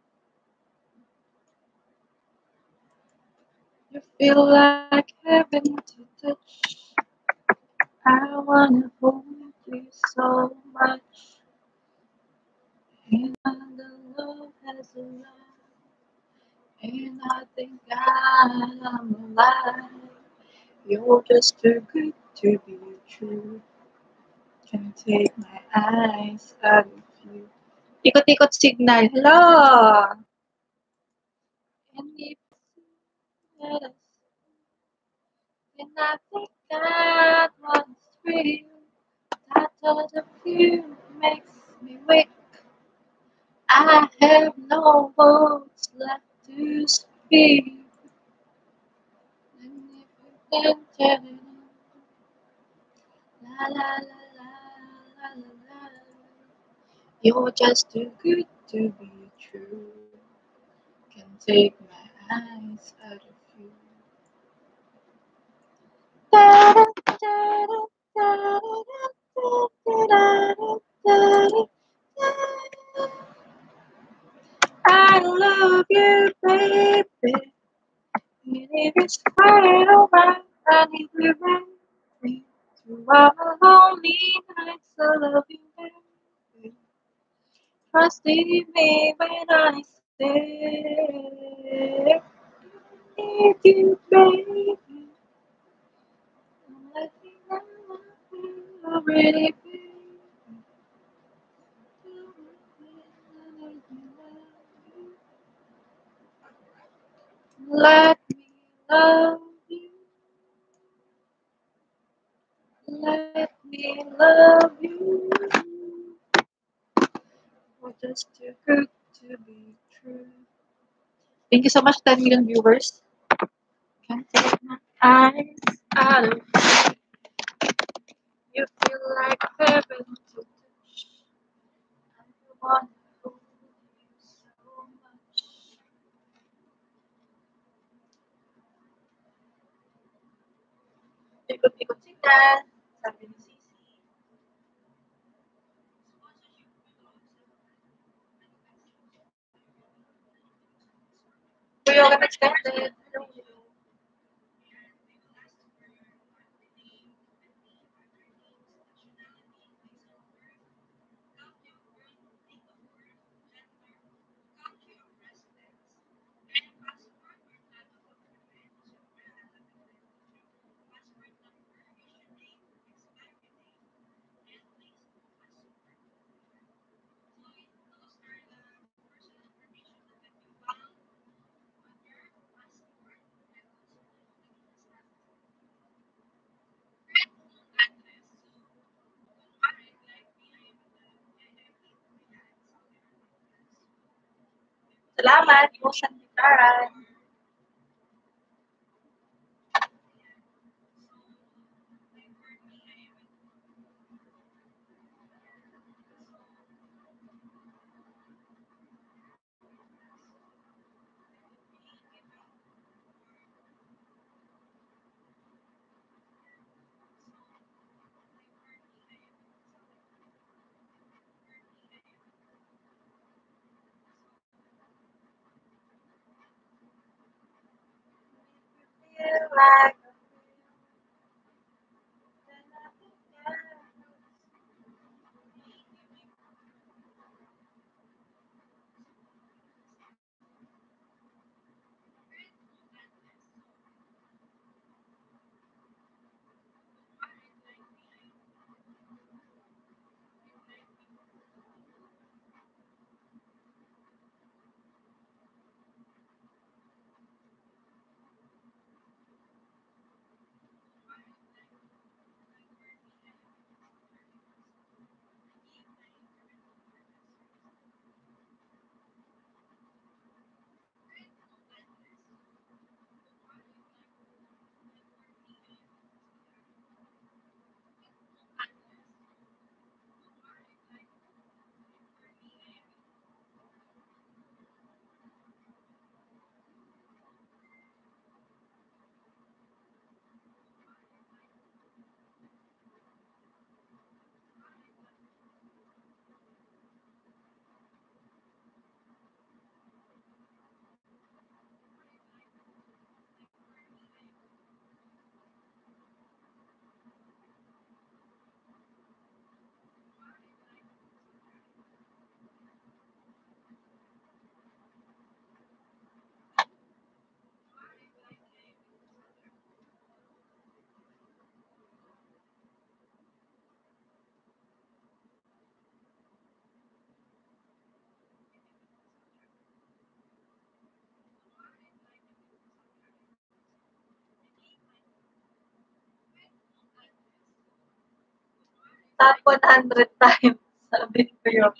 You feel like heaven to touch. I wanna hold you so much. And the love has arrived. And I think I'm alive. You're just too good to be true. Can't take my eyes out of you. Ikot-ikot signal. Hello! And if let us, and I think that one's real. That thought of you makes me weak. I have no words left to speak. And if you can tell it, la la la la la la la. You're just too good to be true. Can't take my eyes out of you. I love you, baby. And if it's quite alright, I need you baby. Through all the lonely nights, I love you, baby. Trust in me when I say, need you, baby. Let me know you're ready, baby. Let me love you. Let me love you. We're just too good to be true. Thank you so much, 10 million viewers. Can't take my eyes out of you. You feel like heaven to touch. I want to hold you so much. Ikot-ikot signal. Sabi ni Sisi. Kuya, ka expected. Hello. Salamat po sa gitaran. Feel like top 100 times. Sabi ko yun.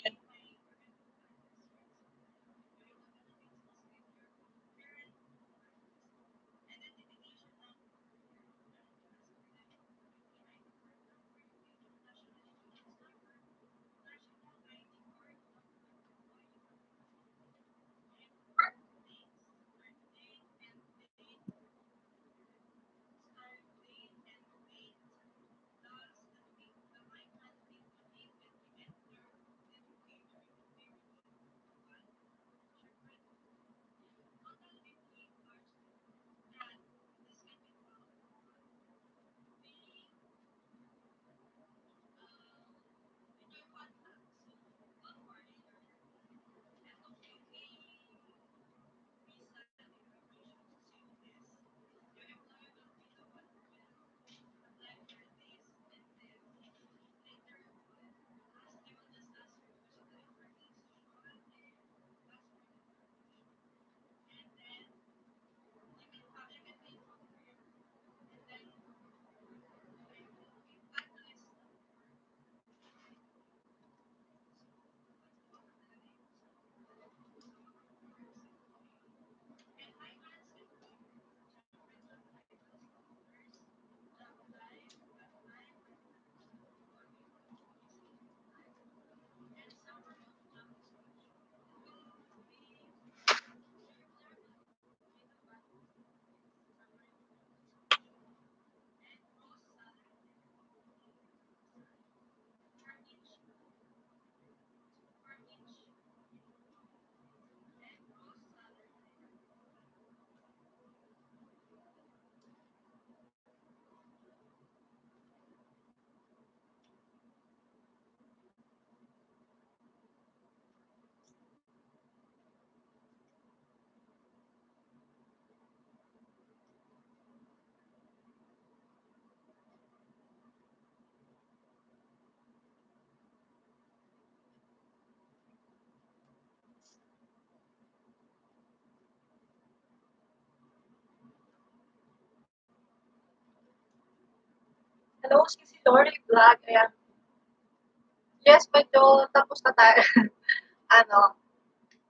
Hello, si Lori Vlog. Ayan. Yes, medyo tapos na tayo. Ano,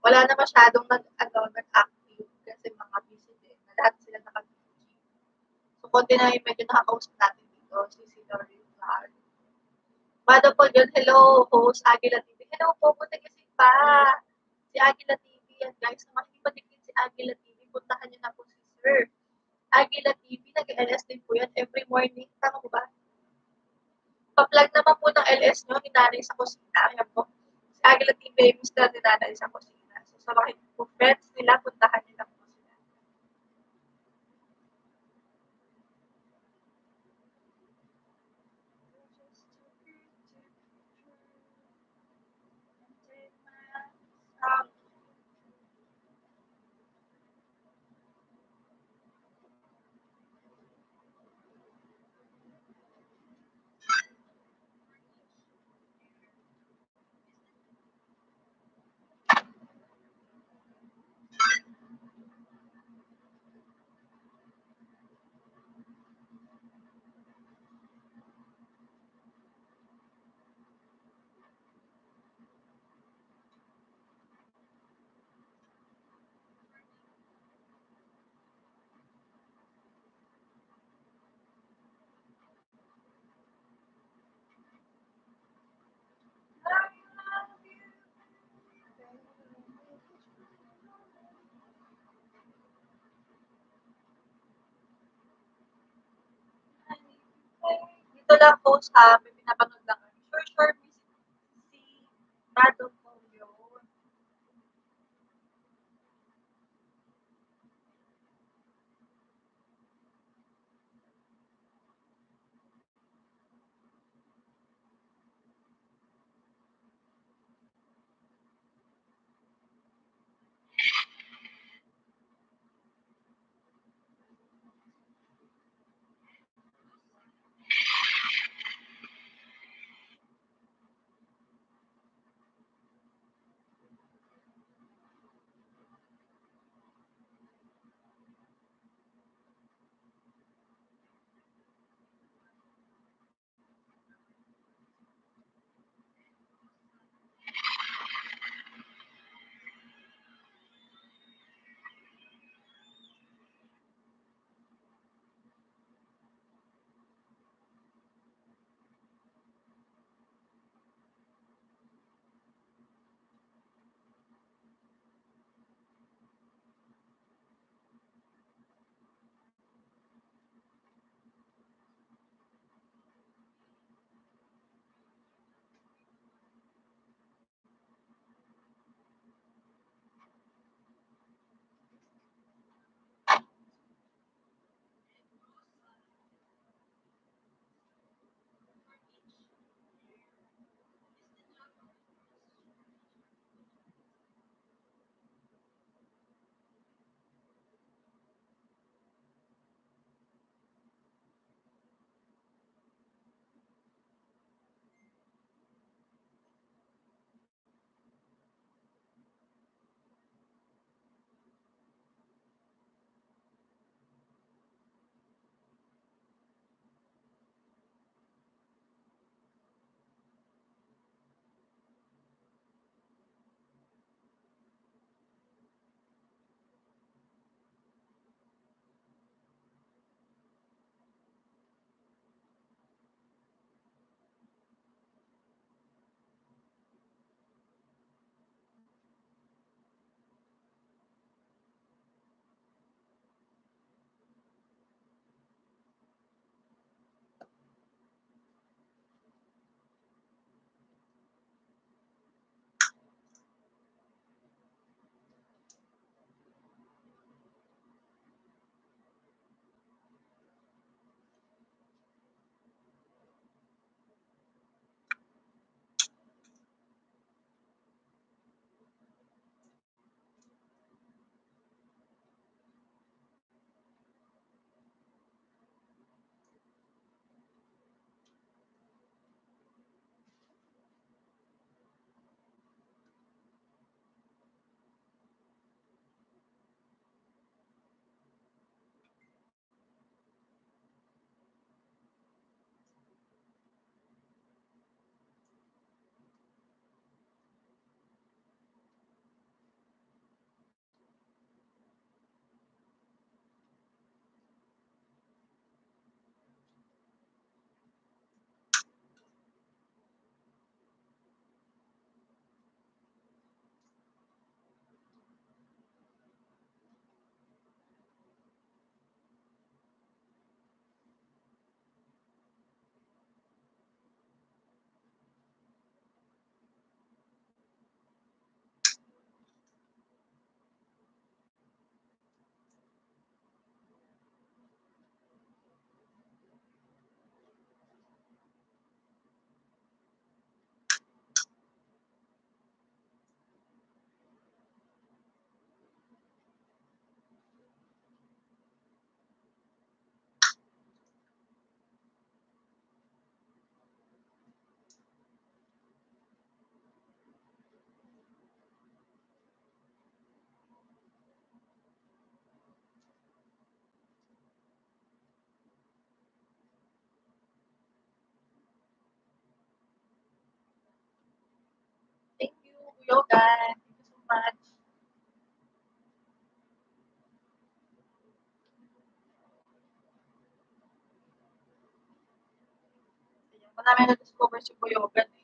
wala na masyadong nag-active kasi mga busy din. Lahat sila naka-busy. So, konti na yung medyo nakakausap natin dito, si Lorraine Clark. Mada po yun, hello, host Agila TV. Hello po, kasi pa. Si Agila TV yan, guys. Kung hindi pa din si Agila TV, puntahan niyo na po si Sir. Agila TV, nag-LS din po yan every morning. Tama po ba? Pa-plug naman po ng LS nyo, ni Nanay sa Kusina. Ayan po. Si Agila TV, Mr. ni Nanay sa Kusina. So, sa mga po friends nila, puntahan nila po sila. Dito lang po sa may pinapanood lang. Sure, si Rado po yun. Yogan. Thank you so much. Ayan, marami na-discover si Yogan eh.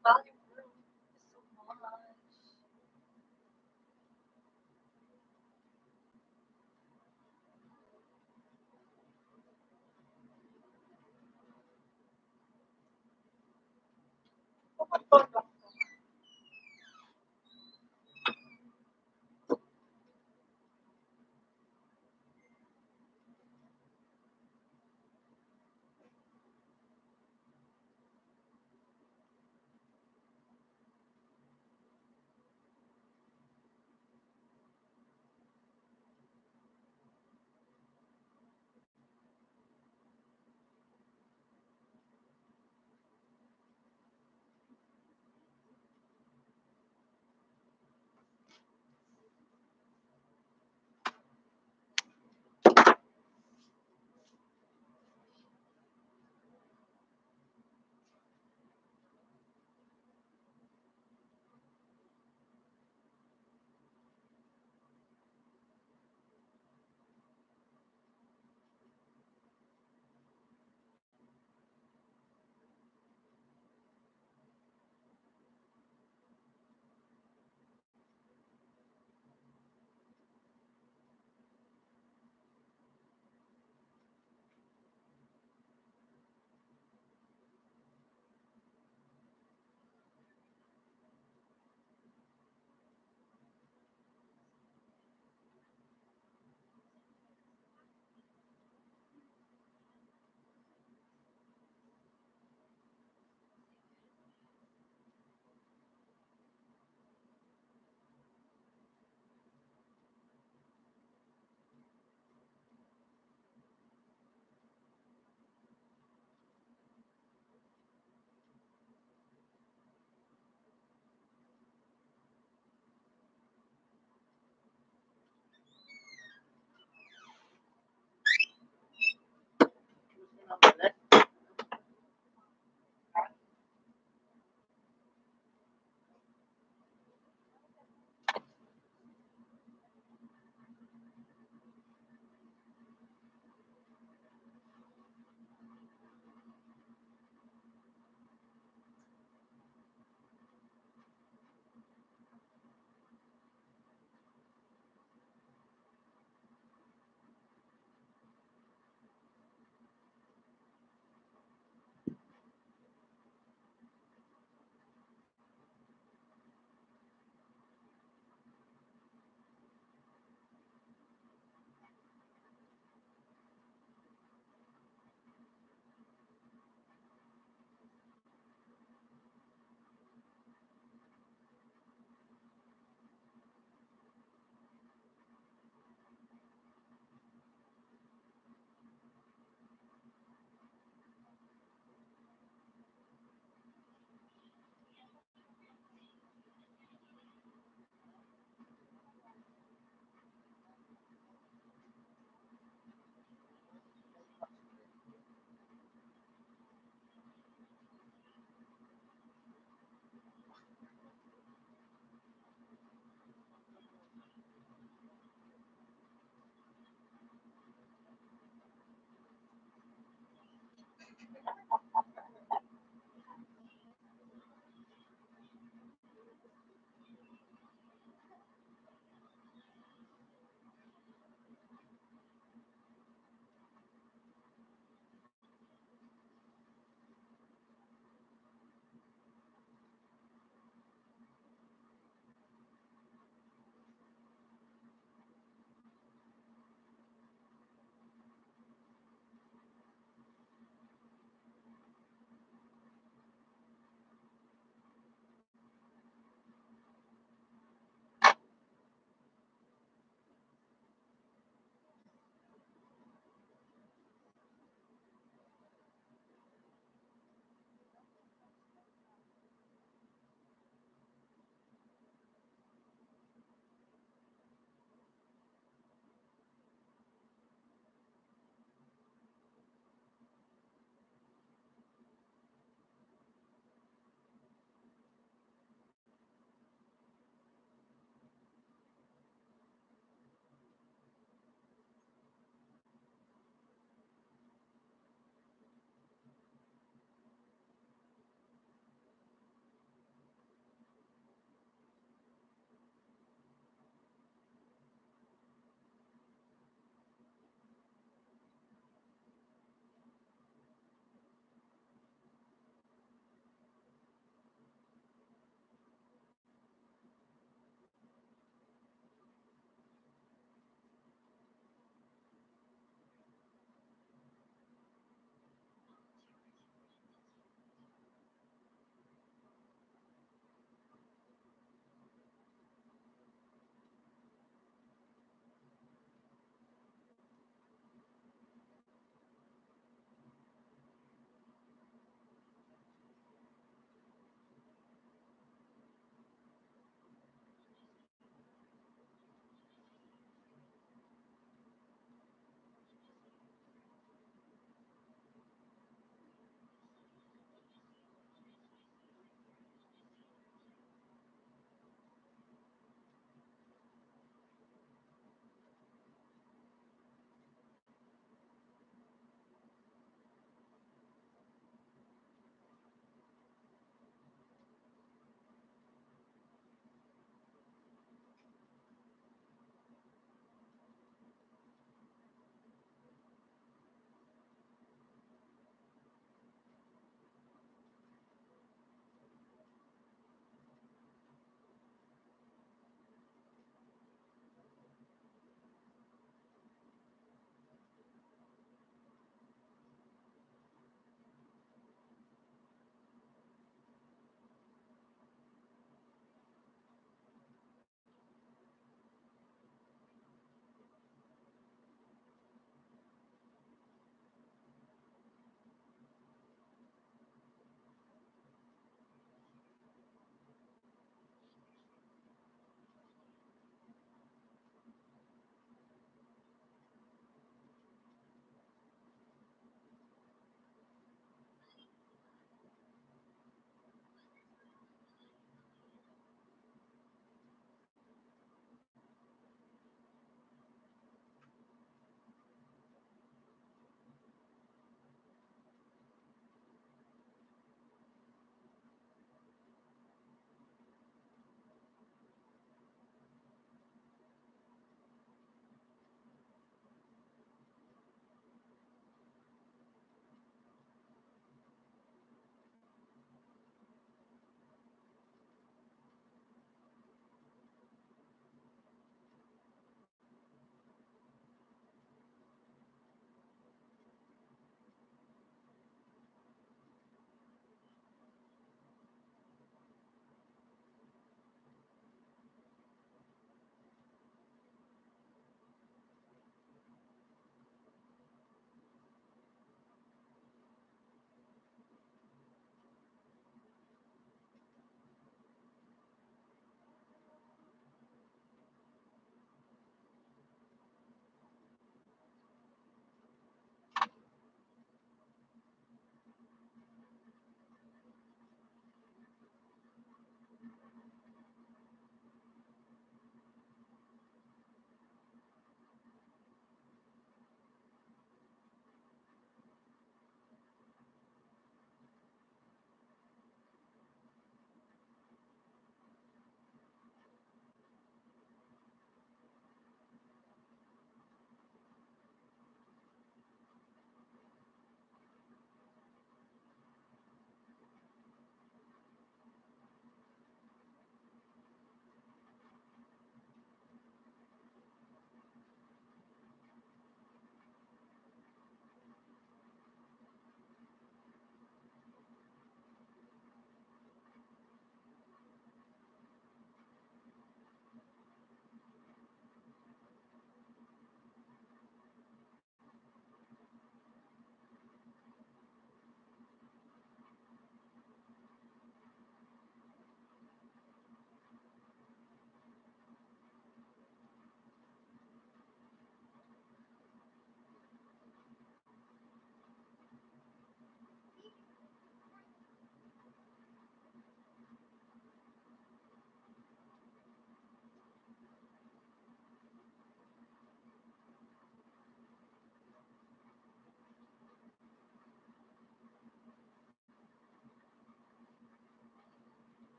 value world is so much. Pupunta lang.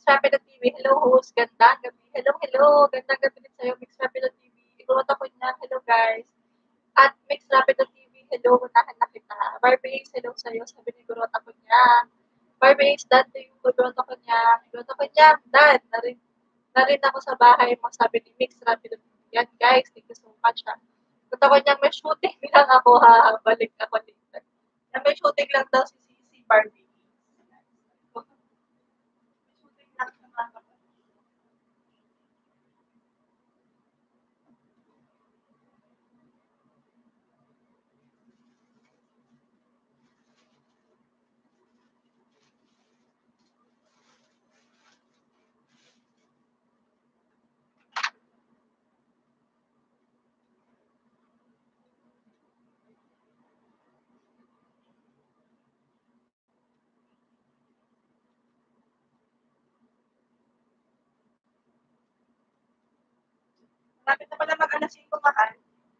Rapido TV. Hello, host. Gandang gabi. Hello, hello. Gandang gabi din sa'yo, Mix Rapido TV. Ikulot ako niya. Hello, guys. At Mix Rapido TV. Hello, unahan na kita. Barbie Ace, hello sa'yo. Sabi ni Gurot ako niya. Barbie Ace, dad to yung Gurot ako niya. Gurot ako niya. Dad, narin ako sa bahay mo. Sabi ni Mix Rapido TV. Yan, guys. Thank you so much, ha. Gurot ako niya. May shooting lang ako, ha. Balik ako later. May shooting lang daw si Barbie. Shooting lang sa mga kapatid. Malapit na pala mag-alas 5 mahal.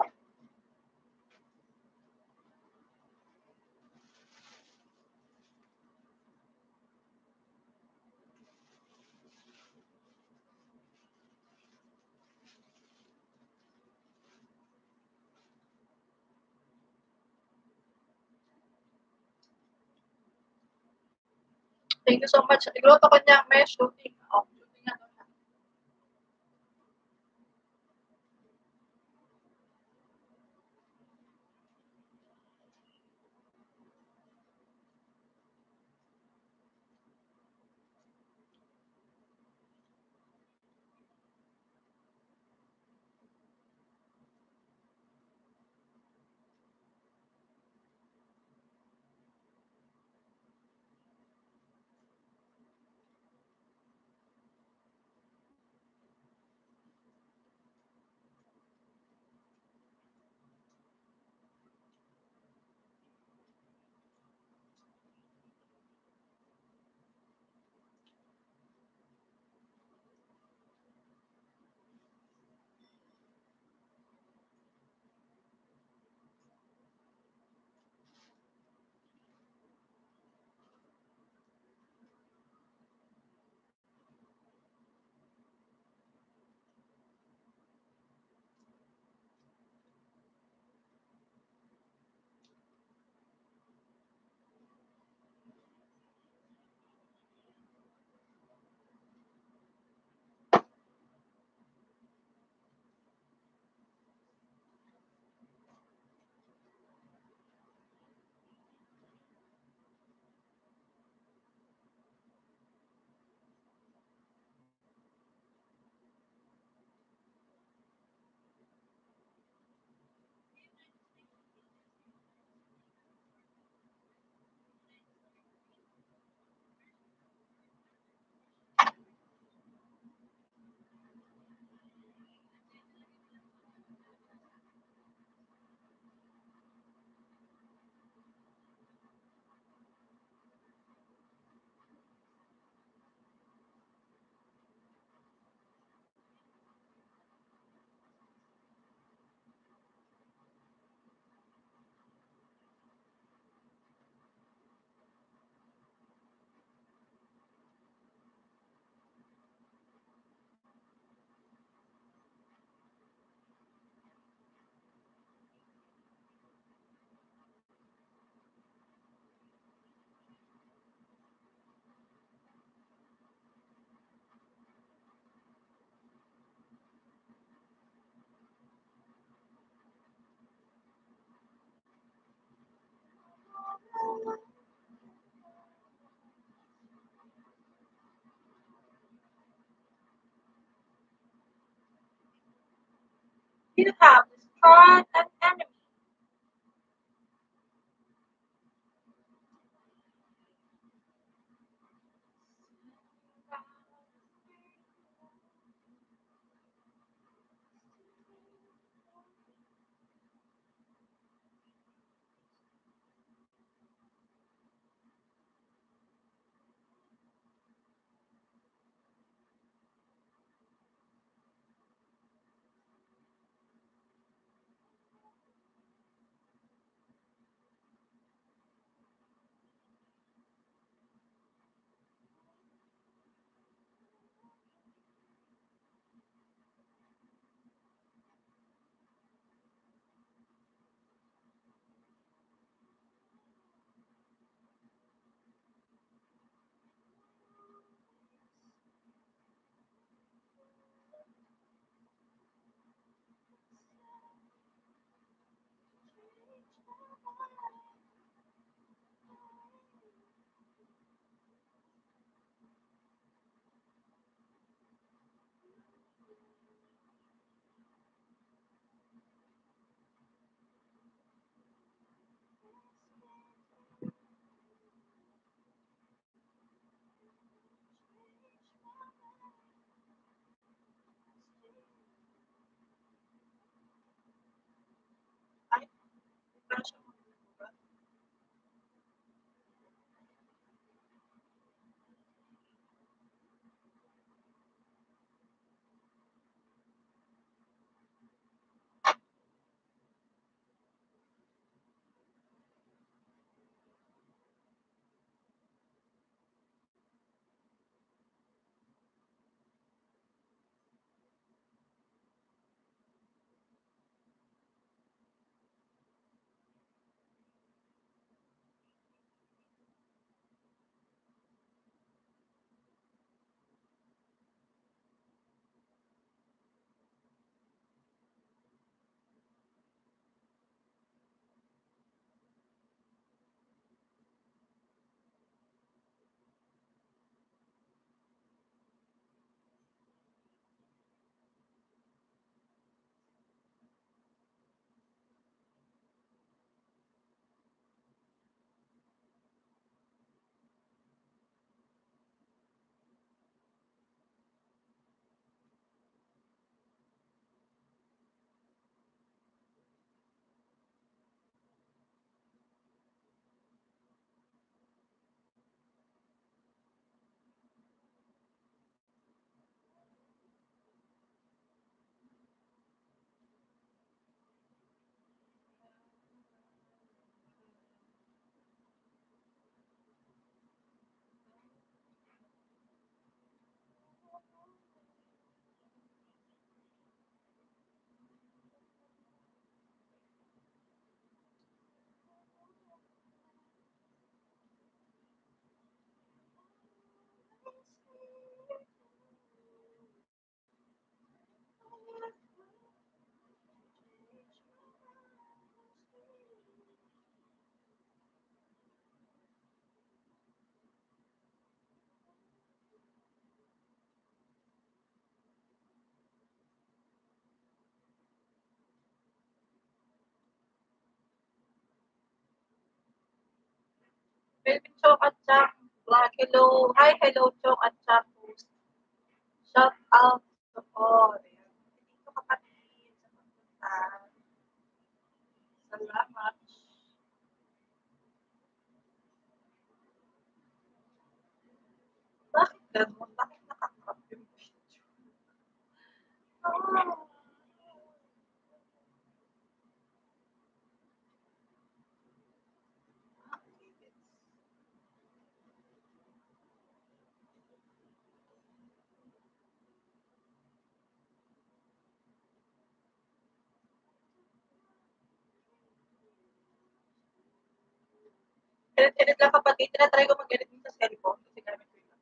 Thank you so much. Igluto ko niya may shooting. Oh, shooting na daw siya. You have destroyed an enemy. Chong at Chang Vlog. Hello. Hi, hello, Chong at Chang Post. Shout out to all. Ayan. Thank you, kapatid, sa pagpunta. Salamat. Bakit ganun? Bakit nakakrop yung video? Ah. Edit lang kapatid. Tinatry ko mag-edit sa cellphone kasi gamit ko yung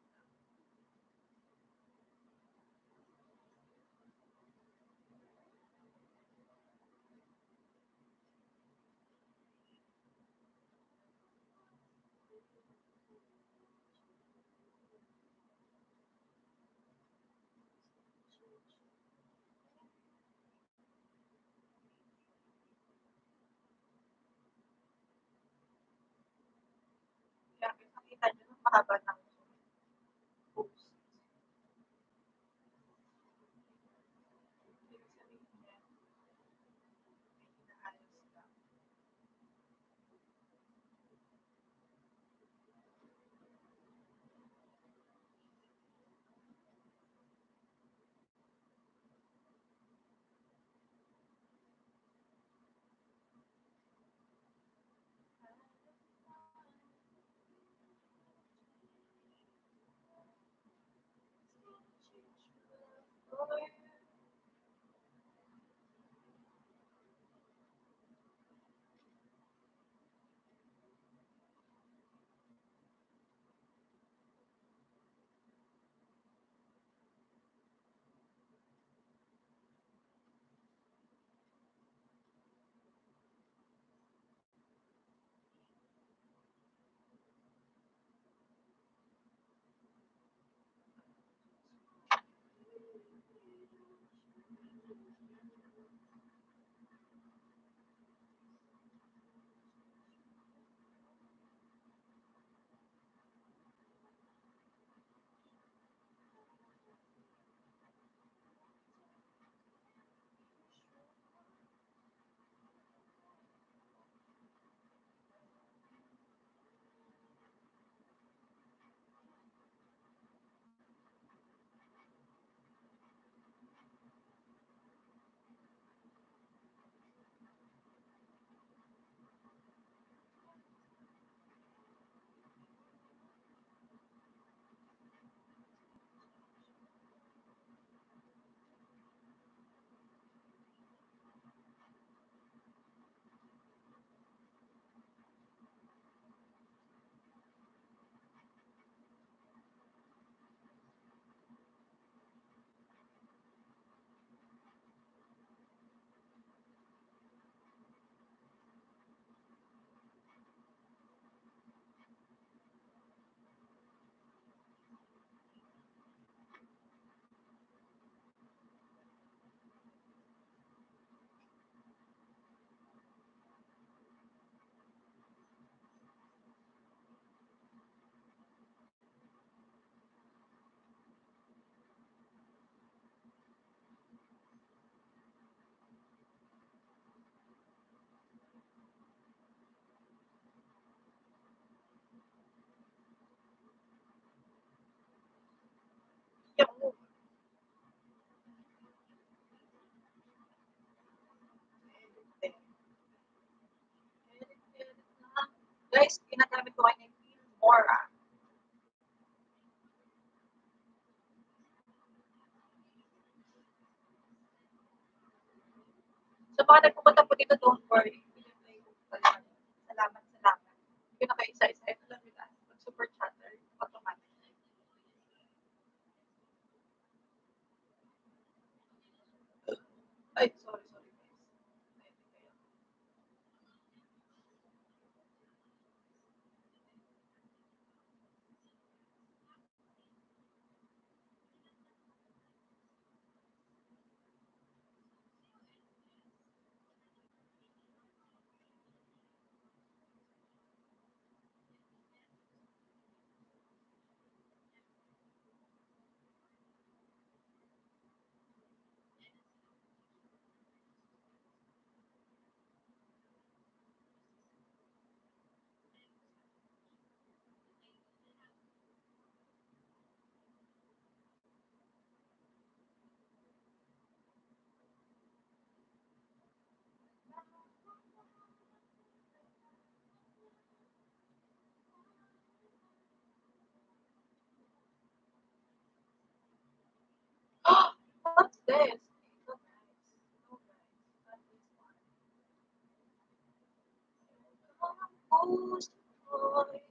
kaya nakita nyo ng mahaba ng post. Ibig sabihin niya, may inaayos lang. Yung edit na. Guys, ginagamit ko kayo ng Filmora. Sa mga nagpupunta po dito, don't worry. Salamat, salamat. Hindi na kayo isa-isa. Ito lang nila. Mag-super chatter. Automatic. Ay, sorry, sorry guys. this? So nice. So nice. That is fun. Who's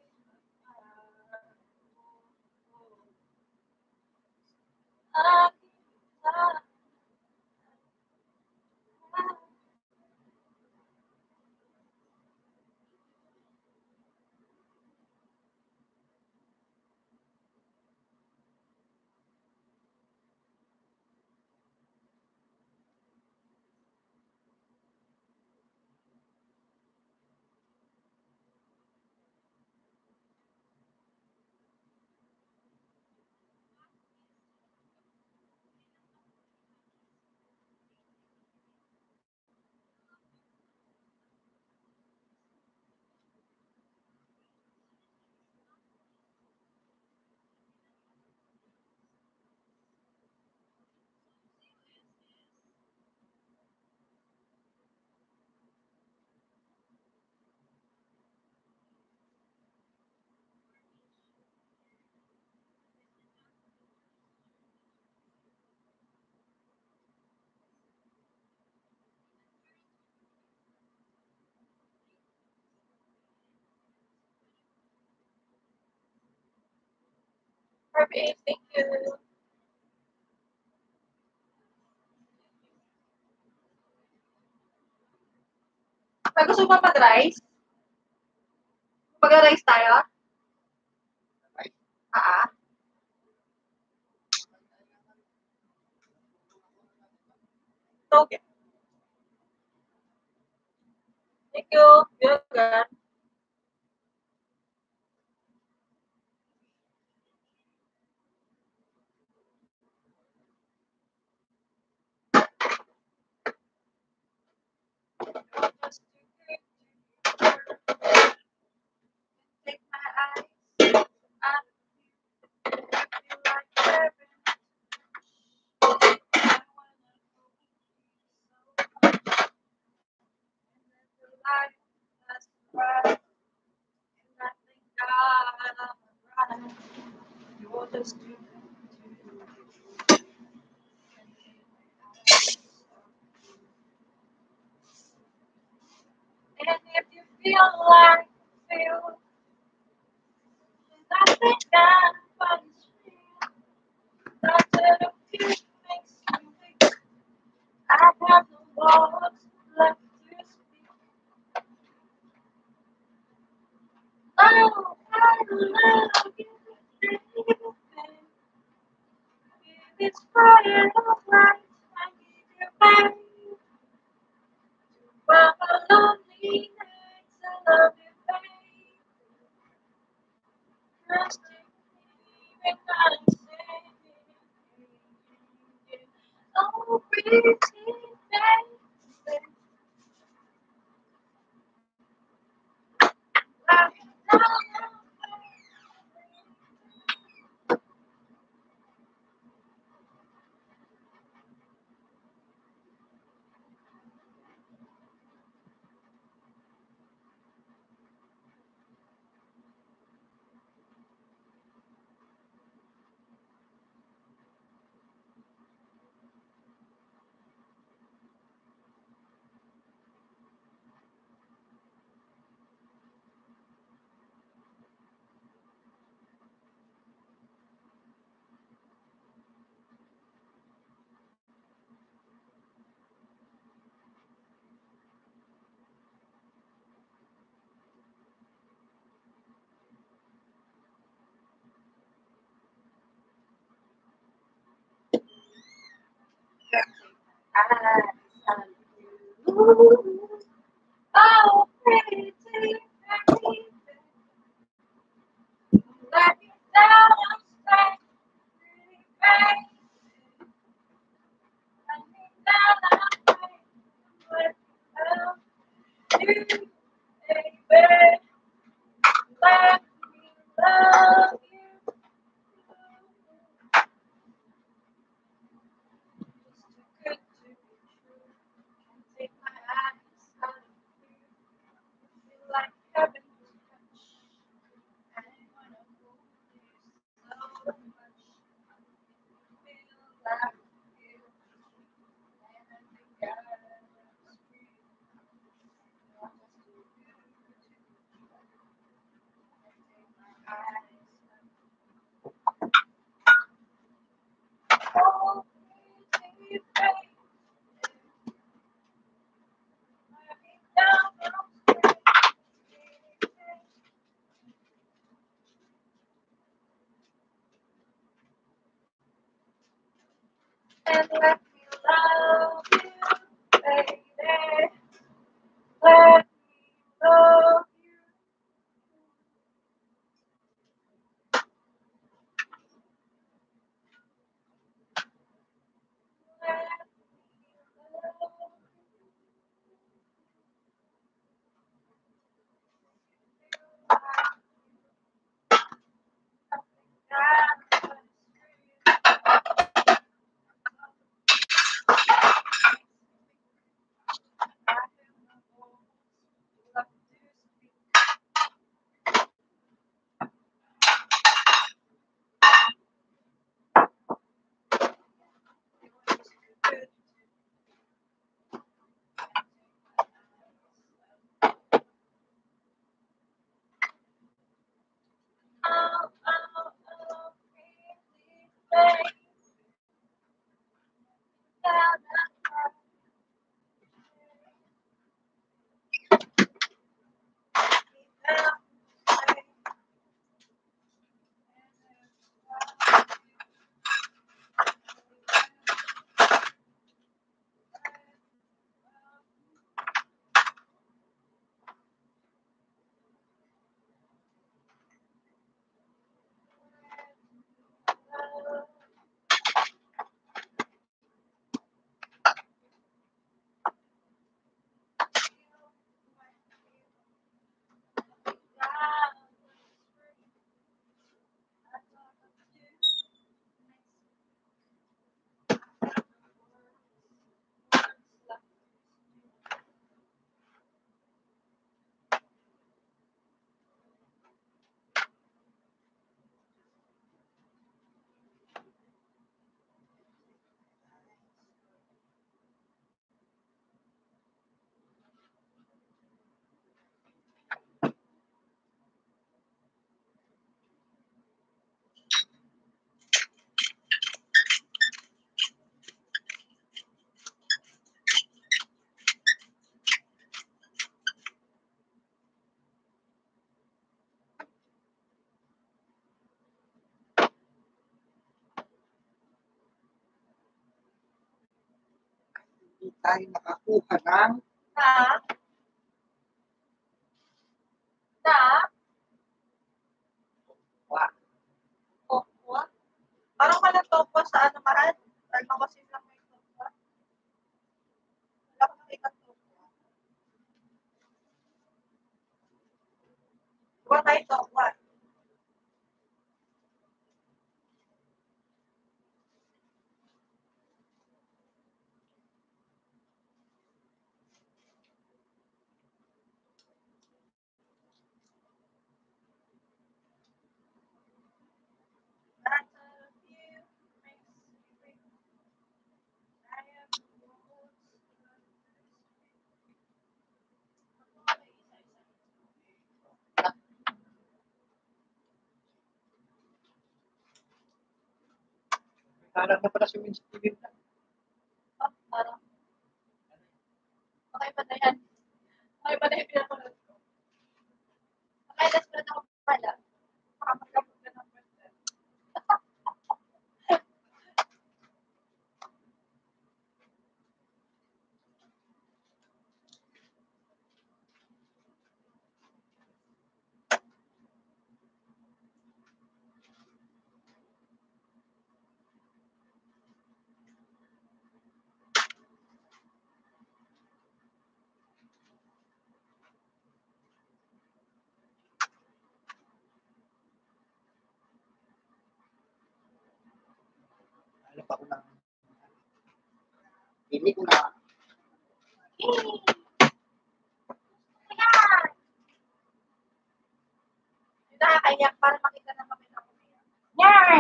Perfect. Thank you. May gusto mo mag-rice? Mag-rice tayo? Right? Ah. Okay. Thank you. Yoga. Just take my eyes and feel like heaven. I wanna go so much. And then the light that's bright. And I think I'm right. You're just too good. And if you feel like feel, I think anybody's real. Not that a few makes me weak. I have no words left to speak. Oh, I love you, baby. It's bright of light. I need you, baby. Well, lonely nights, I love you, baby. Trust me when I'm saying, oh, pretty baby. Love you, eyes on you. Oh, pretty baby. Let me down on straight, pretty baby. Let me down on straight, let me love you, baby. Let me love you. Just too good to be true. Can't take my eyes off of you. Feel like And let me love you, baby. Let me love you. Hindi tayo nakakuha ng Tokwa? Parang wala tokwa sa ano mahal? Ano kasi lang may tokwa? Wala ko nakita tokwa. Wala tayo tokwa. Parang na pala si Vince Steven. Parang, okay ba na yan? Okay ba na yung pinapanood ko? Okay, let's put ako pala. Makakamagapot ka ng person. Alam pa ko na. Hindi ko na. Yung nakakaiyak para makita na makita ko niya. Yan!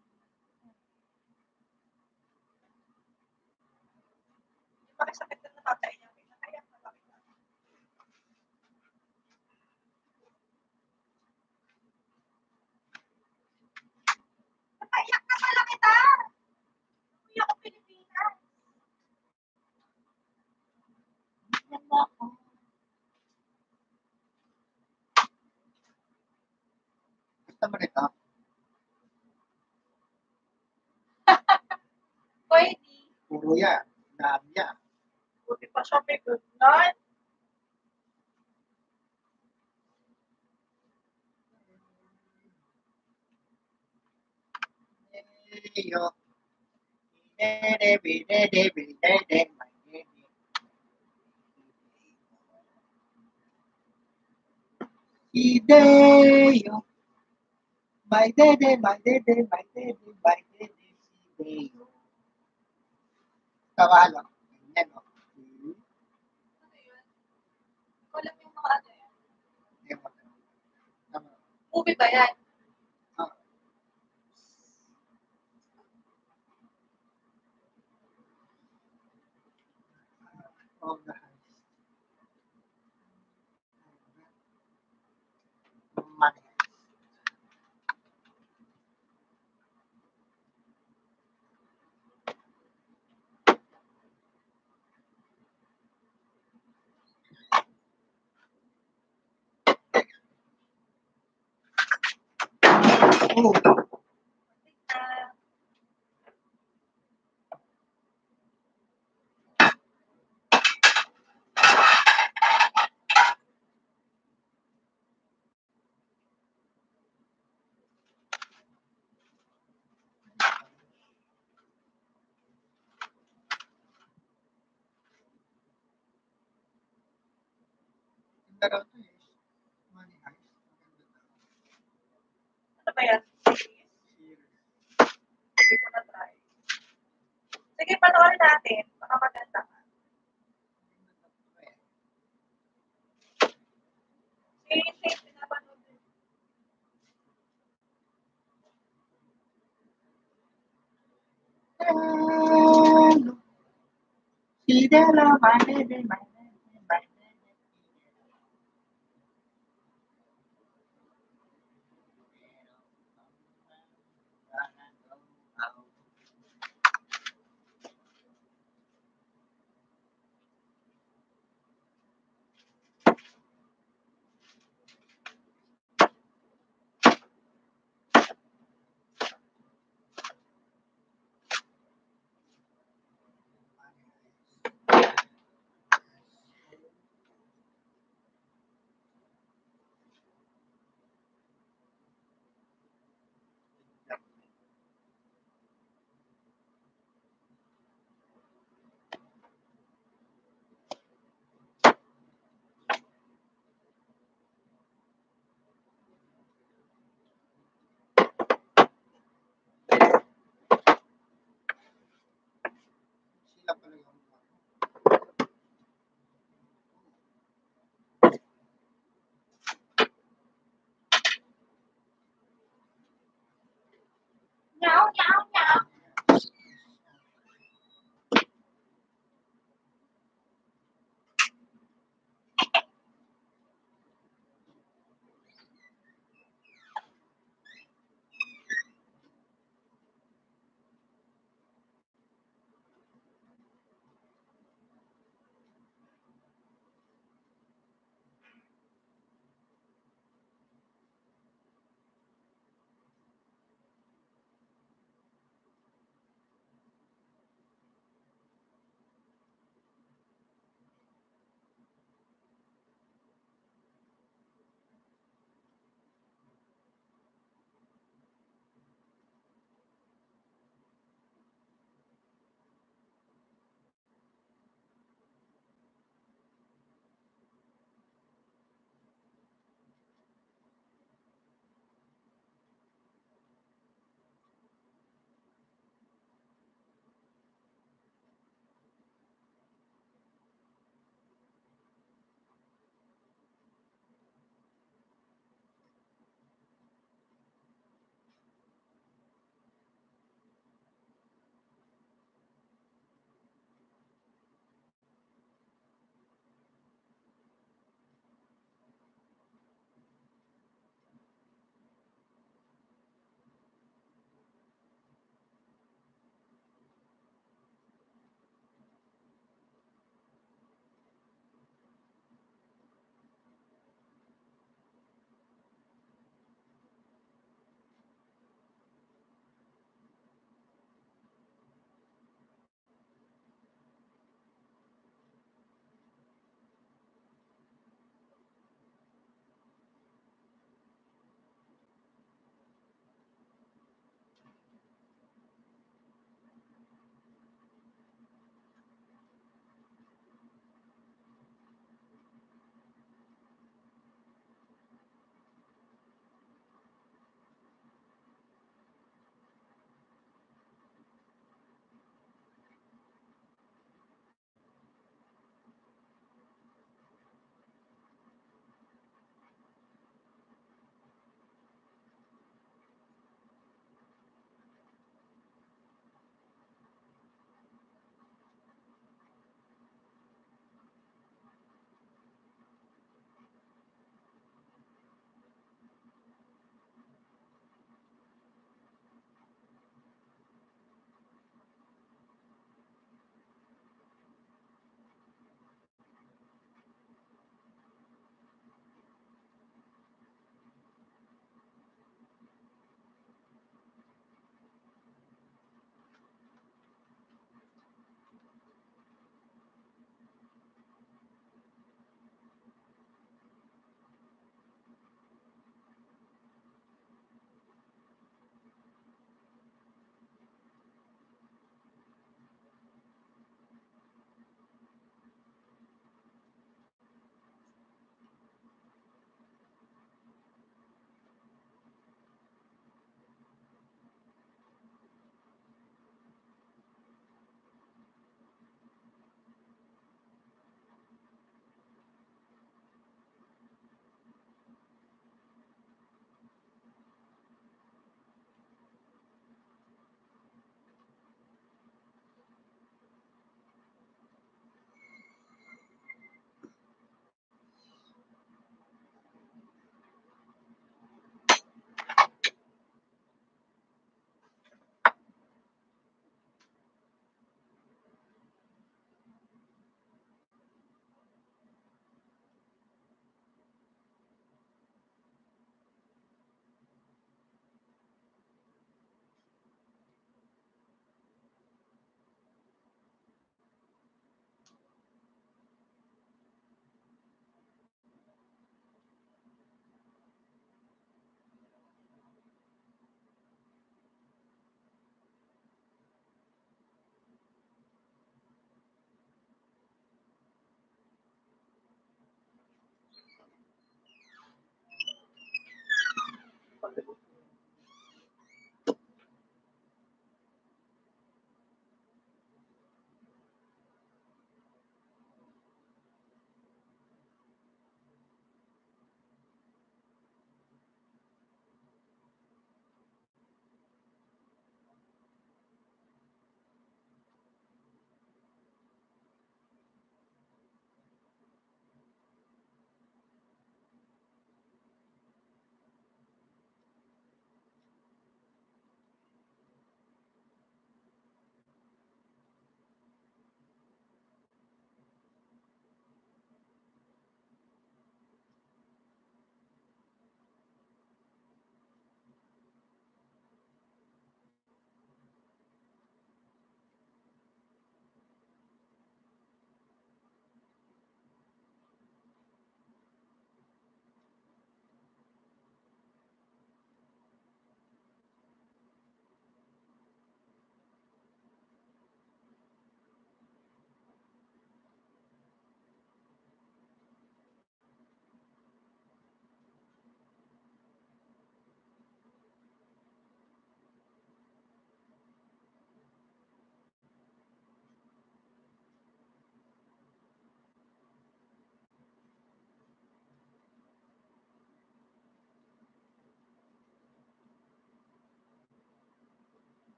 Yung makisakit na nakakaiyak. Nakaiyak na makita. Nakaiyak na pala kita! Uy ako Pilipinas. Yan na ako. Basta man ito. Pwede. Kuya, lahat niya. Buti pa siya may gugnan. Yo. Dede, dede, dede, my dede. Hideo. My dede, my dede, my dede, my dede, Hideo. Kawalo. Yan o. Ano yun? Hindi ko alam yung mga ano yan. Tama. Movie ba yan? Ah. Oh, guys. Money. Oh. Ah, Ganda raw to eh. Money Heist. Maganda daw. ano ba yan? Series. Hindi ko na-try. Sige, panoorin natin. Baka maganda ka. Si Saint, pinapanood din. Hello. Fidela, my baby, my baby, my baby.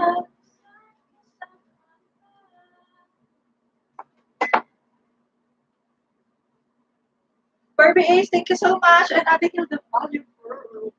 Barbie Ace, thank you so much. And Abigail the Volume World.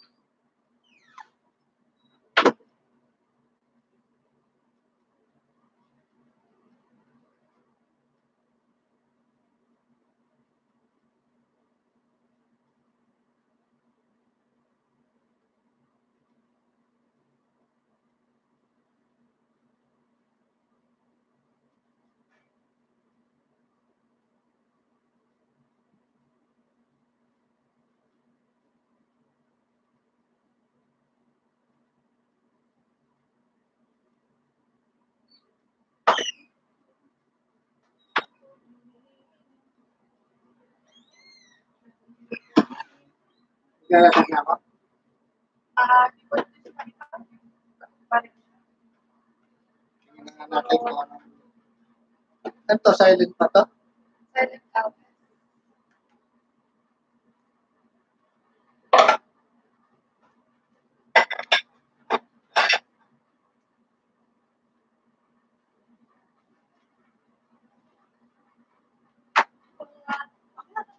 Lalagyan niya ako. Di ko na siya makita. Balik. Tingnan nga natin kung ano. Ano to? Silent pa to? Silent out.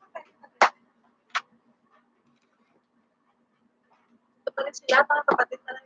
Ito pa rin sila, mga kapatid na